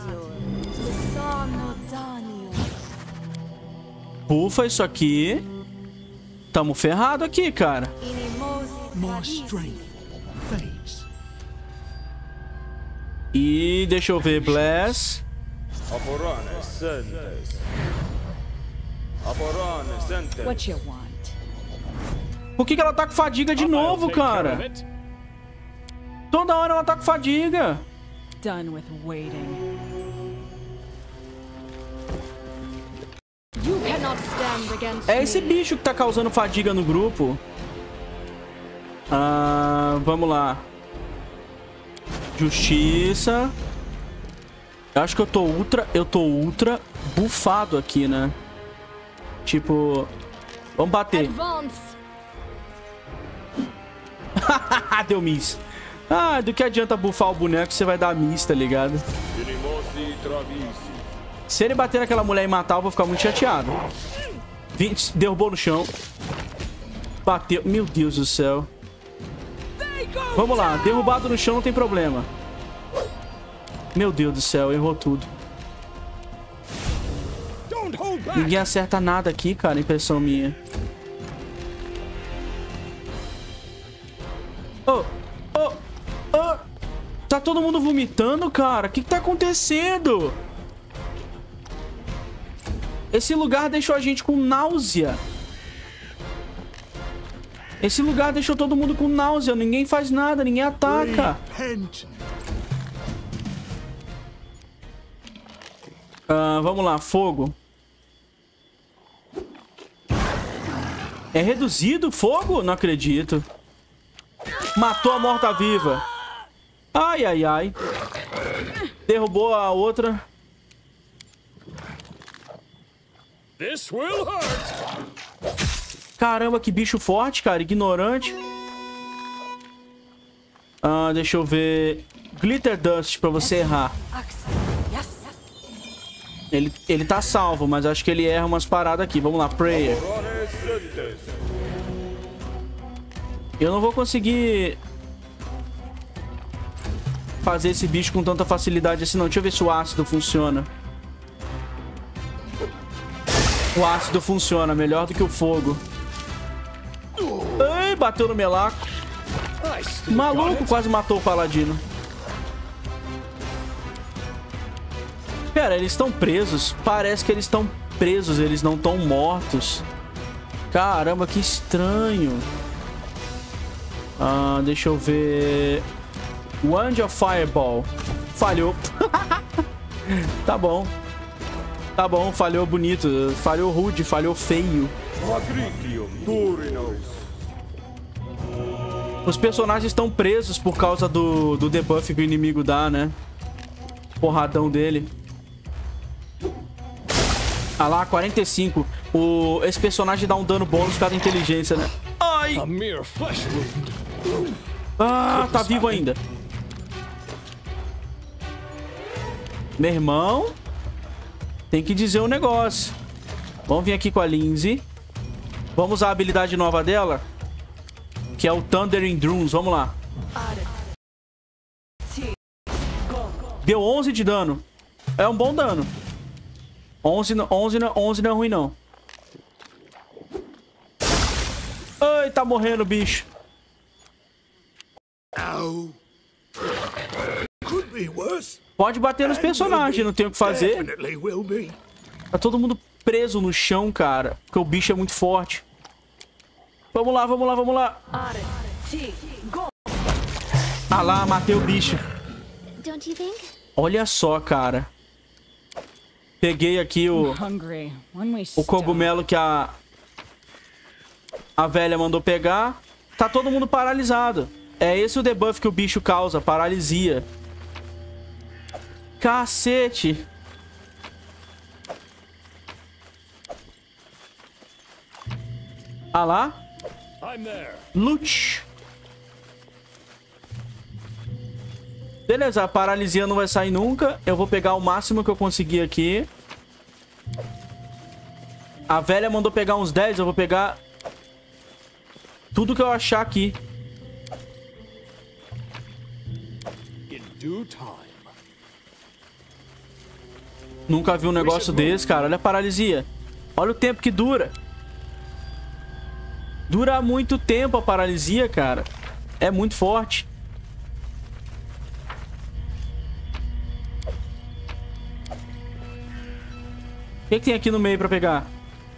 Ufa, isso aqui. Tamo ferrado aqui, cara. E deixa eu ver, Bless. What you want? Por que ela tá com fadiga de novo, cara? Toda hora ela tá com fadiga. Done with waiting. You cannot stand against É esse bicho que tá causando fadiga no grupo. Vamos lá. Justiça. Eu acho que eu tô ultra bufado aqui, né? Tipo, vamos bater. Deu miss. Do que adianta bufar o boneco, você vai dar miss, tá ligado? Se ele bater naquela mulher e matar, eu vou ficar muito chateado. 20, derrubou no chão. Bateu. Meu Deus do céu. Vamos lá. Derrubado no chão não tem problema. Meu Deus do céu. Errou tudo. Ninguém acerta nada aqui, cara. Impressão minha. Tá todo mundo vomitando, cara. O que tá acontecendo? Esse lugar deixou a gente com náusea. Esse lugar deixou todo mundo com náusea. Ninguém faz nada, ninguém ataca. Vamos lá, fogo. É reduzido fogo? Não acredito. Matou a morta-viva. Ai, ai, ai. Derrubou a outra. This will hurt. Caramba, que bicho forte, cara. Ignorante. Deixa eu ver. Glitter Dust pra você errar. Ele tá salvo, mas acho que ele erra umas paradas aqui. Vamos lá, Prayer. Eu não vou conseguir fazer esse bicho com tanta facilidade assim, não. Deixa eu ver se o ácido funciona. O ácido funciona melhor do que o fogo. Ai, bateu no melaco. Maluco, quase matou o paladino. Pera, eles estão presos. Parece que eles estão presos, eles não estão mortos. Caramba, que estranho. Deixa eu ver. Wand of Fireball. Falhou. Tá bom. Tá bom, falhou bonito. Falhou rude, falhou feio. Os personagens estão presos por causa do debuff que o inimigo dá, né? Porradão dele. Ah lá, 45. Esse personagem dá um dano bônus por causa da inteligência, né? Ai! Tá vivo ainda. Meu irmão, tem que dizer um negócio. Vamos vir aqui com a Lindsay. Vamos usar a habilidade nova dela, que é o Thundering Drums. Vamos lá. Deu 11 de dano. É um bom dano. 11 não é ruim, não. Ai, tá morrendo, bicho. Ow. Could be worse. Pode bater nos personagens, não tem o que fazer. Definitely will be. Tá todo mundo preso no chão, cara. Porque o bicho é muito forte. Vamos lá, vamos lá, vamos lá. Ah lá, matei o bicho. Don't you think? Olha só, cara. Peguei aqui o cogumelo que a velha mandou pegar. Tá todo mundo paralisado. É esse o debuff que o bicho causa, paralisia. Cacete. Ah lá. Lute. Beleza, a paralisia não vai sair nunca. Eu vou pegar o máximo que eu conseguir aqui. A velha mandou pegar uns 10. Eu vou pegar tudo que eu achar aqui. Nunca vi um negócio desse, cara. Olha a paralisia. Olha o tempo que dura. Dura muito tempo a paralisia, cara. É muito forte. O que tem aqui no meio pra pegar?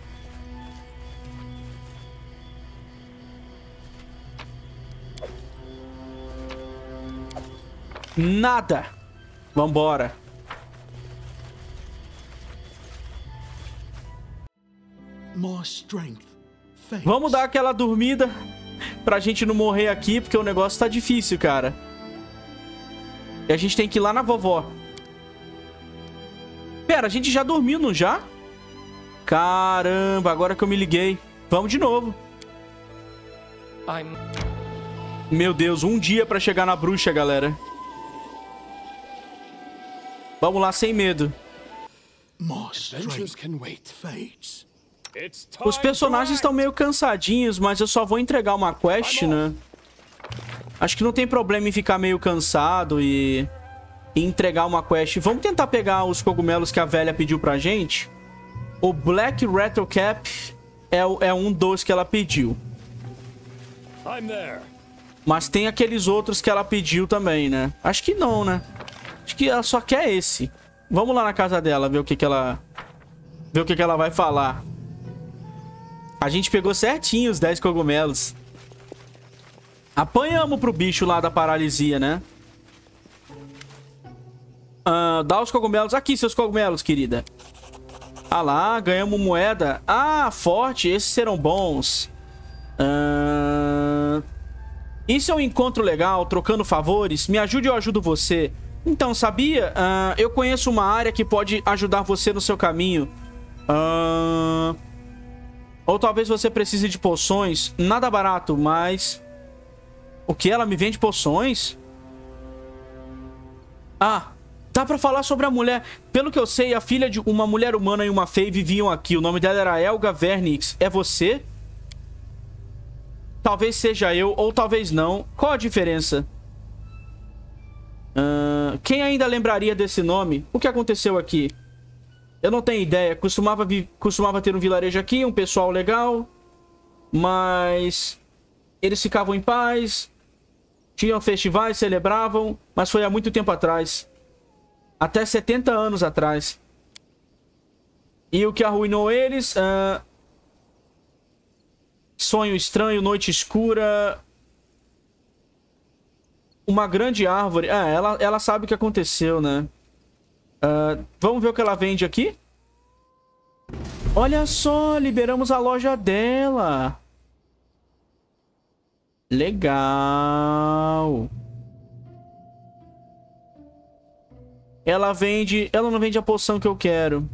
Nada. Vambora. My strength fades. Vamos dar aquela dormida pra gente não morrer aqui, porque o negócio tá difícil, cara. E a gente tem que ir lá na vovó. Pera, a gente já dormiu, não já? Caramba, agora que eu me liguei. Vamos de novo. Meu Deus, um dia pra chegar na bruxa, galera. Vamos lá, sem medo. My strength fades. Os personagens estão meio cansadinhos, mas eu só vou entregar uma quest, né? Acho que não tem problema em ficar meio cansado e entregar uma quest. Vamos tentar pegar os cogumelos que a velha pediu pra gente. O Black Rattle Cap é um dos que ela pediu. Mas tem aqueles outros que ela pediu também, né? Acho que não, né? Acho que ela só quer esse. Vamos lá na casa dela, ver o que ela... ver o que ela vai falar. A gente pegou certinho os 10 cogumelos. Apanhamos pro bicho lá da paralisia, né? Dá os cogumelos. Aqui, seus cogumelos, querida. Ah lá, ganhamos moeda. Ah, forte. Esses serão bons. Isso é um encontro legal, trocando favores. Me ajude, eu ajudo você. Então, sabia? Eu conheço uma área que pode ajudar você no seu caminho. Ou talvez você precise de poções. Nada barato, mas... O que? Ela me vende poções? Ah, dá pra falar sobre a mulher. Pelo que eu sei, a filha de uma mulher humana e uma fei viviam aqui. O nome dela era Elga Vernix. É você? Talvez seja eu, ou talvez não. Qual a diferença? Quem ainda lembraria desse nome? O que aconteceu aqui? Eu não tenho ideia. Costumava ter um vilarejo aqui, um pessoal legal. Mas... eles ficavam em paz. Tinham festivais, celebravam. Mas foi há muito tempo atrás. Até 70 anos atrás. E o que arruinou eles... sonho estranho, noite escura... uma grande árvore. Ela sabe o que aconteceu, né? Vamos ver o que ela vende aqui? Olha só, liberamos a loja dela. Legal. Ela vende... ela não vende a poção que eu quero.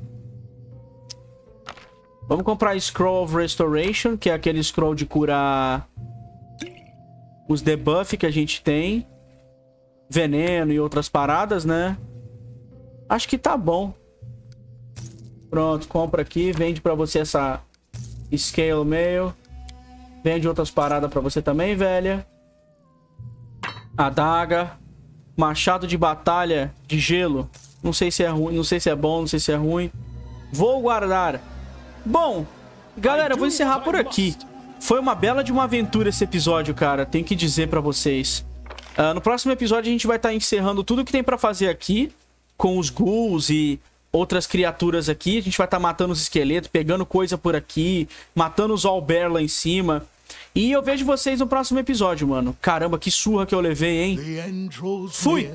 Vamos comprar Scroll of Restoration, que é aquele scroll de curar os debuff que a gente tem. Veneno e outras paradas, né? Acho que tá bom. Pronto, compra aqui. Vende pra você essa Scale Mail. Vende outras paradas pra você também, velha. Adaga. Machado de batalha de gelo. Não sei se é ruim, não sei se é bom, não sei se é ruim. Vou guardar. Bom, galera, eu vou encerrar por aqui. Foi uma bela de uma aventura esse episódio, cara. Tenho que dizer pra vocês. No próximo episódio a gente vai estar encerrando tudo que tem pra fazer aqui. Com os ghouls e outras criaturas aqui. A gente vai estar matando os esqueletos, pegando coisa por aqui. Matando os Owlbear lá em cima. E eu vejo vocês no próximo episódio, mano. Caramba, que surra que eu levei, hein? Fui!